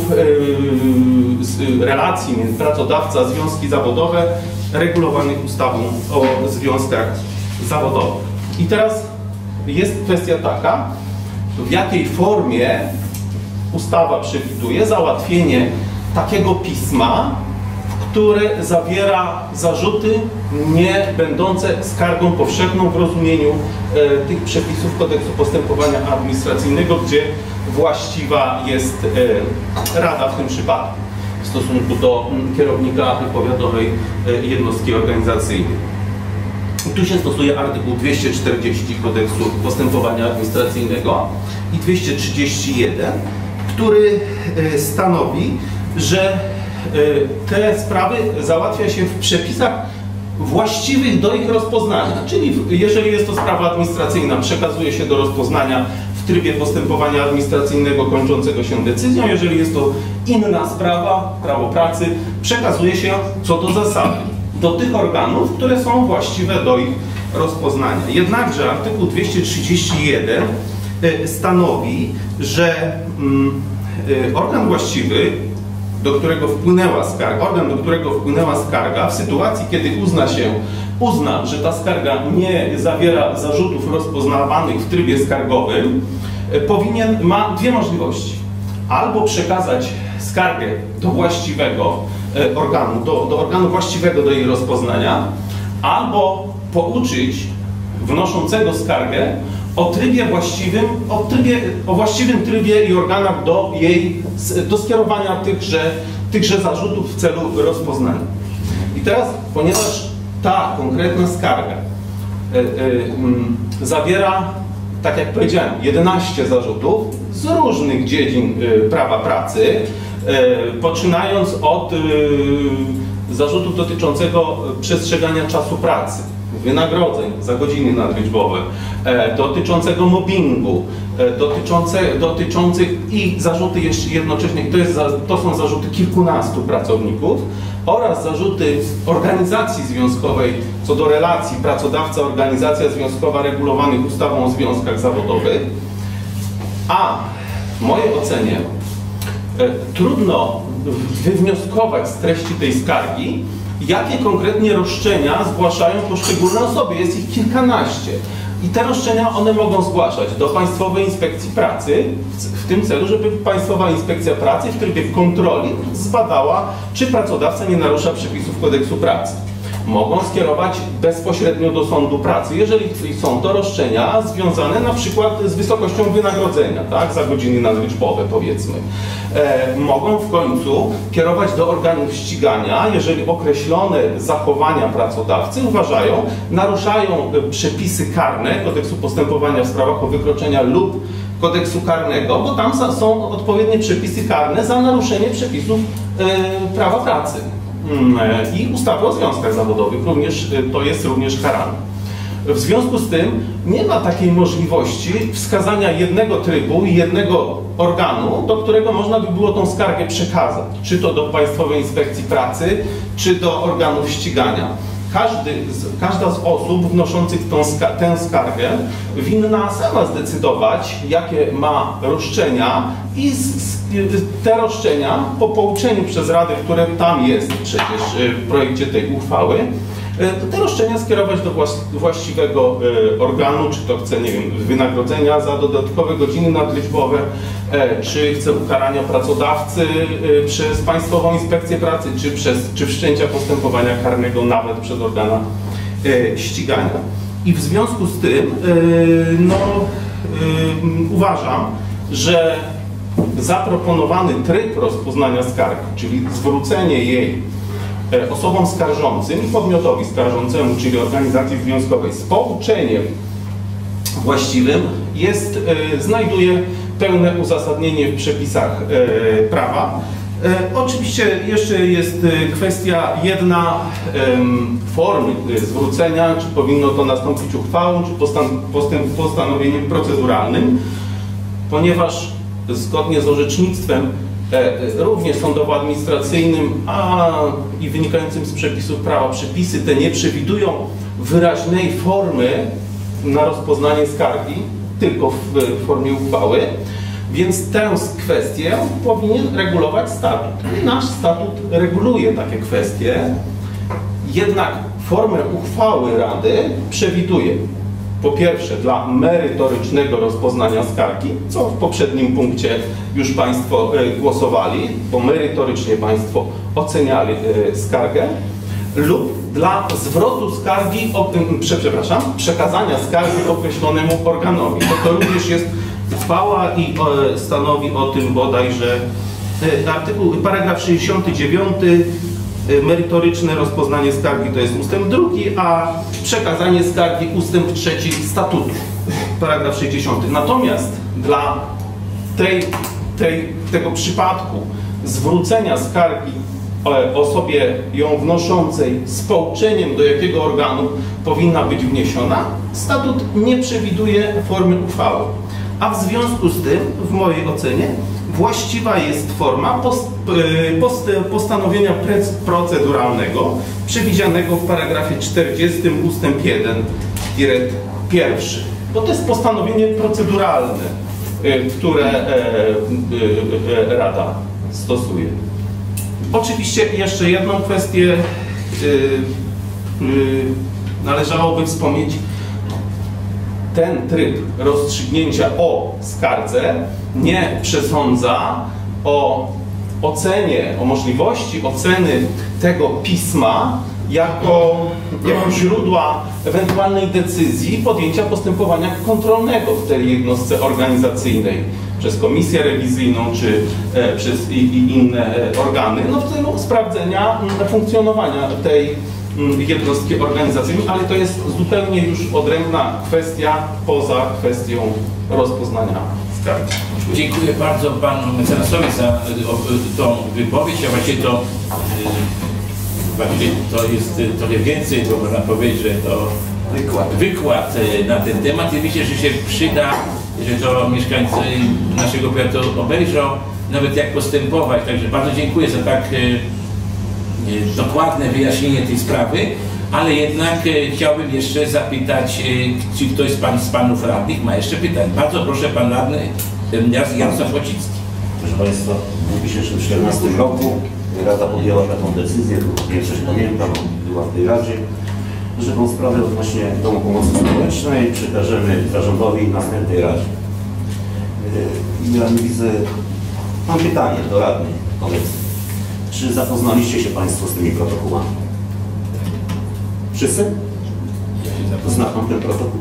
relacji między pracodawca, związki zawodowe regulowanych ustawą o związkach zawodowych. I teraz jest kwestia taka, w jakiej formie ustawa przewiduje załatwienie takiego pisma, które zawiera zarzuty nie będące skargą powszechną w rozumieniu e, tych przepisów Kodeksu Postępowania Administracyjnego, gdzie właściwa jest e, Rada w tym przypadku w stosunku do m, kierownika powiatowej e, jednostki organizacyjnej. Tu się stosuje artykuł dwieście czterdzieści Kodeksu Postępowania Administracyjnego i dwieście trzydzieści jeden, który e, stanowi, że te sprawy załatwia się w przepisach właściwych do ich rozpoznania. Czyli jeżeli jest to sprawa administracyjna, przekazuje się do rozpoznania w trybie postępowania administracyjnego kończącego się decyzją. Jeżeli jest to inna sprawa, prawo pracy, przekazuje się co do zasady do tych organów, które są właściwe do ich rozpoznania. Jednakże artykuł dwieście trzydzieści jeden stanowi, że organ właściwy, do którego wpłynęła skarga, organ, do którego wpłynęła skarga, w sytuacji, kiedy uzna się, uzna, że ta skarga nie zawiera zarzutów rozpoznawanych w trybie skargowym, powinien, ma dwie możliwości. Albo przekazać skargę do właściwego organu, do, do organu właściwego do jej rozpoznania, albo pouczyć wnoszącego skargę o trybie właściwym, o, trybie, o właściwym trybie i organach do jej, do skierowania tychże, tychże zarzutów w celu rozpoznania. I teraz, ponieważ ta konkretna skarga y, y, y, zawiera, tak jak powiedziałem, jedenaście zarzutów z różnych dziedzin y, prawa pracy, y, poczynając od y, zarzutów dotyczącego przestrzegania czasu pracy, wynagrodzeń za godziny nadliczbowe, e, dotyczącego mobbingu, e, dotyczące, dotyczących i zarzuty jeszcze jednocześnie, to, jest, to są zarzuty kilkunastu pracowników oraz zarzuty organizacji związkowej co do relacji pracodawca-organizacja związkowa regulowanych ustawą o związkach zawodowych. A w mojej ocenie e, trudno wywnioskować z treści tej skargi, jakie konkretnie roszczenia zgłaszają poszczególne osoby. Jest ich kilkanaście. I te roszczenia one mogą zgłaszać do Państwowej Inspekcji Pracy w tym celu, żeby Państwowa Inspekcja Pracy w trybie kontroli zbadała, czy pracodawca nie narusza przepisów Kodeksu Pracy. Mogą skierować bezpośrednio do Sądu Pracy, jeżeli są to roszczenia związane na przykład z wysokością wynagrodzenia, tak, za godziny nadliczbowe, powiedzmy. E, mogą w końcu kierować do organów ścigania, jeżeli określone zachowania pracodawcy uważają, naruszają przepisy karne Kodeksu Postępowania w sprawach o wykroczenia lub Kodeksu Karnego, bo tam są odpowiednie przepisy karne za naruszenie przepisów e, prawa pracy. I ustawy o związkach zawodowych również, to jest również karane. W związku z tym nie ma takiej możliwości wskazania jednego trybu i jednego organu, do którego można by było tą skargę przekazać, czy to do Państwowej Inspekcji Pracy, czy do organów ścigania. Każdy, każda z osób wnoszących tą, tę skargę winna sama zdecydować, jakie ma roszczenia i z, te roszczenia po pouczeniu przez Radę, które tam jest przecież w projekcie tej uchwały, te roszczenia skierować do właściwego organu, czy to chce, nie wiem, wynagrodzenia za dodatkowe godziny nadliczbowe, czy chce ukarania pracodawcy przez Państwową Inspekcję Pracy, czy, przez, czy wszczęcia postępowania karnego nawet przez organa ścigania. I w związku z tym no, uważam, że zaproponowany tryb rozpoznania skargi, czyli zwrócenie jej osobom skarżącym i podmiotowi skarżącemu, czyli organizacji związkowej, z pouczeniem właściwym, jest, e, znajduje pełne uzasadnienie w przepisach e, prawa. E, oczywiście jeszcze jest kwestia jedna e, formy zwrócenia, czy powinno to nastąpić uchwałą, czy postan postęp, postanowieniem proceduralnym, ponieważ zgodnie z orzecznictwem E, również sądowo-administracyjnym, a i wynikającym z przepisów prawa, przepisy te nie przewidują wyraźnej formy na rozpoznanie skargi, tylko w, w formie uchwały, więc tę kwestię powinien regulować statut. Nasz statut reguluje takie kwestie, jednak formę uchwały Rady przewiduje po pierwsze dla merytorycznego rozpoznania skargi, co w poprzednim punkcie już Państwo głosowali, bo merytorycznie Państwo oceniali skargę, lub dla zwrotu skargi, przepraszam, przekazania skargi określonemu organowi. To, to również jest uchwała i stanowi o tym bodajże artykuł, paragraf sześćdziesiąty dziewiąty, merytoryczne rozpoznanie skargi to jest ustęp drugi, a przekazanie skargi ustęp trzeci statutu, paragraf sześćdziesiąty. Natomiast dla tej, tej, tego przypadku zwrócenia skargi osobie ją wnoszącej z pouczeniem, do jakiego organu powinna być wniesiona, statut nie przewiduje formy uchwały. A w związku z tym, w mojej ocenie, właściwa jest forma post, post, postanowienia proceduralnego przewidzianego w paragrafie czterdziestym ustęp jeden pierwszy. Bo to jest postanowienie proceduralne, które Rada stosuje. Oczywiście jeszcze jedną kwestię należałoby wspomnieć. Ten tryb rozstrzygnięcia o skardze nie przesądza o ocenie, o możliwości oceny tego pisma jako, jako źródła ewentualnej decyzji podjęcia postępowania kontrolnego w tej jednostce organizacyjnej przez komisję rewizyjną czy e, przez i, i inne e, organy, no w celu sprawdzenia m, funkcjonowania tej m, jednostki organizacyjnej, ale to jest zupełnie już odrębna kwestia poza kwestią rozpoznania skargi. Dziękuję bardzo panu mecenasowi za o, tą wypowiedź, a właściwie to właściwie to jest trochę więcej, bo można powiedzieć, że to wykład, wykład na ten temat i myślę, że się przyda, że to mieszkańcy naszego powiatu obejrzą, nawet jak postępować. Także bardzo dziękuję za tak e, dokładne wyjaśnienie tej sprawy, ale jednak e, chciałbym jeszcze zapytać, e, czy ktoś z, pan, z panów radnych ma jeszcze pytań. Bardzo proszę, pan radny e, Jarosław Wojcicki. Proszę Państwa, w dwa tysiące czternastym roku Rada podjęła taką decyzję, większość pamiętam, była w tej Radzie, że tą sprawę odnośnie Domu Pomocy Społecznej przekażemy zarządowi następnej Radzie. Ja nie widzę, mam pytanie do radnych obecnych. Czy zapoznaliście się Państwo z tymi protokołami? Wszyscy? Zna Pan ten protokół?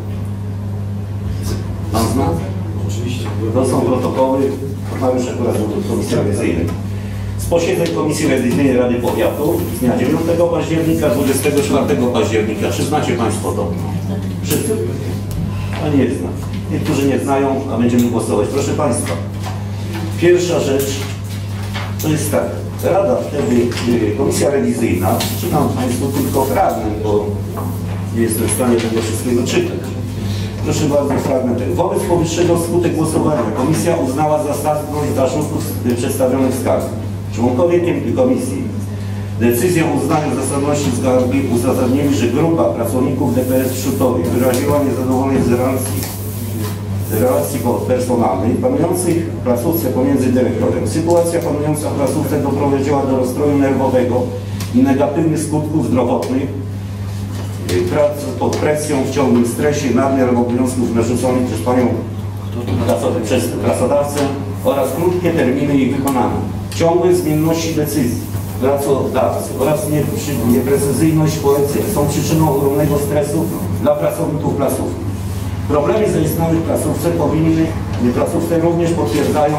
Pan zna? Oczywiście. To są protokoły, ma już akurat do Komisji Rewizyjnej. Z posiedzeń Komisji Rewizyjnej Rady Powiatu z dnia dziewiątego października, dwudziestego czwartego października. Czy znacie Państwo to? Wszyscy? A nie znam. Niektórzy nie znają, a będziemy głosować. Proszę Państwa, pierwsza rzecz to jest tak. Rada wtedy, Komisja Rewizyjna, czytam Państwu tylko fragment, bo nie jestem w stanie tego wszystkiego czytać. Proszę bardzo, fragment. Wobec powyższego wskutek głosowania Komisja uznała zasadność zarzutów przedstawionych w skarze. Członkowie komisji decyzją o uznaniu zasadności skargi uzasadnili, że grupa pracowników D P S w Szutowie wyraziła niezadowolenie z relacji, z relacji personalnej panujących w placówce pomiędzy dyrektorem. Sytuacja panująca w placówce doprowadziła do rozstroju nerwowego i negatywnych skutków zdrowotnych, pracy pod presją, w ciągłym stresie, nadmiar obowiązków narzuconych przez panią przez pracodawcę oraz krótkie terminy ich wykonania. Ciągłe zmienności decyzji pracodawcy oraz nieprecyzyjność poleceń są przyczyną ogromnego stresu dla pracowników placówki. Problemy zaistniałe w placówce powinny, placówce również potwierdzają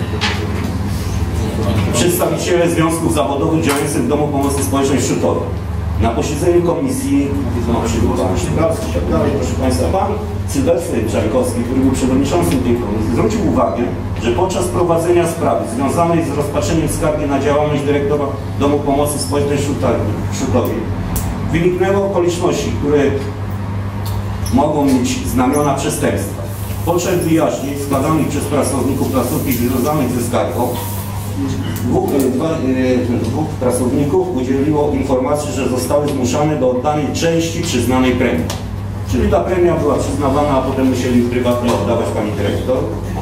przedstawiciele związków zawodowych działających w Domu Pomocy Społecznej w Szutowie. Na posiedzeniu komisji, no, przygotowany Szybrawski, tak dalej, proszę Państwa, pan Sylwester Czajkowski, który był przewodniczącym tej komisji, zwrócił uwagę, że podczas prowadzenia sprawy związanej z rozpatrzeniem skargi na działalność dyrektora Domu Pomocy Społecznej w Szutowie wyniknęły okoliczności, które mogą mieć znamiona przestępstwa. Podczas wyjaśnień składanych przez pracowników placówki związanych ze skargą, Dwóch, dwa, dwóch pracowników udzieliło informacji, że zostały zmuszane do oddania części przyznanej premii. Czyli ta premia była przyznawana, a potem musieli prywatnie oddawać pani dyrektor.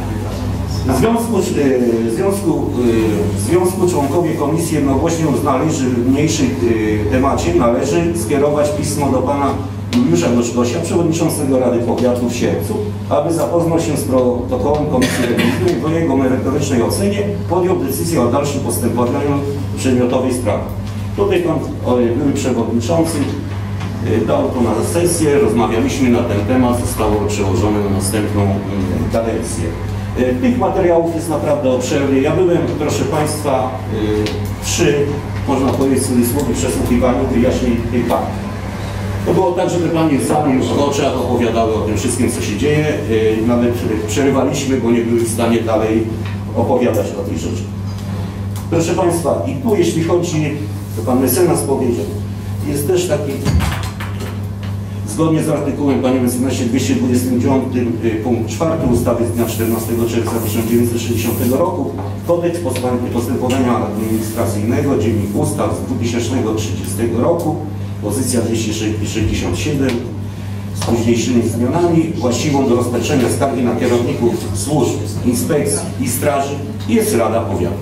W związku, w związku, w związku członkowie komisji jednogłośnie uznali, że w mniejszym temacie należy skierować pismo do pana Juliusza Gorzgosia, przewodniczącego Rady Powiatu w Sierpcu, aby zapoznał się z protokołem Komisji Rewizyjnej, po jego merytorycznej ocenie podjął decyzję o dalszym postępowaniu w przedmiotowej sprawie. Tutaj pan były przewodniczący dał to na sesję, rozmawialiśmy na ten temat, zostało przełożone na następną kadencję. Tych materiałów jest naprawdę obszernie. Ja byłem, proszę Państwa, przy, można powiedzieć w cudzysłowie, przesłuchiwaniu wyjaśnień tej fakty. To było tak, że te panie sami w oczach opowiadały o tym wszystkim, co się dzieje. Nawet przerywaliśmy, bo nie były w stanie dalej opowiadać o tych rzeczach. Proszę Państwa, i tu jeśli chodzi, to pan mecenas powiedział, jest też taki, zgodnie z artykułem, panie mecenasie, dwieście dwudziesty dziewiąty punkt czwarty ustawy z dnia czternastego czerwca tysiąc dziewięćset sześćdziesiątego roku, Kodeks Postępowania Administracyjnego, Dziennik Ustaw z dwutysięcznego trzydziestego roku, pozycja dwieście sześćdziesiąt siedem, z późniejszymi zmianami, właściwą do rozpatrzenia skargi na kierowników służb, inspekcji i straży jest Rada Powiatu.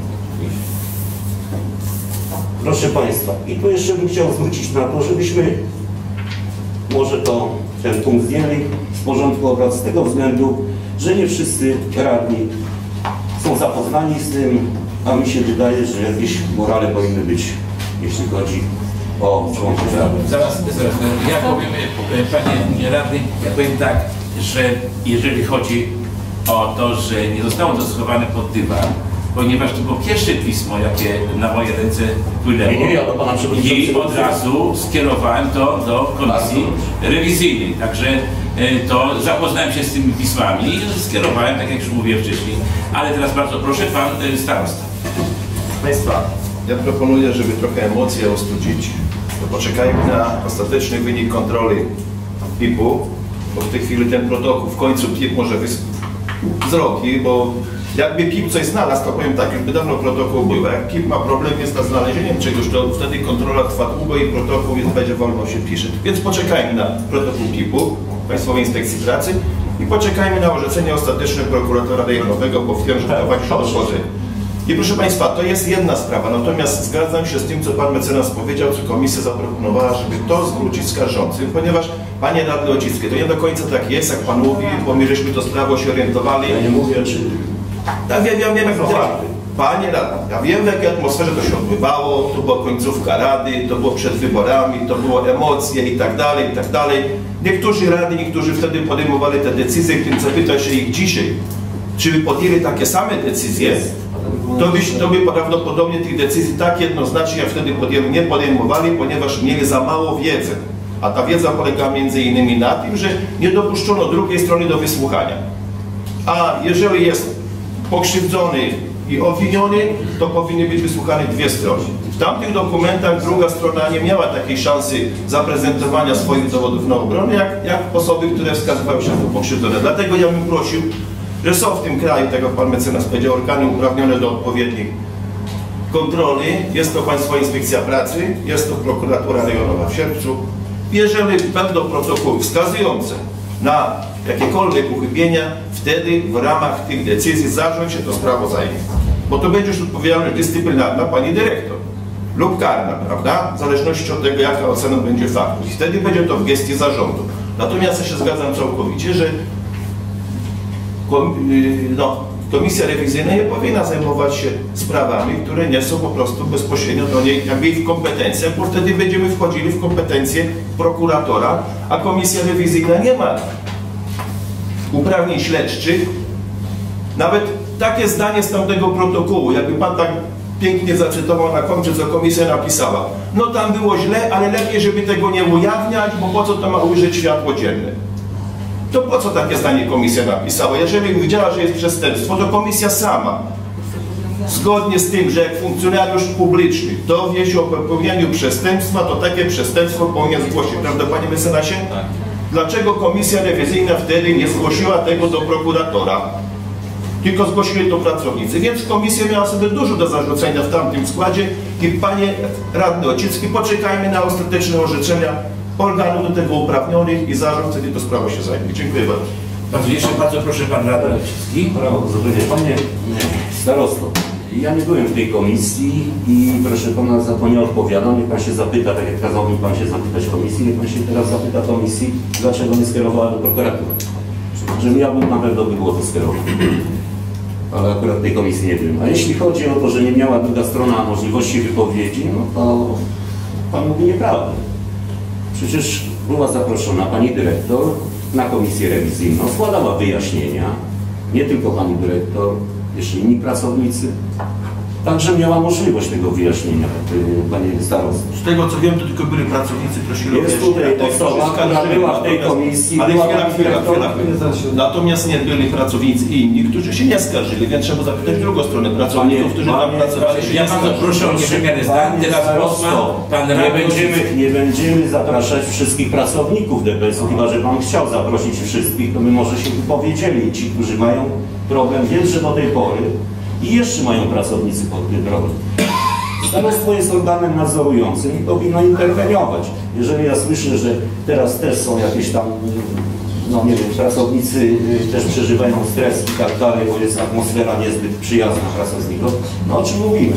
Proszę Państwa, i tu jeszcze bym chciał zwrócić na to, żebyśmy może to ten punkt zdjęli z porządku obrad z tego względu, że nie wszyscy radni są zapoznani z tym, a mi się wydaje, że jakieś morale powinny być, jeśli chodzi o członków Rady. Zaraz, zaraz, ja powiem, panie radny, ja powiem tak, że jeżeli chodzi o to, że nie zostało to schowane pod dywan, ponieważ to było pierwsze pismo, jakie na moje ręce płynęło. Nie, nie, ja do pana przewodniczącego. I od razu skierowałem to do komisji rewizyjnej. Także to zapoznałem się z tymi pismami i skierowałem, tak jak już mówiłem wcześniej. Ale teraz bardzo proszę, pan starosta. Państwa, ja proponuję, żeby trochę emocje ostudzić. To poczekajmy na ostateczny wynik kontroli P I P-u, bo w tej chwili ten protokół w końcu P I P może zrobi, bo jakby P I P coś znalazł, to powiem tak, już by dawno protokół był. Jak P I P ma problem jest z znalezieniem czegoś, to wtedy kontrola trwa długo i protokół jest, będzie wolno się pisze. Więc poczekajmy na protokół P I P-u, Państwowej Inspekcji Pracy i poczekajmy na orzeczenie ostateczne prokuratora rejonowego, bo wiem, że prowadzi do dochodzenia. I proszę Państwa, to jest jedna sprawa, natomiast zgadzam się z tym, co Pan mecenas powiedział, co komisja zaproponowała, żeby to zwrócić skarżącym, ponieważ, Panie Radny Ociski, to nie do końca tak jest, jak Pan mówi, bo my żeśmy to sprawę się orientowali. Ja nie mówię, czy... Ja wiem, ja wiem, jak to Panie Radny, ja wiem, w jakiej atmosferze to się odbywało, to była końcówka Rady, to było przed wyborami, to było emocje i tak dalej, i tak dalej. Niektórzy Rady, niektórzy wtedy podejmowali te decyzje, gdybym zapytał się ich dzisiaj, czy by podjęli takie same decyzje, to by, to by prawdopodobnie tych decyzji tak jednoznacznie jak wtedy podjęli, nie podejmowali, ponieważ mieli za mało wiedzy. A ta wiedza polega między innymi na tym, że nie dopuszczono drugiej strony do wysłuchania. A jeżeli jest pokrzywdzony i obwiniony, to powinny być wysłuchane dwie strony. W tamtych dokumentach druga strona nie miała takiej szansy zaprezentowania swoich dowodów na obronę, jak, jak osoby, które wskazywały się jako pokrzywdzone. Dlatego ja bym prosił, że są w tym kraju, tego Pan mecenas powiedział, organy uprawnione do odpowiednich kontroli. Jest to Państwowa Inspekcja Pracy, jest to prokuratura rejonowa w Sierpcu. Jeżeli będą protokoły wskazujące na jakiekolwiek uchybienia, wtedy w ramach tych decyzji zarząd się to sprawą zajmie. Bo to będzie już odpowiedzialność dyscyplinarna Pani Dyrektor lub karna, prawda? W zależności od tego, jaka ocena będzie faktów. I wtedy będzie to w gestii zarządu. Natomiast ja się zgadzam całkowicie, że no, komisja rewizyjna nie powinna zajmować się sprawami, które nie są po prostu bezpośrednio do niej jakby w kompetencjach, bo wtedy będziemy wchodzili w kompetencje prokuratora, a komisja rewizyjna nie ma uprawnień śledczych. Nawet takie zdanie z tamtego protokołu, jakby Pan tak pięknie zacytował na końcu, co komisja napisała. No tam było źle, ale lepiej, żeby tego nie ujawniać, bo po co to ma ujrzeć światło dzienne? To po co takie zdanie komisja napisała? Jeżeli widziała, że jest przestępstwo, to komisja sama, zgodnie z tym, że jak funkcjonariusz publiczny dowie się o popełnieniu przestępstwa, to takie przestępstwo powinien zgłosić, prawda Panie mecenasie? Tak. Dlaczego komisja rewizyjna wtedy nie zgłosiła tego do prokuratora? Tylko zgłosili to pracownicy, więc komisja miała sobie dużo do zarzucenia w tamtym składzie i Panie Radny Ocicki, poczekajmy na ostateczne orzeczenia organów do tego uprawnionych i zarząd wtedy to sprawą się zajmie. Dziękuję bardzo. Bardzo, jeszcze bardzo proszę Pan Radny Ocicki. Brawo, Panie starosto, ja nie byłem w tej komisji i proszę Pana za to nie odpowiadam. Niech Pan się zapyta, tak jak kazał mi Pan się zapytać komisji, niech Pan się teraz zapyta komisji, dlaczego nie skierowała do prokuratury. Żebym ja był, na pewno by było to skierowane. Ale akurat tej komisji nie byłem. A jeśli chodzi o to, że nie miała druga strona możliwości wypowiedzi, no to Pan mówi nieprawdę. Przecież była zaproszona Pani Dyrektor na komisję rewizyjną, składała wyjaśnienia, nie tylko Pani Dyrektor, jeszcze inni pracownicy. Także miała możliwość tego wyjaśnienia, Panie starosto. Z tego co wiem, to tylko byli pracownicy, prosili o Jest tutaj osoba, która była w tej komisji. Ale była chwila, chwila, chwila, chwila. Natomiast nie byli pracownicy inni, którzy się nie skarżyli, więc trzeba zapytać drugą stronę pracowników, którzy tam pracowali. Ja bardzo proszę o przemianę zdań. Teraz Pan nie będziemy, nie będziemy zapraszać wszystkich pracowników D P S-u, chyba że Pan chciał zaprosić wszystkich, to my może się wypowiedzieli. Ci, którzy mają problem, wiem, że do tej pory i jeszcze mają pracownicy pod tym problem. Starostwo jest organem nadzorującym i powinno interweniować. Jeżeli ja słyszę, że teraz też są jakieś tam, no nie wiem, pracownicy też przeżywają stres i tak dalej, bo jest atmosfera niezbyt przyjazna pracownikom, no o czym mówimy?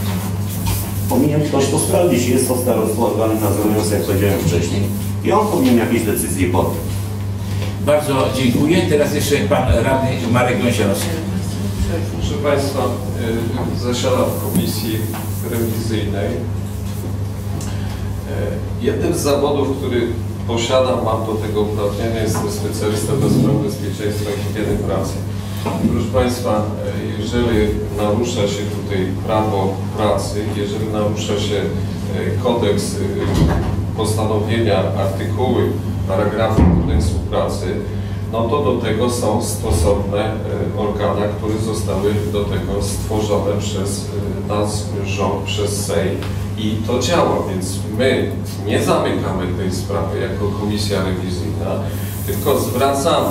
Powinien ktoś to sprawdzić. Jest to starostwo organem nadzorującym, jak powiedziałem wcześniej, i on powinien jakieś decyzje podjąć. Bardzo dziękuję. Teraz jeszcze Pan Radny Marek Gąsiorowski. Proszę Państwa, zasiadam w komisji rewizyjnej. Jednym z zawodów, który posiadam, mam do tego uprawnienia, jestem specjalista do spraw bezpieczeństwa i higieny pracy. Proszę Państwa, jeżeli narusza się tutaj prawo pracy, jeżeli narusza się kodeks, postanowienia, artykuły, paragrafy kodeksu pracy, no to do tego są stosowne organa, które zostały do tego stworzone przez nas, rząd, przez Sejm i to działa, więc my nie zamykamy tej sprawy jako komisja rewizyjna, tylko zwracamy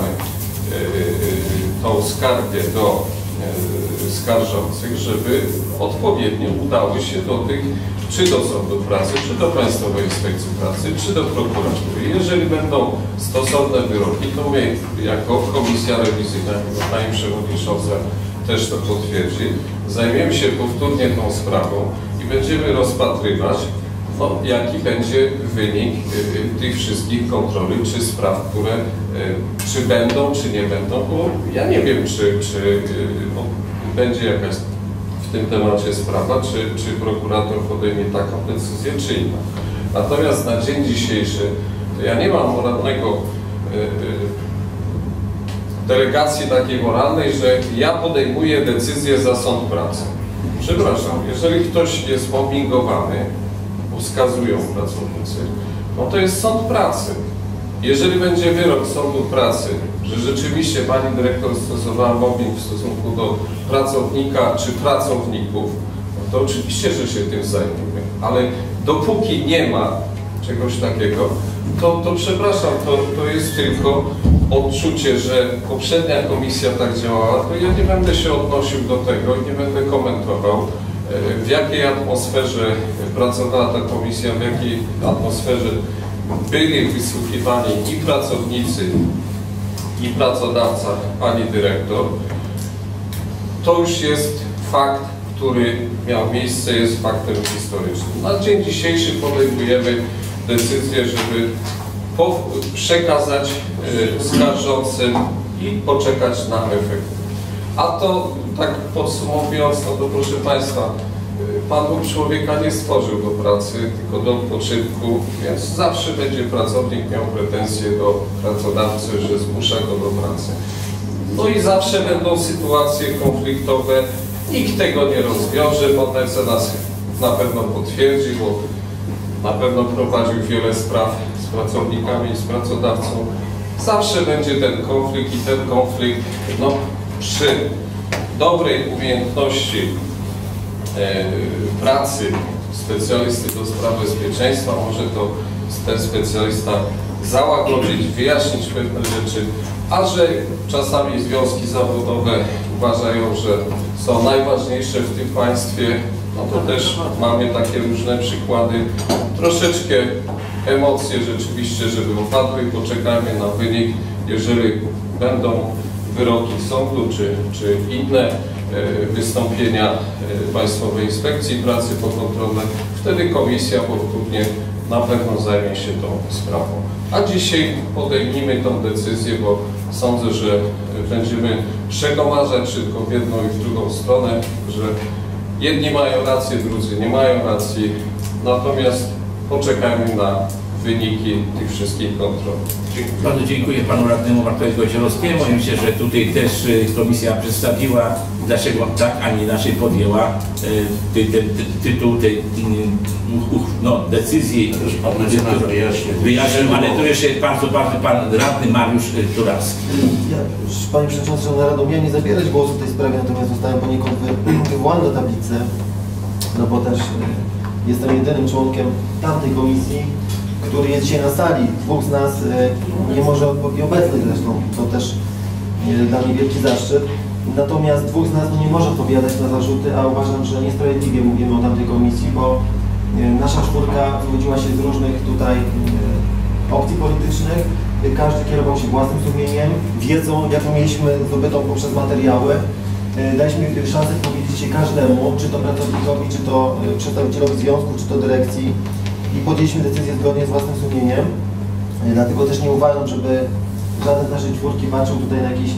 tą skargę do skarżących, żeby odpowiednio udały się do tych, czy do Sądu Pracy, czy do Państwowej Inspekcji Pracy, czy do prokuratury. Jeżeli będą stosowne wyroki, to my jako komisja rewizyjna, Pani Przewodnicząca też to potwierdzi, zajmiemy się powtórnie tą sprawą i będziemy rozpatrywać, no, jaki będzie wynik y, tych wszystkich kontroli, czy spraw, które y, czy będą, czy nie będą, bo ja nie wiem, czy, czy y, no, będzie jakaś w tym temacie sprawa, czy, czy prokurator podejmie taką decyzję, czy inną. Natomiast na dzień dzisiejszy ja nie mam moralnego y, y, delegacji takiej moralnej, że ja podejmuję decyzję za Sąd Pracy. Przepraszam, jeżeli ktoś jest mobbingowany, wskazują pracownicy, no to jest Sąd Pracy. Jeżeli będzie wyrok Sądu Pracy, że rzeczywiście Pani Dyrektor stosowała mobbing w stosunku do pracownika czy pracowników, no to oczywiście, że się tym zajmiemy. Ale dopóki nie ma czegoś takiego, to, to przepraszam, to, to jest tylko odczucie, że poprzednia komisja tak działała, to ja nie będę się odnosił do tego i nie będę komentował, w jakiej atmosferze pracowała ta komisja, w jakiej atmosferze byli wysłuchiwani i pracownicy, i pracodawca, Pani Dyrektor. To już jest fakt, który miał miejsce, jest faktem historycznym. Na dzień dzisiejszy podejmujemy decyzję, żeby przekazać skarżącym i poczekać na efekt. A to tak podsumowując, no to proszę Państwa, Pan Bóg człowieka nie stworzył do pracy, tylko do odpoczynku, więc zawsze będzie pracownik miał pretensje do pracodawcy, że zmusza go do pracy. No i zawsze będą sytuacje konfliktowe, nikt tego nie rozwiąże, bo mecenas na pewno potwierdzi, bo na pewno prowadził wiele spraw z pracownikami i z pracodawcą. Zawsze będzie ten konflikt i ten konflikt, no, przy dobrej umiejętności e, pracy specjalisty do spraw bezpieczeństwa może to ten specjalista załagodzić, wyjaśnić pewne rzeczy, a że czasami związki zawodowe uważają, że są najważniejsze w tym państwie, no to też mamy takie różne przykłady. Troszeczkę emocje rzeczywiście, żeby opadły, poczekajmy na wynik, jeżeli będą wyroki sądu, czy, czy inne e, wystąpienia e, Państwowej Inspekcji Pracy pokontrolne, wtedy komisja powtórnie na pewno zajmie się tą sprawą. A dzisiaj podejmijmy tą decyzję, bo sądzę, że będziemy przekomarzać tylko w jedną i w drugą stronę, że jedni mają rację, drudzy nie mają racji, natomiast poczekajmy na wyniki tych wszystkich kontrol. Dziękuję. Bardzo dziękuję Panu Radnemu Markowi Gojziorowskiemu. Myślę, że tutaj też Komisja przedstawiła, dlaczego tak, a nie inaczej podjęła ty, ty, ty, tytuł tej no, decyzji. Wyjaśnił, ale to jeszcze bardzo bardzo Pan Radny Mariusz Turalski. Ja, Panie Przewodniczący, na Radą miałem nie zabierać głosu w tej sprawie, natomiast zostałem poniekąd wywołany do tablicy, no bo też jestem jedynym członkiem tamtej komisji, który jest dzisiaj na sali. Dwóch z nas nie może być obecnych zresztą, to też dla mnie wielki zaszczyt. Natomiast dwóch z nas nie może odpowiadać na zarzuty, a uważam, że niesprawiedliwie mówimy o tamtej komisji, bo nasza czwórka wychodziła się z różnych tutaj opcji politycznych. Każdy kierował się własnym sumieniem, wiedzą, jaką mieliśmy zdobytą poprzez materiały. Daliśmy szansę powiedzieć się każdemu, czy to pracownikowi, czy to przedstawicielowi związku, czy to dyrekcji i podjęliśmy decyzję zgodnie z własnym sumieniem. Dlatego też nie uważam, żeby żaden z naszej czwórki patrzył tutaj na jakiś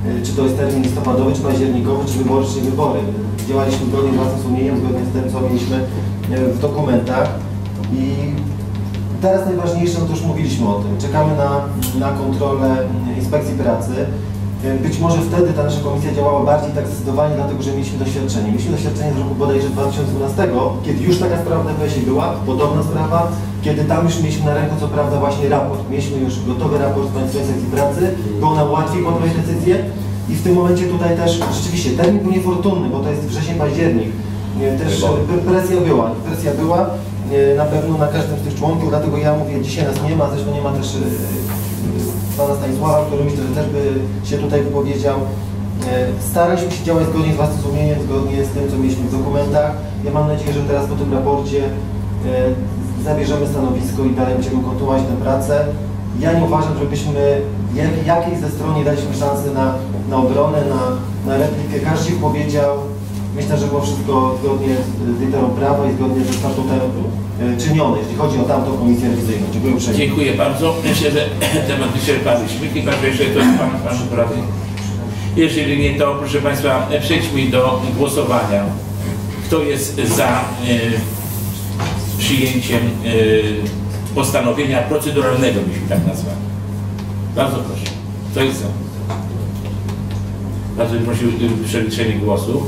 czy to jest termin listopadowy, czy październikowy, czy wybory, czy wybory. Działaliśmy zgodnie z własnym sumieniem, zgodnie z tym, co mieliśmy w dokumentach. I teraz najważniejsze, no to już mówiliśmy o tym, czekamy na, na kontrolę Inspekcji Pracy. Być może wtedy ta nasza komisja działała bardziej tak zdecydowanie, dlatego że mieliśmy doświadczenie. Mieliśmy doświadczenie z roku bodajże dwa tysiące dwunastego, kiedy już taka sprawa w D P S ie była, podobna sprawa, kiedy tam już mieliśmy na ręku co prawda właśnie raport. Mieliśmy już gotowy raport z Państwowej Inspekcji Pracy, było nam łatwiej podjąć decyzję i w tym momencie tutaj też rzeczywiście termin był niefortunny, bo to jest wrzesień, październik. Też presja była, presja była na pewno na każdym z tych członków, dlatego ja mówię, dzisiaj nas nie ma, zresztą nie ma też pana Stanisława, który myślę, że też by się tutaj wypowiedział. Staraliśmy się działać zgodnie z własnym sumieniem, zgodnie z tym, co mieliśmy w dokumentach. Ja mam nadzieję, że teraz po tym raporcie zabierzemy stanowisko i dalej będziemy kontynuować tę pracę. Ja nie uważam, żebyśmy jakiejś ze stron nie daliśmy szansy na, na obronę, na, na replikę. Każdy powiedział, myślę, że było wszystko zgodnie z literą prawa i zgodnie ze statutem czynione, jeśli chodzi o tamtą komisję rewizyjną. Dziękuję uprzejmie. Dziękuję bardzo. Myślę, że temat wyczerpaliśmy. Chyba, że jeszcze to jest Pan, Pan prawy. Jeżeli nie, to proszę Państwa, przejdźmy do głosowania. Kto jest za y, przyjęciem y, postanowienia proceduralnego, byśmy tak nazwali? Bardzo proszę. Kto jest za? Bardzo bym prosił o przeliczenie głosów.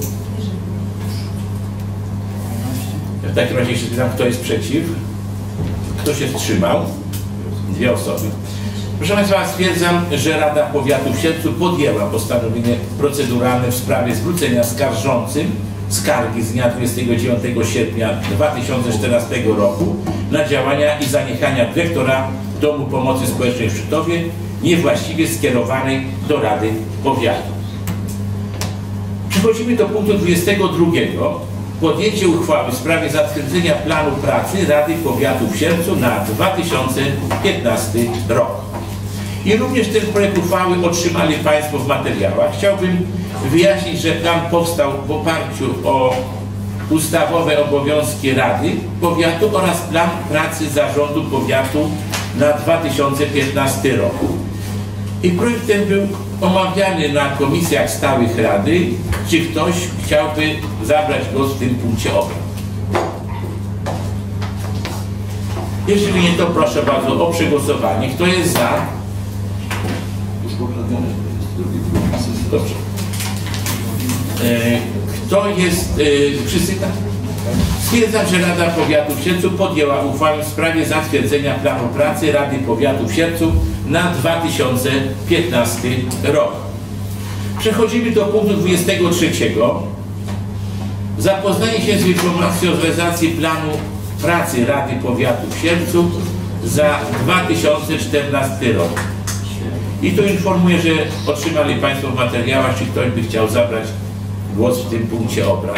W takim razie jeszcze pytam, kto jest przeciw? Kto się wstrzymał? Dwie osoby. Proszę Państwa, stwierdzam, że Rada Powiatu w Sierpcu podjęła postanowienie proceduralne w sprawie zwrócenia skarżącym skargi z dnia dwudziestego dziewiątego sierpnia dwa tysiące czternastego roku na działania i zaniechania dyrektora Domu Pomocy Społecznej w Szczytowie niewłaściwie skierowanej do Rady Powiatu. Przechodzimy do punktu dwudziestego drugiego. Podjęcie uchwały w sprawie zatwierdzenia planu pracy Rady Powiatu w Sierpcu na dwa tysiące piętnasty rok. I również ten projekt uchwały otrzymali Państwo w materiałach. Chciałbym wyjaśnić, że plan powstał w oparciu o ustawowe obowiązki Rady Powiatu oraz plan pracy Zarządu Powiatu na dwa tysiące piętnasty rok. I projekt ten był omawiany na komisjach stałych Rady. Czy ktoś chciałby zabrać głos w tym punkcie obrad? Jeżeli nie, to proszę bardzo o przegłosowanie. Kto jest za? Dobrze. Kto jest... Wszyscy tak? Stwierdzam, że Rada Powiatu w Sierpcu podjęła uchwałę w sprawie zatwierdzenia planu pracy Rady Powiatu w Sierpcu na dwa tysiące piętnasty rok. Przechodzimy do punktu dwudziestego trzeciego. Zapoznanie się z informacją o realizacji planu pracy Rady Powiatu w Sierpcu za dwa tysiące czternasty rok. I tu informuję, że otrzymali Państwo w materiałach, czy ktoś by chciał zabrać głos w tym punkcie obrad.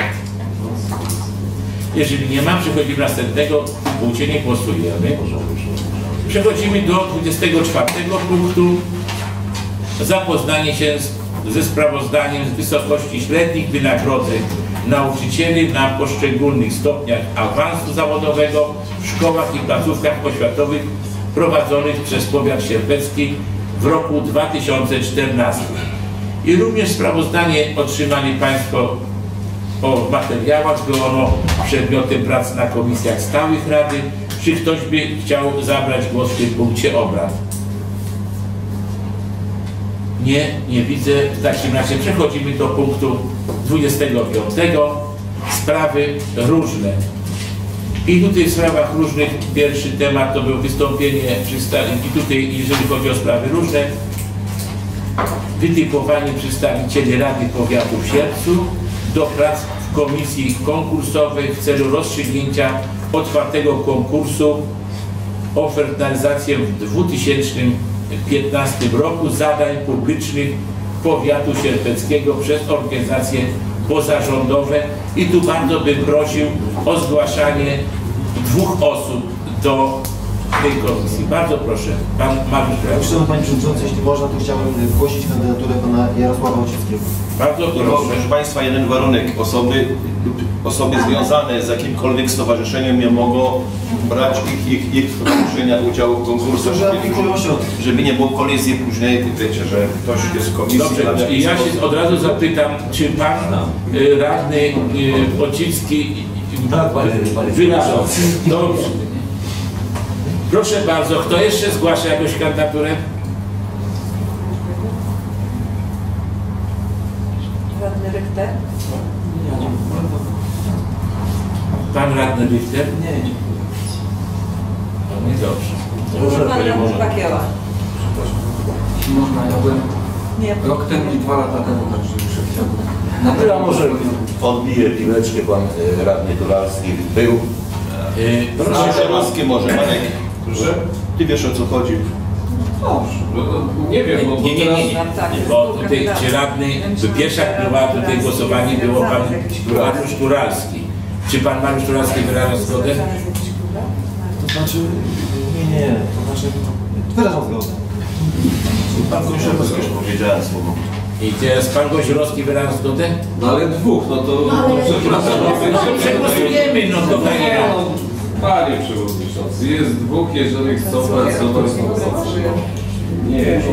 Jeżeli nie ma, przechodzimy do następnego punkcie, nie głosujemy. Przechodzimy do dwudziestego czwartego punktu. Zapoznanie się z, ze sprawozdaniem z wysokości średnich wynagrodzeń nauczycieli na poszczególnych stopniach awansu zawodowego w szkołach i placówkach oświatowych prowadzonych przez powiat sierpecki w roku dwa tysiące czternastym. I również sprawozdanie otrzymali Państwo o materiałach, było ono przedmiotem prac na komisjach stałych Rady. Czy ktoś by chciał zabrać głos w tym punkcie obrad? Nie, nie widzę. W takim razie przechodzimy do punktu dwudziestego piątego. Sprawy różne. I tutaj w sprawach różnych pierwszy temat to był wystąpienie i tutaj, jeżeli chodzi o sprawy różne, wytypowanie przedstawicieli Rady Powiatu w Sierpcu do prac w komisji konkursowej w celu rozstrzygnięcia otwartego konkursu ofert na realizację w dwa tysiące piętnastym roku zadań publicznych powiatu sierpeckiego przez organizacje pozarządowe. I tu bardzo bym prosił o zgłaszanie dwóch osób do tej komisji. Bardzo proszę, pan Mariusz Graf. Szanowny Panie Przewodniczący, jeśli można, to chciałbym zgłosić kandydaturę pana Jarosława Łocińskiego. Bardzo proszę. Proszę Państwa, jeden warunek. Osoby, osoby związane z jakimkolwiek stowarzyszeniem nie mogą brać ich, ich, ich stowarzyszenia udziału w konkursach, żeby, żeby nie było kolizji później. Wiecie, że ktoś jest w komisji. Dobrze, i ja się od razu zapytam, czy pan y, radny y, Łociński wyrażał? Dobrze. Proszę bardzo, kto jeszcze zgłasza jakąś kandydaturę? Radny Richter? Pan radny Richter? Nie, nie. No niedobrze. Może pan radny Bakieła? Jeśli można, ja byłem Nie. rok temu i dwa lata temu, także już chciałbym. No ja może odbiję piłeczkę, pan y, radny Turalski był. Yy, Proszę Szerowski może, Marek. Proszę? Ty wiesz, o co chodzi. Dobrze. Nie wiem, bo Nie, nie, nie, nie, nie, bo tutaj czy radny, pierwsza była tutaj głosowanie było pan Mariusz Turalski. Czy pan Mariusz Turalski wyraża zgodę? To znaczy, nie, nie, to znaczy, wyrażam zgodę. Pan Gąsiorowski już powiedziałem słowo. I teraz pan Gąsiorowski wyraża zgodę? No ale dwóch, no to... No, przepraszam, no, przegłosujemy, no to nie. Panie Przewodniczący, jest dwóch, jeżeli chcą pracować, to nie, jest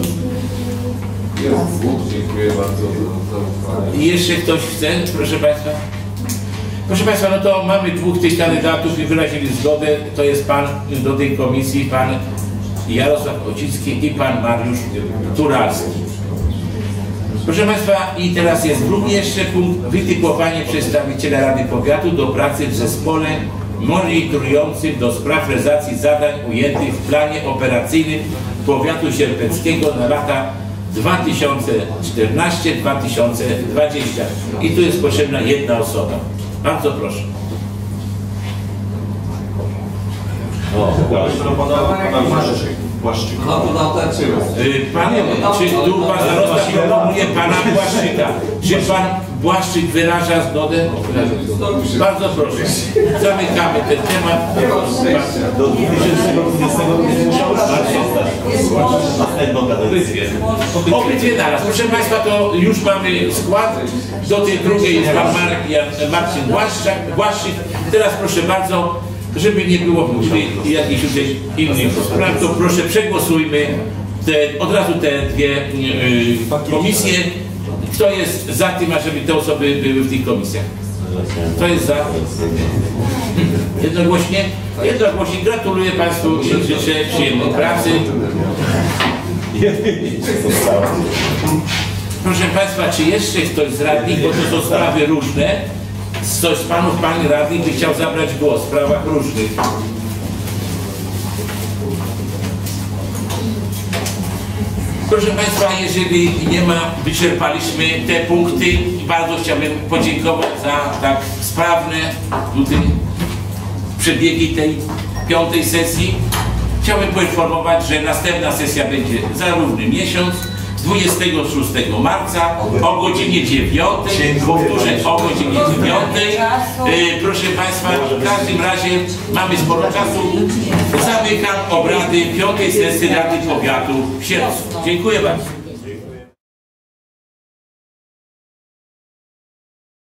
dwóch, dziękuję bardzo za zaufanie. I jeszcze ktoś chce, proszę Państwa? Proszę Państwa, no to mamy dwóch tych kandydatów i wyrazili zgodę. To jest pan do tej komisji, pan Jarosław Łociński i pan Mariusz Turalski. Proszę Państwa, i teraz jest drugi jeszcze punkt, wytypowanie przedstawiciela Rady Powiatu do pracy w zespole monitorującym do spraw realizacji zadań ujętych w planie operacyjnym Powiatu Sierpeckiego na lata dwa tysiące czternasty do dwa tysiące dwudziestego. I tu jest potrzebna jedna osoba. Bardzo proszę. O, proponował pana Błaszczyka. No to naotaczyło. Pan, czy tu pan starosta proponuje pana Błaszczyka? Czy pan Błaszczyk wyraża zgodę? Bardzo proszę. Zamykamy ten temat. Do dwa tysiące dwudziestego będzie musiał następną kadencję. Obydwie naraz. Proszę Państwa, to już mamy skład. Do tej drugiej jest pan Mar Marcin Błaszczyk. Błaszczyk. Teraz proszę bardzo, żeby nie było później jakichś tutaj innych spraw, to proszę przegłosujmy te, od razu te dwie y, komisje. Kto jest za tym, ażeby te osoby były w tych komisjach? Kto jest za? Jednogłośnie? Jednogłośnie. Gratuluję Państwu i życzę przyjemnej pracy. Proszę Państwa, czy jeszcze ktoś z radnych, bo to są sprawy różne, ktoś z Panów, Pani radnych by chciał zabrać głos w sprawach różnych? Proszę Państwa, jeżeli nie ma, wyczerpaliśmy te punkty i bardzo chciałbym podziękować za tak sprawne tutaj przebiegi tej piątej sesji. Chciałbym poinformować, że następna sesja będzie za równy miesiąc, dwudziestego szóstego marca o godzinie dziewiątej. Powtórzę, o godzinie dziewiątej. E, proszę Państwa, w każdym razie mamy sporo czasu. Zamykam obrady piątej sesji Rady Powiatu w Sierpcu. Dziękuję bardzo.